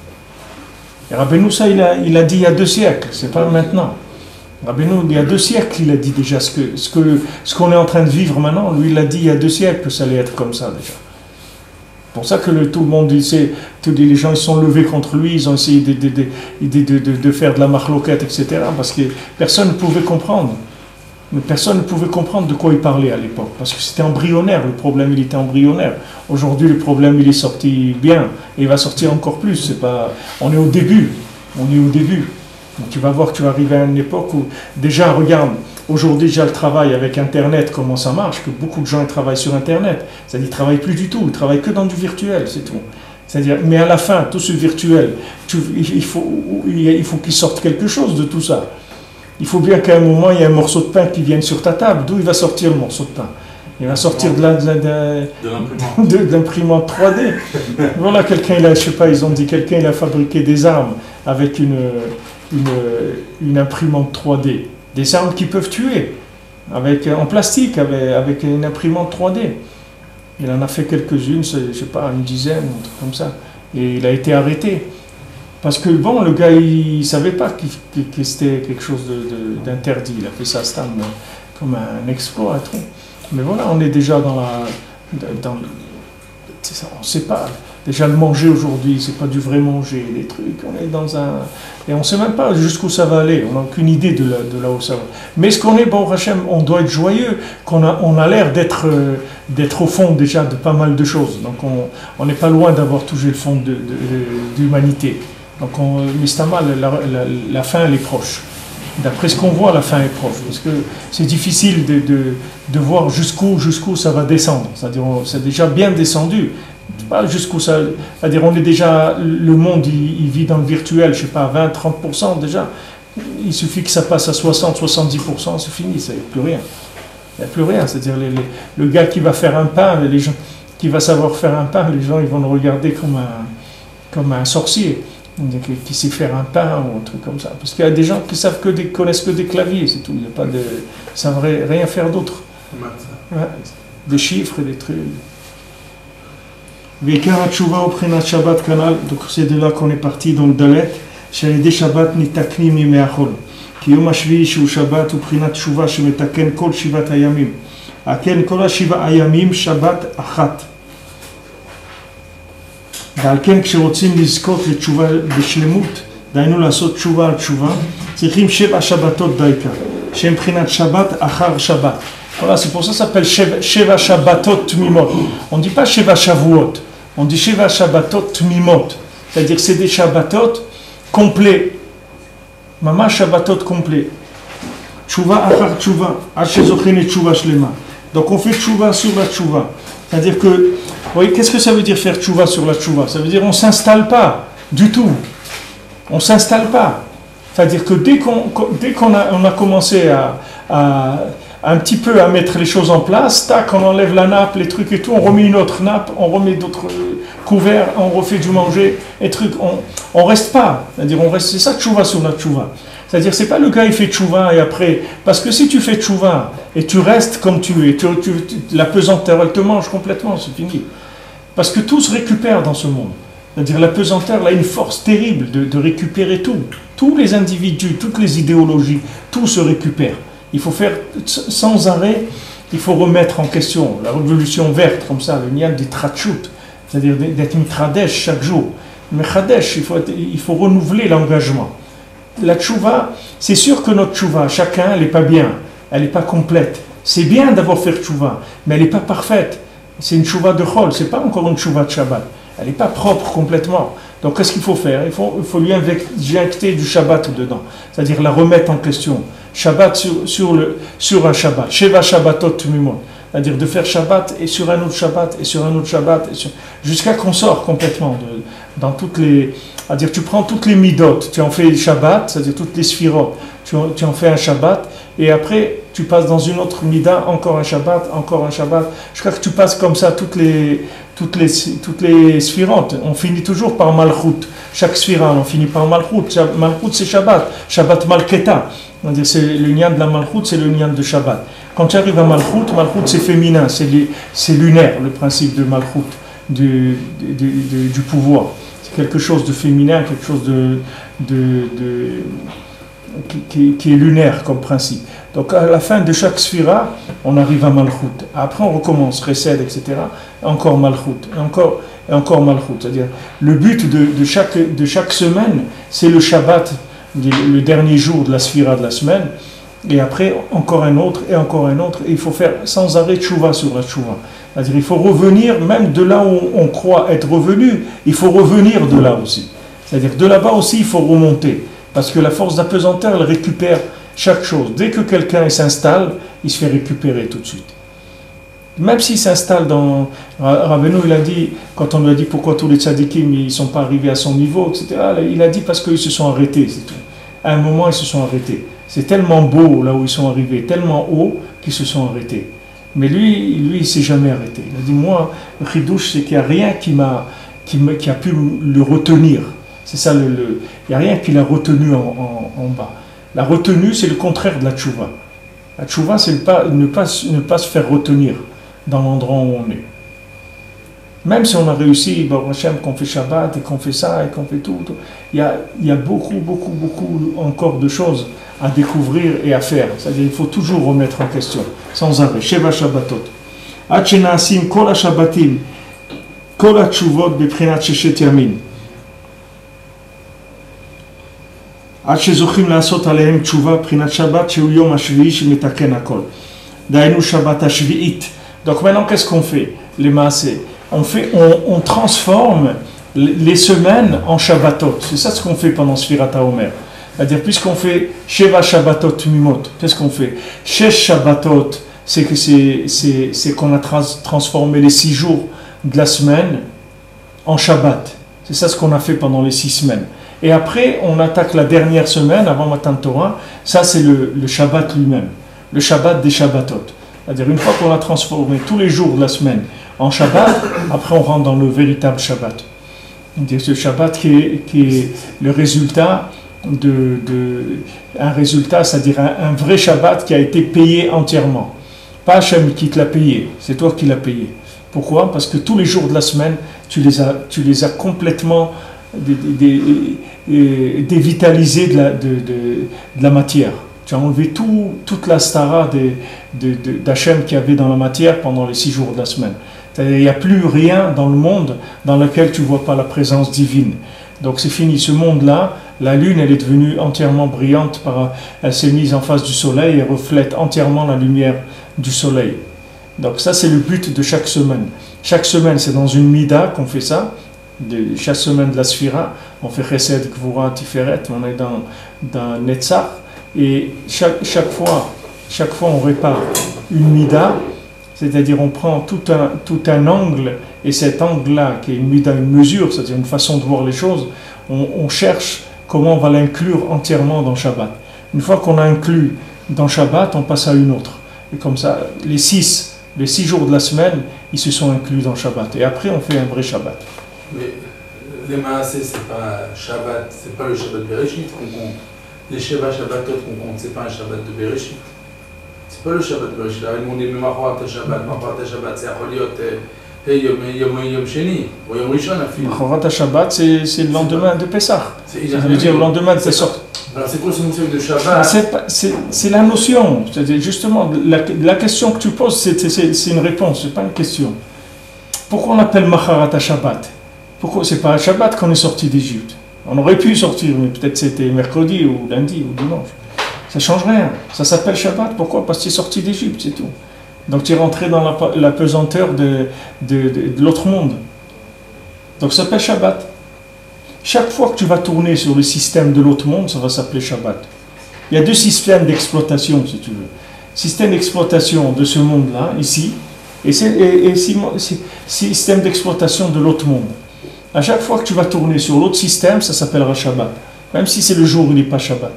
Et Rabbeinu, ça, il a, il a dit il y a deux siècles, c'est pas maintenant. Rabbeinu, il y a deux siècles, il a dit déjà ce que, ce que, ce qu'on est en train de vivre maintenant. Lui, il a dit il y a deux siècles que ça allait être comme ça déjà. C'est pour ça que le, tout le monde, il sait, tous les gens, ils sont levés contre lui, ils ont essayé de, de, de, de, de, de faire de la marloquette, et cetera. Parce que personne ne pouvait comprendre. Mais personne ne pouvait comprendre de quoi il parlait à l'époque, parce que c'était embryonnaire, le problème il était embryonnaire. Aujourd'hui le problème il est sorti bien, et il va sortir encore plus, c'est pas... on est au début, on est au début. Donc tu vas voir que tu vas arriver à une époque où, déjà regarde, aujourd'hui déjà le travail avec Internet, comment ça marche, que beaucoup de gens ils travaillent sur Internet, c'est-à-dire ils ne travaillent plus du tout, ils travaillent que dans du virtuel, c'est tout. C'est-à-dire, mais à la fin, tout ce virtuel, tu, il faut, il faut qu'il sorte quelque chose de tout ça. Il faut bien qu'à un moment, il y ait un morceau de pain qui vienne sur ta table. D'où il va sortir le morceau de pain? Il va sortir de, la, de, la, de, de l'imprimante trois D. Voilà, quelqu'un, il a, je sais pas, ils ont dit, quelqu'un, il a fabriqué des armes avec une, une, une imprimante trois D. Des armes qui peuvent tuer, avec, en plastique, avec, avec une imprimante trois D. Il en a fait quelques-unes, je sais pas, une dizaine, un truc comme ça. Et il a été arrêté. Parce que bon, le gars, il ne savait pas que, que c'était quelque chose de, de, d'interdit. Il a fait ça comme un exploit. Mais voilà, on est déjà dans la... Dans, on ne sait pas. Déjà le manger aujourd'hui, c'est pas du vrai manger, les trucs, on est dans un... Et on ne sait même pas jusqu'où ça va aller, on n'a aucune idée de, la, de là où ça va. Mais ce qu'on est, bon, Hachem, on doit être joyeux, qu'on a, on a l'air d'être, euh, d'être au fond déjà de pas mal de choses. Donc on n'est pas loin d'avoir touché le fond de, de, de, d'humanité. Donc on, mais c'est mal, la, la, la fin elle est proche. D'après ce qu'on voit, la fin est proche. Parce que c'est difficile de, de, de voir jusqu'où, jusqu'où ça va descendre. C'est-à-dire c'est déjà bien descendu. Pas jusqu'où ça. C'est-à-dire on est déjà. Le monde il, il vit dans le virtuel, je sais pas, vingt à trente pour cent déjà. Il suffit que ça passe à soixante à soixante-dix pour cent, c'est fini, il n'y a plus rien. Il n'y a plus rien. C'est-à-dire les, les, le gars qui va faire un pain, les gens, qui va savoir faire un pain, les gens ils vont le regarder comme un, comme un sorcier. Qui sait faire un pain ou un truc comme ça. Parce qu'il y a des gens qui savent que des, connaissent que des claviers, c'est tout. Il n'y a pas de, ils ne savent rien faire d'autre. Ouais, des chiffres et des trucs. Veikar Tshuva au Prinat Shabbat Kanal, donc c'est de là qu'on est parti dans le Dalet. Shalidé Shabbat nitakni mimeachol. Ki yom hashvi'i shu Shabbat u Prinat Tshuva shemetaken kol shivat hayamim. Aken kol shiva hayamim Shabbat achat. ועל כן כשרוצים לזכות לתשובה בשלמות, דהיינו לעשות תשובה על תשובה, צריכים שבע שבתות דייקה, שהם מבחינת שבת אחר שבת. Voilà, c'est pour ça que ça s'appelle Sheva Shabbatot Tmimot. On ne dit pas Sheva Shavuot, on dit Sheva Shabbatot Tmimot. C'est-à-dire que c'est des Shabbatot complets. Mama Shabbatot complets. Tchouva achar tchouva, Hachezochin et tchouva shlema. Donc on fait tchouva sur la tchouva. C'est-à-dire que, vous voyez, qu'est-ce que ça veut dire faire tchouva sur la tchouva? Ça veut dire on ne s'installe pas du tout. On ne s'installe pas. C'est-à-dire que dès qu'on, dès qu'on a, on a commencé à, à un petit peu à mettre les choses en place, tac, on enlève la nappe, les trucs et tout, on remet une autre nappe, on remet d'autres couverts, on refait du manger, et trucs, on ne reste pas. C'est-à-dire, on reste, c'est ça tchouva sur la tchouva. C'est-à-dire, c'est pas le gars il fait tchouva et après, parce que si tu fais tchouva et tu restes comme tu es, tu, tu, tu, la pesanteur elle te mange complètement, c'est fini. Parce que tout se récupère dans ce monde. C'est-à-dire la pesanteur elle a une force terrible de, de récupérer tout. Tous les individus, toutes les idéologies, tout se récupère. Il faut faire sans arrêt, il faut remettre en question la révolution verte, comme ça, le nian des tratchout, c'est-à-dire d'être mitradesh chaque jour. Mais chadesh, il faut, être, il faut renouveler l'engagement. La tchouva, c'est sûr que notre tchouva, chacun, elle n'est pas bien, elle n'est pas complète. C'est bien d'avoir fait tchouva, mais elle n'est pas parfaite. C'est une tchouva de chol, c'est pas encore une tchouva de Shabbat. Elle n'est pas propre complètement. Donc qu'est-ce qu'il faut faire? Il faut, il faut lui injecter du Shabbat dedans, c'est-à-dire la remettre en question. Shabbat sur, sur, le, sur un Shabbat, Sheva Shabbatot Tmimot, c'est-à-dire de faire Shabbat et sur un autre Shabbat et sur un autre Shabbat, et sur, jusqu'à qu'on sort complètement de, dans toutes les... C'est-à-dire tu prends toutes les midot, tu en fais Shabbat, c'est-à-dire toutes les sphirot, tu, tu en fais un Shabbat, et après tu passes dans une autre mida, encore un Shabbat, encore un Shabbat, jusqu'à que tu passes comme ça toutes les, toutes les, toutes les sphirotes. On finit toujours par Malchut, chaque sphira, on finit par Malchut. Malchut c'est Shabbat, Shabbat Malketa. C'est le nian de la Malchut, c'est le nian de Shabbat. Quand tu arrives à Malchut, Malchut c'est féminin, c'est, les, c'est lunaire, le principe de Malchut, du, du, du, du pouvoir. C'est quelque chose de féminin, quelque chose de, de, de qui, qui est lunaire comme principe. Donc à la fin de chaque sphira, on arrive à Malchut. Après on recommence, Chesed, et cetera. Encore Malchut, et encore, et encore Malchut. C'est-à-dire le but de, de, chaque, de chaque semaine, c'est le Shabbat, le dernier jour de la sphira de la semaine, et après encore un autre, et encore un autre, et il faut faire sans arrêt tchouva sur la tchouva. C'est-à-dire il faut revenir, même de là où on croit être revenu, il faut revenir de là aussi. C'est-à-dire de là-bas aussi il faut remonter, parce que la force d'apesanteur elle récupère chaque chose. Dès que quelqu'un s'installe, il se fait récupérer tout de suite. Même s'il s'installe dans... Rabbeinu, il a dit, quand on lui a dit pourquoi tous les tzadikim ils ne sont pas arrivés à son niveau, et cetera, il a dit parce qu'ils se sont arrêtés, c'est tout. À un moment, ils se sont arrêtés. C'est tellement beau là où ils sont arrivés, tellement haut qu'ils se sont arrêtés. Mais lui, lui il ne s'est jamais arrêté. Il a dit, moi, le chidouche, c'est qu'il n'y a rien qui, m'a, qui, me, qui a pu le retenir. C'est ça, le, le, il n'y a rien qui l'a retenu en, en, en bas. La retenue, c'est le contraire de la tchouva. La tchouva, c'est ne pas, ne, pas, ne pas se faire retenir dans l'endroit où on est. Même si on a réussi, Baruch Hashem, qu'on fait Shabbat et qu'on fait ça et qu'on fait tout, tout, il y a, il y a beaucoup, beaucoup, beaucoup encore de choses à découvrir et à faire. C'est-à-dire qu'il faut toujours remettre en question, sans arrêt. Sheva Shabbatot. Ad shenaasim kol ha-Shabbatim, kol ha-tshuvot bebchinat sheshet yamin. עד שזוכים לעשות עליהם תשובה בחינת שבת שהוא יום השביעי שמתקן הכל. דהיינו שבת השביעית. Donc maintenant qu'est-ce qu'on fait? Les maaseh. On fait, on, on transforme les semaines en Shabbatot. C'est ça ce qu'on fait pendant Sfirat HaOmer. C'est-à-dire puisqu'on fait Sheva Shabbatot Mimot, qu'est-ce qu'on fait? Shesh Shabbatot, c'est que c'est, c'est, c'est qu'on a trans, transformé les six jours de la semaine en Shabbat. C'est ça ce qu'on a fait pendant les six semaines. Et après, on attaque la dernière semaine, avant Matan Torah, ça c'est le, le Shabbat lui-même, le Shabbat des Shabbatot. C'est-à-dire une fois qu'on a transformé tous les jours de la semaine en Shabbat, après on rentre dans le véritable Shabbat. C'est-à-dire ce Shabbat qui est, qui est le résultat de, de un résultat, c'est-à-dire un, un vrai Shabbat qui a été payé entièrement. Pas Hachem qui te l'a payé, c'est toi qui l'as payé. Pourquoi? Parce que tous les jours de la semaine, tu les as, tu les as complètement dévitalisés de la, de, de, de la matière. Tu as enlevé tout, toute la stara d'Hachem qu'il y avait dans la matière pendant les six jours de la semaine. Il n'y a plus rien dans le monde dans lequel tu ne vois pas la présence divine. Donc c'est fini, ce monde-là, la lune elle est devenue entièrement brillante, par, elle s'est mise en face du soleil et reflète entièrement la lumière du soleil. Donc ça c'est le but de chaque semaine. Chaque semaine c'est dans une mida qu'on fait ça, de, chaque semaine de la Sphira, on fait Chesed, Gvura, Tiferet, on est dans, dans Netzach, et chaque, chaque, fois, chaque fois on répare une mida, c'est-à-dire on prend tout un, tout un angle, et cet angle-là, qui est une mida, une mesure, c'est-à-dire une façon de voir les choses, on, on cherche comment on va l'inclure entièrement dans Shabbat. Une fois qu'on a inclus dans Shabbat, on passe à une autre. Et comme ça, les six, les six jours de la semaine, ils se sont inclus dans Shabbat. Et après, on fait un vrai Shabbat. Mais les maaseh, c'est pas Shabbat, c'est pas le Shabbat Bereshit qu'on compte. Les Sheva Shabbatot qu'on compte, c'est pas un Shabbat de Bereshit. C'est pas le Shabbat de Bereshit. Alors, ils m'ont dit, mais Mahorat Shabbat, Mahorat Shabbat, c'est Acholiot, et Yom Sheni, ou Yom Rishon, Mahorat Shabbat, c'est le lendemain de Pessah. Ça veut dire le lendemain de Pessah. Alors, c'est quoi ce concept de Shabbat? C'est la notion. C'est-à-dire, justement, la, la question que tu poses, c'est une réponse, c'est pas une question. Pourquoi on appelle Mahorat Shabbat? Pourquoi c'est pas un Shabbat qu'on est sorti d'Égypte? On aurait pu sortir, mais peut-être c'était mercredi ou lundi ou dimanche. Ça ne change rien. Ça s'appelle Shabbat. Pourquoi? Parce que tu es sorti d'Égypte, c'est tout. Donc tu es rentré dans la, la pesanteur de, de, de, de l'autre monde. Donc ça s'appelle Shabbat. Chaque fois que tu vas tourner sur le système de l'autre monde, ça va s'appeler Shabbat. Il y a deux systèmes d'exploitation, si tu veux. Système d'exploitation de ce monde-là, ici, et, et, et système d'exploitation de l'autre monde. À chaque fois que tu vas tourner sur l'autre système, ça s'appellera Shabbat. Même si c'est le jour où il n'est pas Shabbat.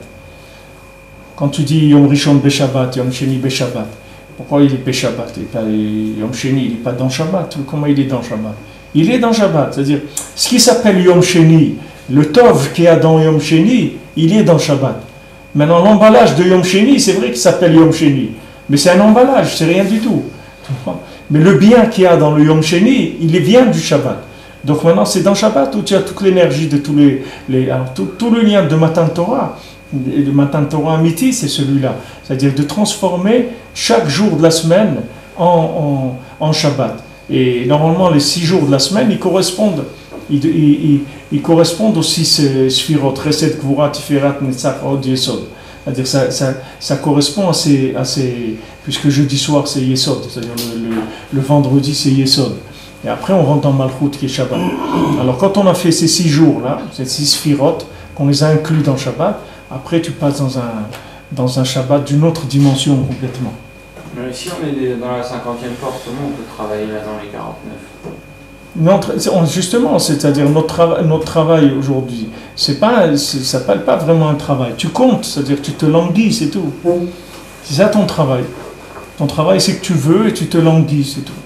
Quand tu dis Yom Rishon Beshabbat, Yom Sheni Beshabbat, pourquoi il est Beshabbat? Yom Sheni, il n'est pas dans Shabbat. Comment il est dans Shabbat? Il est dans Shabbat. C'est-à-dire, ce qui s'appelle Yom Sheni, le Tov qu'il y a dans Yom Sheni, il est dans Shabbat. Maintenant, l'emballage de Yom Sheni, c'est vrai qu'il s'appelle Yom Sheni. Mais c'est un emballage, c'est rien du tout. Mais le bien qu'il y a dans le Yom Sheni, il vient du Shabbat. Donc maintenant, c'est dans Shabbat où tu as toute l'énergie de tous les... les alors, tout, tout le lien de Matan Torah, et le Matan Torah Amiti, c'est celui-là. C'est-à-dire de transformer chaque jour de la semaine en, en, en Shabbat. Et normalement, les six jours de la semaine, ils correspondent. Ils, ils, ils, ils correspondent aux six Sphirot, Chesed, Gvura, Tiferet, Netzach, Od, Yesod. C'est-à-dire ça, ça, ça correspond à ces, à ces... Puisque jeudi soir, c'est Yesod. C'est-à-dire le, le, le vendredi, c'est Yesod. Et après, on rentre dans Malchut qui est Shabbat. Alors, quand on a fait ces six jours-là, ces six Sphirot, qu'on les a inclus dans Shabbat, après, tu passes dans un, dans un Shabbat d'une autre dimension complètement. Mais si on est dans la cinquantième porte, comment on peut travailler là dans les quarante-neuf? Non, justement, c'est-à-dire notre, trava notre travail aujourd'hui, c'est pas, ça s'appelle pas vraiment un travail. Tu comptes, c'est-à-dire tu te languis, c'est tout. C'est ça ton travail. Ton travail, c'est que tu veux et tu te languis, c'est tout.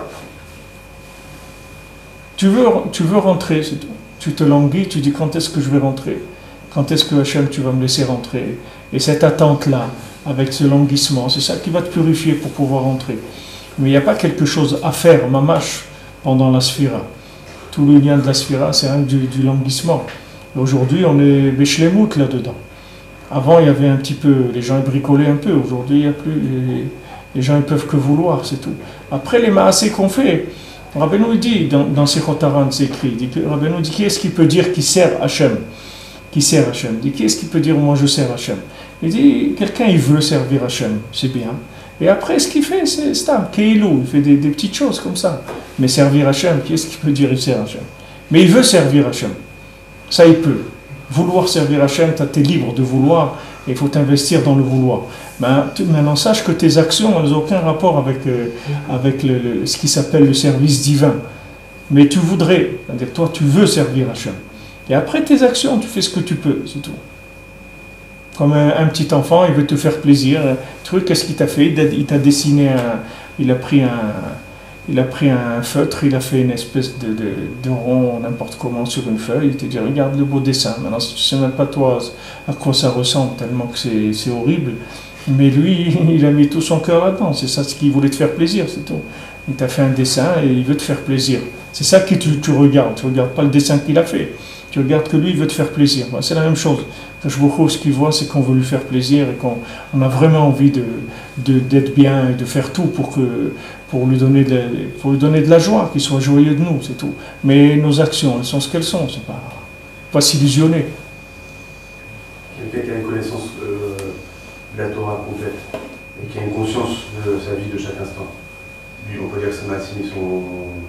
Tu veux, tu veux rentrer, c'est tout. Tu te languis, tu dis quand est-ce que je vais rentrer? Quand est-ce que Hachem, tu vas me laisser rentrer? Et cette attente-là, avec ce languissement, c'est ça qui va te purifier pour pouvoir rentrer. Mais il n'y a pas quelque chose à faire, mamash, pendant la sphira. Tout le lien de la sphira, c'est un du, du languissement. Aujourd'hui, on est béchlemout là-dedans. Avant, il y avait un petit peu, les gens bricolaient un peu. Aujourd'hui, il n'y a plus, les, les gens ne peuvent que vouloir, c'est tout. Après, les maasés qu'on fait, Rabbeinu dit, dans, dans ses Chotaran, c'est écrit, dit, Rabbeinu dit, qui est-ce qui peut dire qui sert Hachem? Qui sert Hachem? Dit, qui est-ce qui peut dire, moi je sers Hachem? Il dit, quelqu'un, il veut servir Hachem, c'est bien. Et après, ce qu'il fait, c'est Stam, Keilou, il fait des, des petites choses comme ça. Mais servir Hachem, qui est-ce qui peut dire il sert Hachem? Mais il veut servir Hachem. Ça, il peut. Vouloir servir Hachem, tu es libre de vouloir, et il faut t'investir dans le vouloir. Ben, tu, maintenant, sache que tes actions, elles n'ont aucun rapport avec, euh, avec le, le, ce qui s'appelle le service divin. Mais tu voudrais, c'est-à-dire toi, tu veux servir Hachem. Et après tes actions, tu fais ce que tu peux, c'est tout. Comme un, un petit enfant, il veut te faire plaisir. Truc, qu'est-ce qu'il t'a fait? Il t'a dessiné un, il a pris un, il a pris un feutre, il a fait une espèce de, de, de rond, n'importe comment, sur une feuille. Il t'a dit, regarde le beau dessin. Maintenant, si tu sais même pas toi à quoi ça ressemble, tellement que c'est, c'est horrible. Mais lui, il a mis tout son cœur là-dedans. C'est ça ce qu'il voulait te faire plaisir, c'est tout. Il t'a fait un dessin et il veut te faire plaisir. C'est ça que tu, tu regardes. Tu ne regardes pas le dessin qu'il a fait. Tu regardes que lui, il veut te faire plaisir. C'est la même chose. Quand ce qu'il voit, c'est qu'on veut lui faire plaisir et qu'on on a vraiment envie de, de, d'être bien et de faire tout pour, que, pour, lui donner de, pour lui donner de la joie, qu'il soit joyeux de nous, c'est tout. Mais nos actions, elles sont ce qu'elles sont. C'est pas, pas s'illusionner. Quelqu'un qui a une connaissance euh, de la Torah complète et qui a une conscience de sa vie de chaque instant, lui, on peut dire que ses massines, ils sont,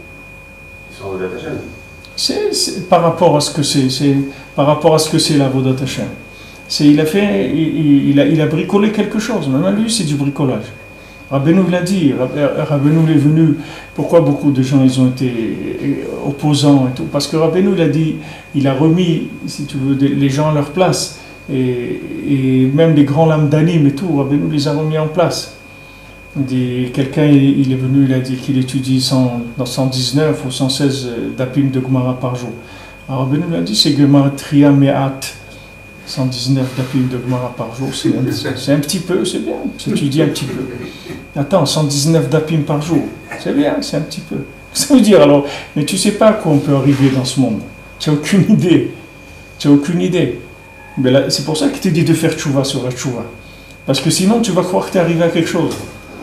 ils sont en Avodat Hashem. C'est, c'est par rapport à ce que c'est, c'est par rapport à ce que c'est la Avodat Hashem. C'est, il a fait, il, il, a, il a bricolé quelque chose. Même à lui, c'est du bricolage. Rabbeinu l'a dit. Rabbeinu est venu. Pourquoi beaucoup de gens ils ont été opposants et tout? Parce que Rabbeinu il a dit, il a remis, si tu veux, les gens à leur place et, et même les grands lames d'anime et tout. Rabbeinu les a remis en place. Quelqu'un il est venu, il a dit qu'il étudie cent, dans cent dix-neuf ou cent seize dapim de Gemara par jour. Alors Rabbeinu il a dit c'est Gemara Tria Me'at, cent dix-neuf dapim de Gemara par jour, c'est un, c'est un petit peu, c'est bien, tu étudies un petit peu. Attends, cent dix-neuf dapim par jour, c'est bien, c'est un petit peu. Ça veut dire alors, mais tu sais pas à quoi on peut arriver dans ce monde. Tu n'as aucune idée. Tu n'as aucune idée. Mais là, c'est pour ça qu'il te dit de faire tchouva sur la tchouva. Parce que sinon tu vas croire que tu es arrivé à quelque chose.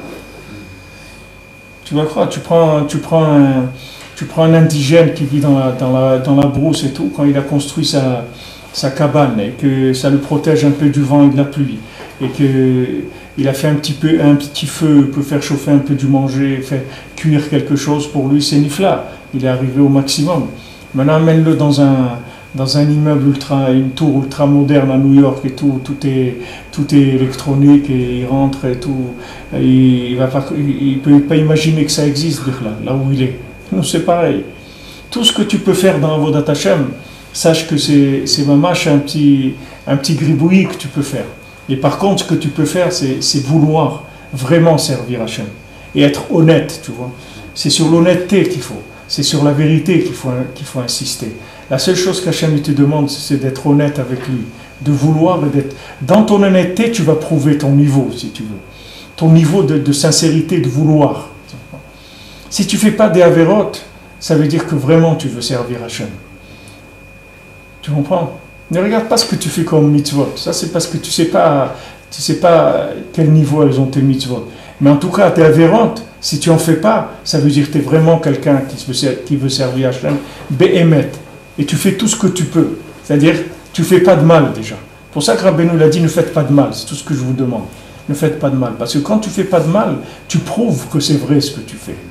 Tu vas croire, tu prends, tu prends, un, tu prends un indigène qui vit dans la, dans, la, dans la brousse et tout, quand il a construit sa, sa cabane et que ça le protège un peu du vent et de la pluie, et qu'il a fait un petit, peu, un petit feu, peut faire chauffer un peu du manger, faire cuire quelque chose, pour lui c'est nifla, il est arrivé au maximum. Maintenant amène-le dans un, dans un immeuble ultra, une tour ultra moderne à New York et tout, tout est, tout est électronique et il rentre et tout. Et il ne peut pas imaginer que ça existe là, là où il est. Nous c'est pareil. Tout ce que tu peux faire dans Avodat Hashem, sache que c'est, c'est mamash un petit, un petit gribouillis que tu peux faire. Et par contre, ce que tu peux faire, c'est, c'est vouloir vraiment servir Hashem. Et être honnête, tu vois. C'est sur l'honnêteté qu'il faut. C'est sur la vérité qu'il faut, qu'il faut insister. La seule chose qu'Hachem te demande, c'est d'être honnête avec lui, de vouloir et d'être... Dans ton honnêteté, tu vas prouver ton niveau, si tu veux. Ton niveau de, de sincérité, de vouloir. Si tu ne fais pas des avérotes, ça veut dire que vraiment tu veux servir Hachem. Tu comprends? Ne regarde pas ce que tu fais comme mitzvot. Ça, c'est parce que tu ne sais pas, tu sais pas quel niveau elles ont tes mitzvot. Mais en tout cas, tes avérotes, si tu n'en fais pas, ça veut dire que tu es vraiment quelqu'un qui veut, qui veut servir Hachem. Be'emet. Et tu fais tout ce que tu peux. C'est-à-dire, tu ne fais pas de mal déjà. Pour ça que Rabbeinu l'a dit, ne faites pas de mal. C'est tout ce que je vous demande. Ne faites pas de mal. Parce que quand tu ne fais pas de mal, tu prouves que c'est vrai ce que tu fais.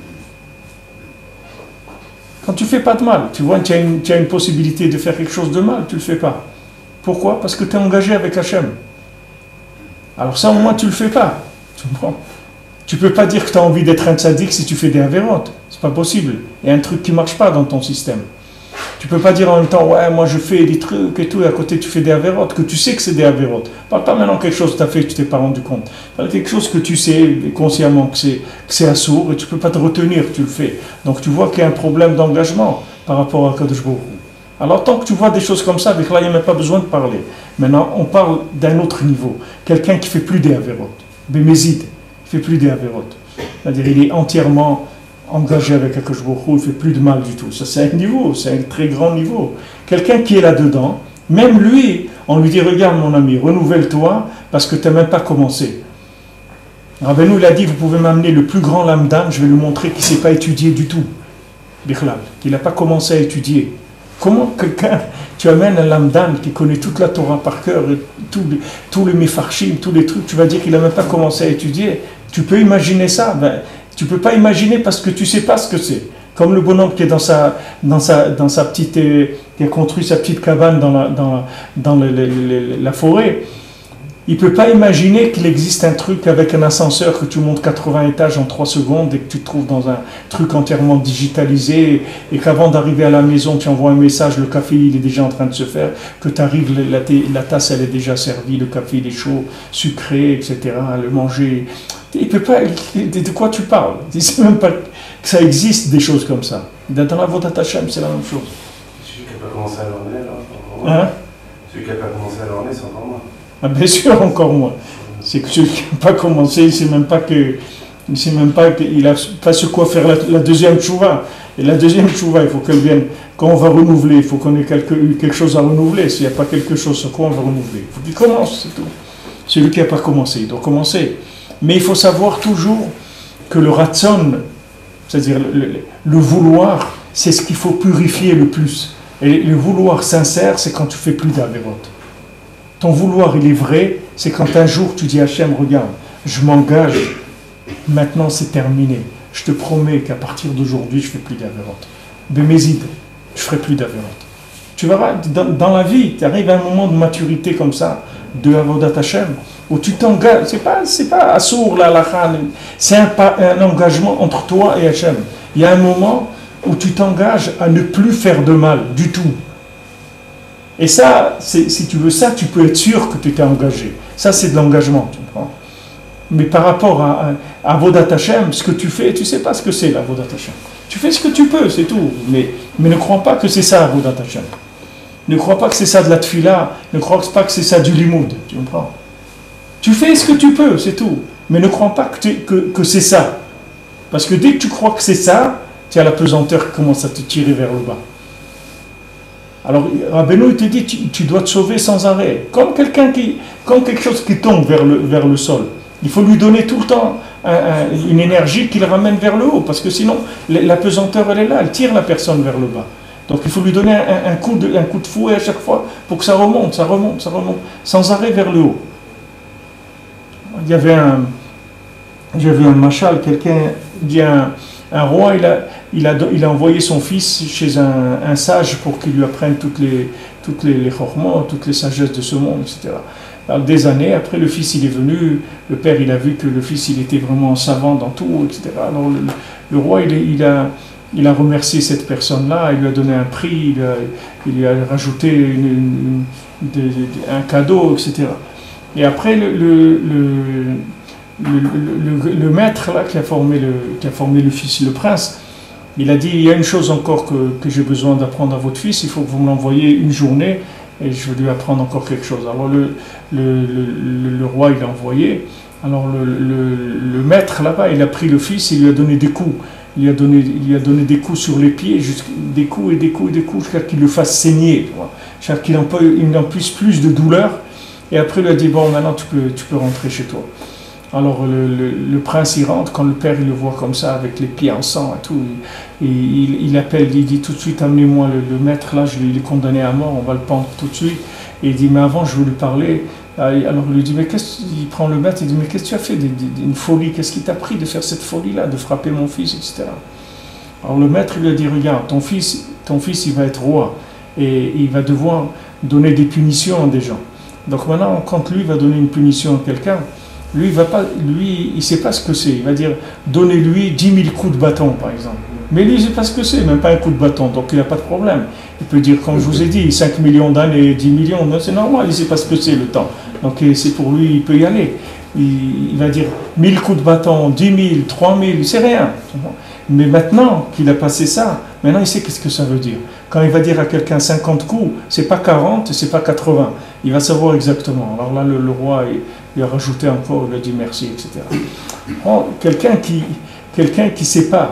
Quand tu ne fais pas de mal, tu vois, tu as, une, tu as une possibilité de faire quelque chose de mal, tu ne le fais pas. Pourquoi? Parce que tu es engagé avec Hachem. Alors ça, au moins, tu ne le fais pas. Tu comprends? Tu ne peux pas dire que tu as envie d'être un tzaddik si tu fais des avérotes. Ce n'est pas possible. Il y a un truc qui ne marche pas dans ton système. Tu ne peux pas dire en même temps, ouais, moi je fais des trucs et tout, et à côté tu fais des avérotes, que tu sais que c'est des avérotes. Parle pas maintenant quelque chose que tu as fait et que tu t'es pas rendu compte. Parle quelque chose que tu sais consciemment que c'est, que c'est assourd et tu ne peux pas te retenir, tu le fais. Donc tu vois qu'il y a un problème d'engagement par rapport à Kadosh Baruch Hu. Alors tant que tu vois des choses comme ça, avec là il n'y a même pas besoin de parler. Maintenant on parle d'un autre niveau. Quelqu'un qui fait plus des avérotes. Bémézide, il fait plus des avérotes. C'est-à-dire il est entièrement engagé avec Akadosh Baruch Hu, il ne fait plus de mal du tout. Ça, c'est un niveau, c'est un très grand niveau. Quelqu'un qui est là-dedans, même lui, on lui dit, regarde mon ami, renouvelle-toi, parce que tu n'as même pas commencé. Rabbeinu, il a dit, vous pouvez m'amener le plus grand lamdan, je vais lui montrer qu'il ne s'est pas étudié du tout. Bichlal, qu'il n'a pas commencé à étudier. Comment quelqu'un, tu amènes un lamdan qui connaît toute la Torah par cœur, et tous les, tous les mefarshim, tous les trucs, tu vas dire qu'il n'a même pas commencé à étudier. Tu peux imaginer ça? Ben, tu ne peux pas imaginer parce que tu ne sais pas ce que c'est. Comme le bonhomme qui est dans sa, dans sa, dans sa petite, qui a construit sa petite cabane dans la, dans, dans le, le, le, la forêt. Il ne peut pas imaginer qu'il existe un truc avec un ascenseur que tu montes quatre-vingts étages en trois secondes et que tu te trouves dans un truc entièrement digitalisé et qu'avant d'arriver à la maison, tu envoies un message, le café il est déjà en train de se faire, que tu arrives, la, la tasse elle est déjà servie, le café il est chaud, sucré, et cetera. Le manger. Il peut pas. De quoi tu parles? Il ne sait même pas que ça existe des choses comme ça. Dans la Vodat Hashem, c'est la même chose. Celui qui n'a pas commencé à l'orner, là, c'est encore moins. Hein? Celui qui n'a pas commencé à l'orner, c'est encore moins. Ah, bien sûr, encore moins. C'est que celui qui n'a pas commencé, il ne sait même pas que, il sait même pas qu'il n'a pas sur quoi faire la, la deuxième tchouva. Et la deuxième tchouva, il faut qu'elle vienne. Quand on va renouveler, il faut qu'on ait quelque, quelque chose à renouveler. S'il n'y a pas quelque chose sur quoi on va renouveler, il faut qu'il commence, c'est tout. Celui qui n'a pas commencé, il doit commencer. Mais il faut savoir toujours que le ratson, c'est-à-dire le, le, le vouloir, c'est ce qu'il faut purifier le plus. Et le vouloir sincère, c'est quand tu fais plus d'avérote. Ton vouloir, il est vrai, c'est quand un jour tu dis à Hachem, regarde, je m'engage, maintenant c'est terminé. Je te promets qu'à partir d'aujourd'hui, je ne fais plus d'avérote. Bémézid, je ne ferai plus d'avérote. Tu verras, dans, dans la vie, tu arrives à un moment de maturité comme ça, de Avodat Hachem, où tu t'engages, c'est pas, c'est pas assour la halakha, c'est un, un engagement entre toi et Hachem. Il y a un moment où tu t'engages à ne plus faire de mal du tout. Et ça, si tu veux ça, tu peux être sûr que tu t'es engagé. Ça, c'est de l'engagement, tu comprends? Mais par rapport à, à, à Avodat Hashem, ce que tu fais, tu ne sais pas ce que c'est l'Avodat Hashem. Tu fais ce que tu peux, c'est tout. Mais, mais ne crois pas que c'est ça, Avodat Hashem. Ne crois pas que c'est ça de la tfila. Ne crois pas que c'est ça du limoud, tu comprends? Tu fais ce que tu peux, c'est tout. Mais ne crois pas que, tu, que, que c'est ça. Parce que dès que tu crois que c'est ça, tu as la pesanteur qui commence à te tirer vers le bas. Alors, Rabbeinu, il te dit, tu, tu dois te sauver sans arrêt. Comme quelqu'un qui, comme quelque chose qui tombe vers le, vers le sol. Il faut lui donner tout le temps un, un, une énergie qui le ramène vers le haut. Parce que sinon, la, la pesanteur, elle est là, elle tire la personne vers le bas. Donc, il faut lui donner un, un, coup, de, un coup de fouet à chaque fois pour que ça remonte, ça remonte, ça remonte, sans arrêt vers le haut. Il y avait un, il y avait un machal, quelqu'un dit un, un roi, il a, il, a, il a envoyé son fils chez un, un sage pour qu'il lui apprenne toutes les, toutes les, les chormos, toutes les sagesses de ce monde, et cetera. Alors, des années après, le fils il est venu, le père il a vu que le fils il était vraiment savant dans tout, et cetera. Alors le, le roi il, il, a, il a remercié cette personne-là, il lui a donné un prix, il, a, il lui a rajouté une, une, de, de, un cadeau, et cetera. Et après, le, le, le, le, le, le maître là, qui, a formé le, qui a formé le fils, le prince, il a dit, il y a une chose encore que, que j'ai besoin d'apprendre à votre fils, il faut que vous me l'envoyiez une journée, et je vais lui apprendre encore quelque chose. Alors le, le, le, le roi, il a envoyé, alors le, le, le maître là-bas, il a pris le fils, il lui a donné des coups, il lui a donné, il lui a donné des coups sur les pieds, des coups et des coups et des coups, jusqu'à qu'il le fasse saigner, jusqu'à qu'il n'en puisse plus de douleur. Et après, il a dit, bon, maintenant, tu peux, tu peux rentrer chez toi. Alors, le, le, le prince, il rentre, quand le père, il le voit comme ça, avec les pieds en sang et tout, il, il, il appelle, il dit, tout de suite, amenez-moi le, le maître, là, je l'ai condamné à mort, on va le pendre tout de suite. Et il dit, mais avant, je veux lui parler. Alors, il lui dit, mais qu'est-ce il prend le maître, il dit, mais qu'est-ce que tu as fait, une folie, qu'est-ce qui t'a pris de faire cette folie-là, de frapper mon fils, et cetera. Alors, le maître, il lui a dit, regarde, ton fils, ton fils, il va être roi, et il va devoir donner des punitions à des gens. Donc maintenant, quand lui va donner une punition à quelqu'un, lui, va pas, lui il ne sait pas ce que c'est. Il va dire, donnez-lui dix mille coups de bâton, par exemple. Mais lui, il ne sait pas ce que c'est, même pas un coup de bâton, donc il n'a pas de problème. Il peut dire, comme je vous ai dit, cinq millions d'années, dix millions, c'est normal, il ne sait pas ce que c'est le temps. Donc c'est pour lui, il peut y aller. Il, il va dire, mille coups de bâton, dix mille, trois mille, c'est rien. Mais maintenant qu'il a passé ça, maintenant il sait qu'est-ce que ça veut dire. Quand il va dire à quelqu'un cinquante coups, c'est pas quarante, c'est pas quatre-vingts. Il va savoir exactement. Alors là, le, le roi, il, il a rajouté encore, il a dit merci, et cetera. Oh, quelqu'un qui quelqu'un qui sait pas,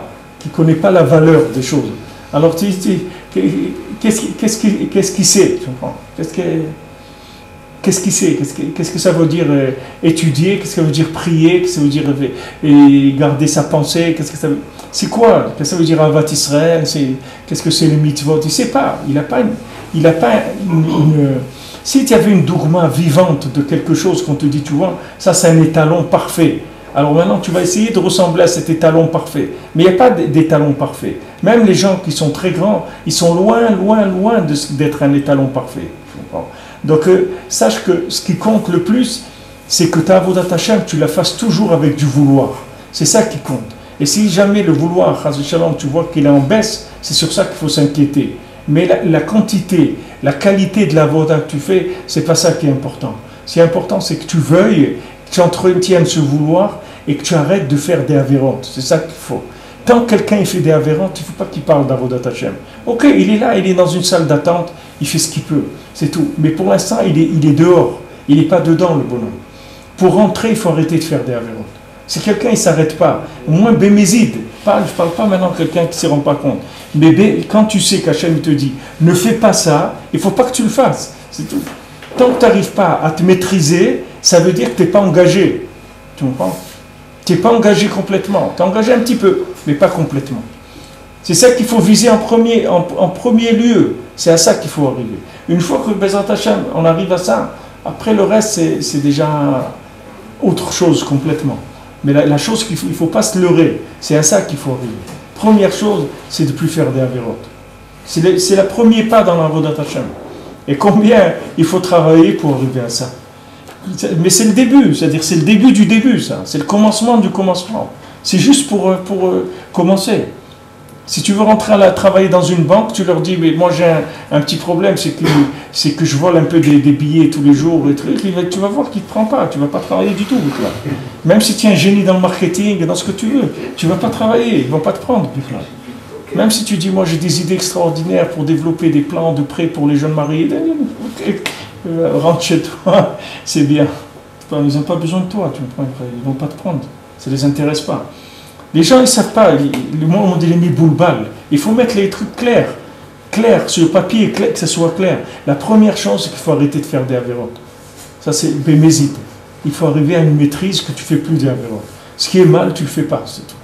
qui ne connaît pas la valeur des choses. Alors, tu, tu, qu'est-ce qu'il qu'est-ce qu'il qu'est-ce qu'il sait, tu comprends? Qu'est-ce que, qu'est-ce qu'il sait? Qu'est-ce que, qu'est-ce que ça veut dire euh, étudier? Qu'est-ce que ça veut dire prier? Qu'est-ce que ça veut dire euh, et garder sa pensée? Qu'est-ce que ça veut... C'est quoi? Qu'est-ce que ça veut dire Avat Israël? Qu'est-ce que c'est les mitzvot? Il ne sait pas. Il n'a pas une... Il a pas une, une... Si tu avais une dougma vivante de quelque chose qu'on te dit, tu vois, ça c'est un étalon parfait. Alors maintenant, tu vas essayer de ressembler à cet étalon parfait. Mais il n'y a pas d'étalon parfait. Même les gens qui sont très grands, ils sont loin, loin, loin d'être un étalon parfait. Donc, euh, sache que ce qui compte le plus, c'est que ta avodat Hashem, tu la fasses toujours avec du vouloir. C'est ça qui compte. Et si jamais le vouloir, tu vois qu'il est en baisse, c'est sur ça qu'il faut s'inquiéter. Mais la, la quantité, la qualité de l'avodat que tu fais, c'est pas ça qui est important. Ce qui est important, c'est que tu veuilles, que tu entretiennes ce vouloir et que tu arrêtes de faire des avérantes. C'est ça qu'il faut. Tant que quelqu'un fait des avérantes, il ne faut pas qu'il parle d'avodat Hashem. Ok, il est là, il est dans une salle d'attente, il fait ce qu'il peut, c'est tout. Mais pour l'instant, il est, il est dehors, il n'est pas dedans, le bonhomme. Pour rentrer, il faut arrêter de faire des avérantes. Si quelqu'un ne s'arrête pas, au moins bémézide, je ne parle pas maintenant de quelqu'un qui ne s'y rend pas compte. Mais bé, quand tu sais qu'Hachem te dit, ne fais pas ça, il ne faut pas que tu le fasses, c'est tout. Tant que tu n'arrives pas à te maîtriser, ça veut dire que tu n'es pas engagé. Tu comprends? Tu n'es pas engagé complètement. Tu es engagé un petit peu, mais pas complètement. C'est ça qu'il faut viser en premier, en, en premier lieu. C'est à ça qu'il faut arriver. Une fois que Bezrat Hashem, on arrive à ça, après le reste, c'est déjà autre chose complètement. Mais la, la chose qu'il ne faut, faut pas se leurrer, c'est à ça qu'il faut arriver. Première chose, c'est de ne plus faire des avérotes. C'est le, le premier pas dans l'avodat Hashem. Et combien il faut travailler pour arriver à ça? Mais c'est le début, c'est-à-dire c'est le début du début, ça. C'est le commencement du commencement. C'est juste pour, pour euh, commencer. Si tu veux rentrer à la, travailler dans une banque, tu leur dis, mais moi j'ai un, un petit problème, c'est que, c'est que je vole un peu des, des billets tous les jours, et trucs, tu vas voir qu'il ne te prend pas, tu ne vas pas travailler du tout. Là. Même si tu es un génie dans le marketing, dans ce que tu veux, tu ne vas pas travailler, ils ne vont pas te prendre. Là. Même si tu dis, moi j'ai des idées extraordinaires pour développer des plans de prêt pour les jeunes mariés, okay. euh, rentre chez toi, c'est bien. Ils n'ont pas besoin de toi, tu me prends, ils ne vont pas te prendre, ça ne les intéresse pas. Les gens, ils ne savent pas, le mot on dit les boulbal. Il faut mettre les trucs clairs, clairs, sur le papier, clair, que ça soit clair. La première chose, c'est qu'il faut arrêter de faire des avérotes. Ça, c'est bémézite. Il faut arriver à une maîtrise que tu ne fais plus des avérotes. Ce qui est mal, tu ne le fais pas, c'est tout.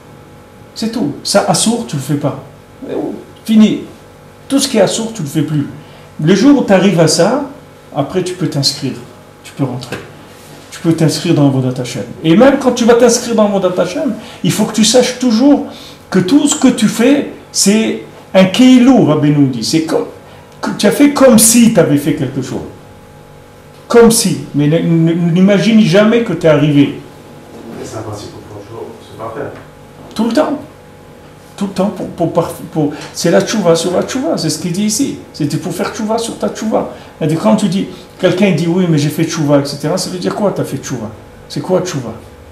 C'est tout. Ça, assourd, tu ne le fais pas. Fini. Tout ce qui est assourd, tu ne le fais plus. Le jour où tu arrives à ça, après, tu peux t'inscrire. Tu peux rentrer. Tu peux t'inscrire dans Avodat Hashem. Et même quand tu vas t'inscrire dans Avodat Hashem, il faut que tu saches toujours que tout ce que tu fais, c'est un keilou, Rabbeinu dit. C'est comme, que tu as fait comme si tu avais fait quelque chose. Comme si. Mais n'imagine jamais que tu es arrivé. C'est un principe pour toujours se parfaire. Tout le temps. Tout le temps. Pour, pour, pour, pour, c'est la tchouva sur la tchouva. C'est ce qu'il dit ici. C'était pour faire tchouva sur ta tchouva. Et quand tu dis, quelqu'un dit oui, mais j'ai fait tchouva, et cetera, ça veut dire quoi, tu as fait tchouva? C'est quoi tchouva?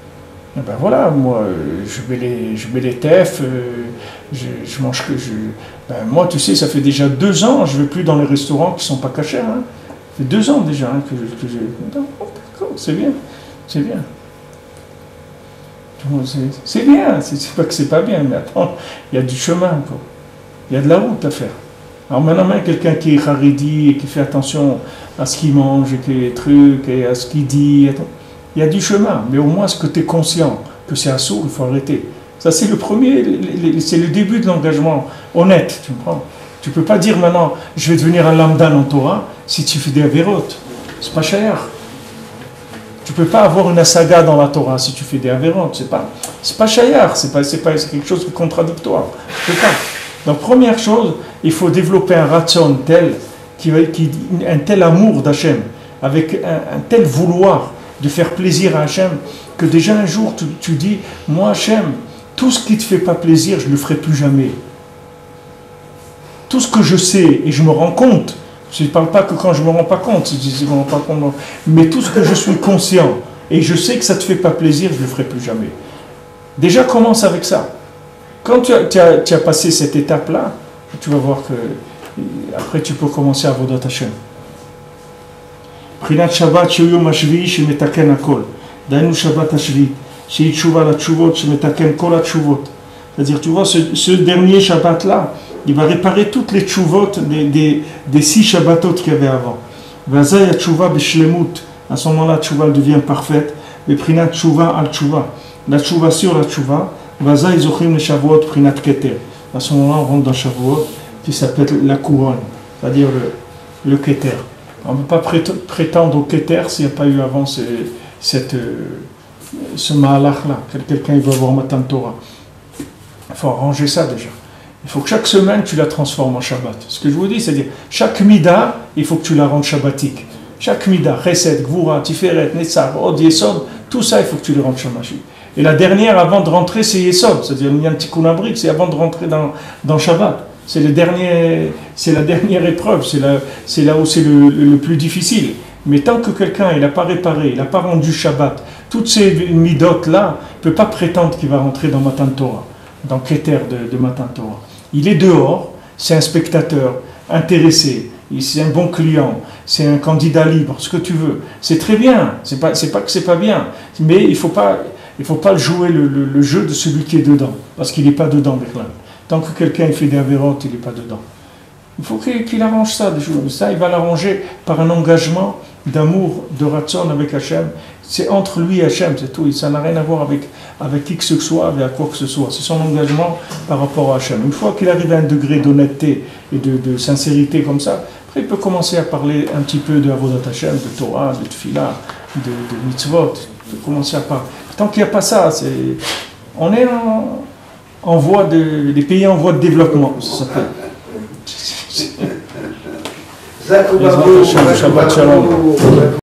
Et ben voilà, moi, je mets les, je mets les tefs, euh, je, je mange que je. Ben moi, tu sais, ça fait déjà deux ans, je ne vais plus dans les restaurants qui ne sont pas cachers. Hein. Ça fait deux ans déjà hein, que je. Que je... D'accord, c'est bien, c'est bien. C'est bien, c'est pas que c'est pas bien, mais attends, il y a du chemin, quoi. Il y a de la route à faire. Alors maintenant, même quelqu'un qui est haredi et qui fait attention à ce qu'il mange et les trucs et à ce qu'il dit, il y a du chemin, mais au moins ce que tu es conscient que c'est assourd, il faut arrêter. Ça c'est le premier, c'est le début de l'engagement honnête, tu comprends? Tu peux pas dire maintenant, je vais devenir un lambda en Torah si tu fais des avérotes. C'est pas cher. Tu peux pas avoir une asaga dans la Torah si tu fais des avérotes. C'est pas, c'est pas chayar, c'est pas, c'est pas c'est quelque chose de contradictoire. Tu peux pas. Donc première chose, il faut développer un ratson tel, qui, qui, un tel amour d'Hachem, avec un, un tel vouloir de faire plaisir à Hachem, que déjà un jour tu, tu dis, moi Hachem, tout ce qui ne te fait pas plaisir, je ne le ferai plus jamais. Tout ce que je sais et je me rends compte, je ne parle pas que quand je ne me rends pas compte, je me rends pas compte, mais tout ce que je suis conscient et je sais que ça ne te fait pas plaisir, je ne le ferai plus jamais. Déjà commence avec ça. Quand tu as, tu as, tu as passé cette étape-là, tu vas voir que après tu peux commencer à Avodat Hashem. Prinat Shabbat Sheyom Hashvi'i Shemetaken Hakol. Dainu Shabbat Hashvi'i Shei Tshuva LaTshuvot Shemetaken Kol HaTshuvot. C'est-à-dire, tu vois, ce, ce dernier Shabbat-là, il va réparer toutes les tchouvot des, des, des six Shabbatot qu'il y avait avant. Vaza ya tchouva b'shlemut. À ce moment-là, la tchouva devient parfaite. Mais prinat tchouva al tchouva. La tchouva sur la tchouva. Vaza izochim le shavuot prinat keter. À ce moment-là, on rentre dans Shavuot, qui s'appelle la couronne, c'est-à-dire le, le keter. On ne peut pas prétendre au keter s'il n'y a pas eu avant ce, cette, ce mahalach-là. Quelqu'un veut avoir Matan Torah. Il faut arranger ça déjà. Il faut que chaque semaine, tu la transformes en Shabbat. Ce que je vous dis, c'est-à-dire, chaque mida, il faut que tu la rendes shabbatique. Chaque mida, Chesed, Gvura, Tiferet, Netzar, Od, Yesod, tout ça, il faut que tu les rendes shabbatique. Et la dernière, avant de rentrer, c'est Yesod. C'est-à-dire, il y a un petit coup d'abri, c'est avant de rentrer dans, dans Shabbat. C'est, le dernier, c'est la dernière épreuve, c'est là, c'est là où c'est le, le, le plus difficile. Mais tant que quelqu'un n'a pas réparé, il n'a pas rendu Shabbat, toutes ces midot-là, il ne peut pas prétendre qu'il va rentrer dans Matan Torah, dans Keter de, de Matan Torah. Il est dehors, c'est un spectateur intéressé, c'est un bon client, c'est un candidat libre, ce que tu veux. C'est très bien, c'est pas, c'est pas que c'est pas bien, mais il ne faut pas, il faut pas jouer le, le, le jeu de celui qui est dedans, parce qu'il n'est pas dedans, Berlin. Tant que quelqu'un fait des avérantes, il n'est pas dedans. Il faut qu'il, qu'il arrange ça, des choses. Ça, il va l'arranger par un engagement d'amour, de ratson avec Hachem. C'est entre lui et Hachem, c'est tout. Ça n'a rien à voir avec, avec qui que ce soit, avec quoi que ce soit. C'est son engagement par rapport à Hachem. Une fois qu'il arrive à un degré d'honnêteté et de, de sincérité comme ça, après il peut commencer à parler un petit peu de Avodat Hachem, de Torah, de Tfila, de, de mitzvot. Il peut commencer à parler. Tant qu'il n'y a pas ça, c'est... on est en... en voie de, des pays en voie de développement, ça s'appelle. Shabbat shalom.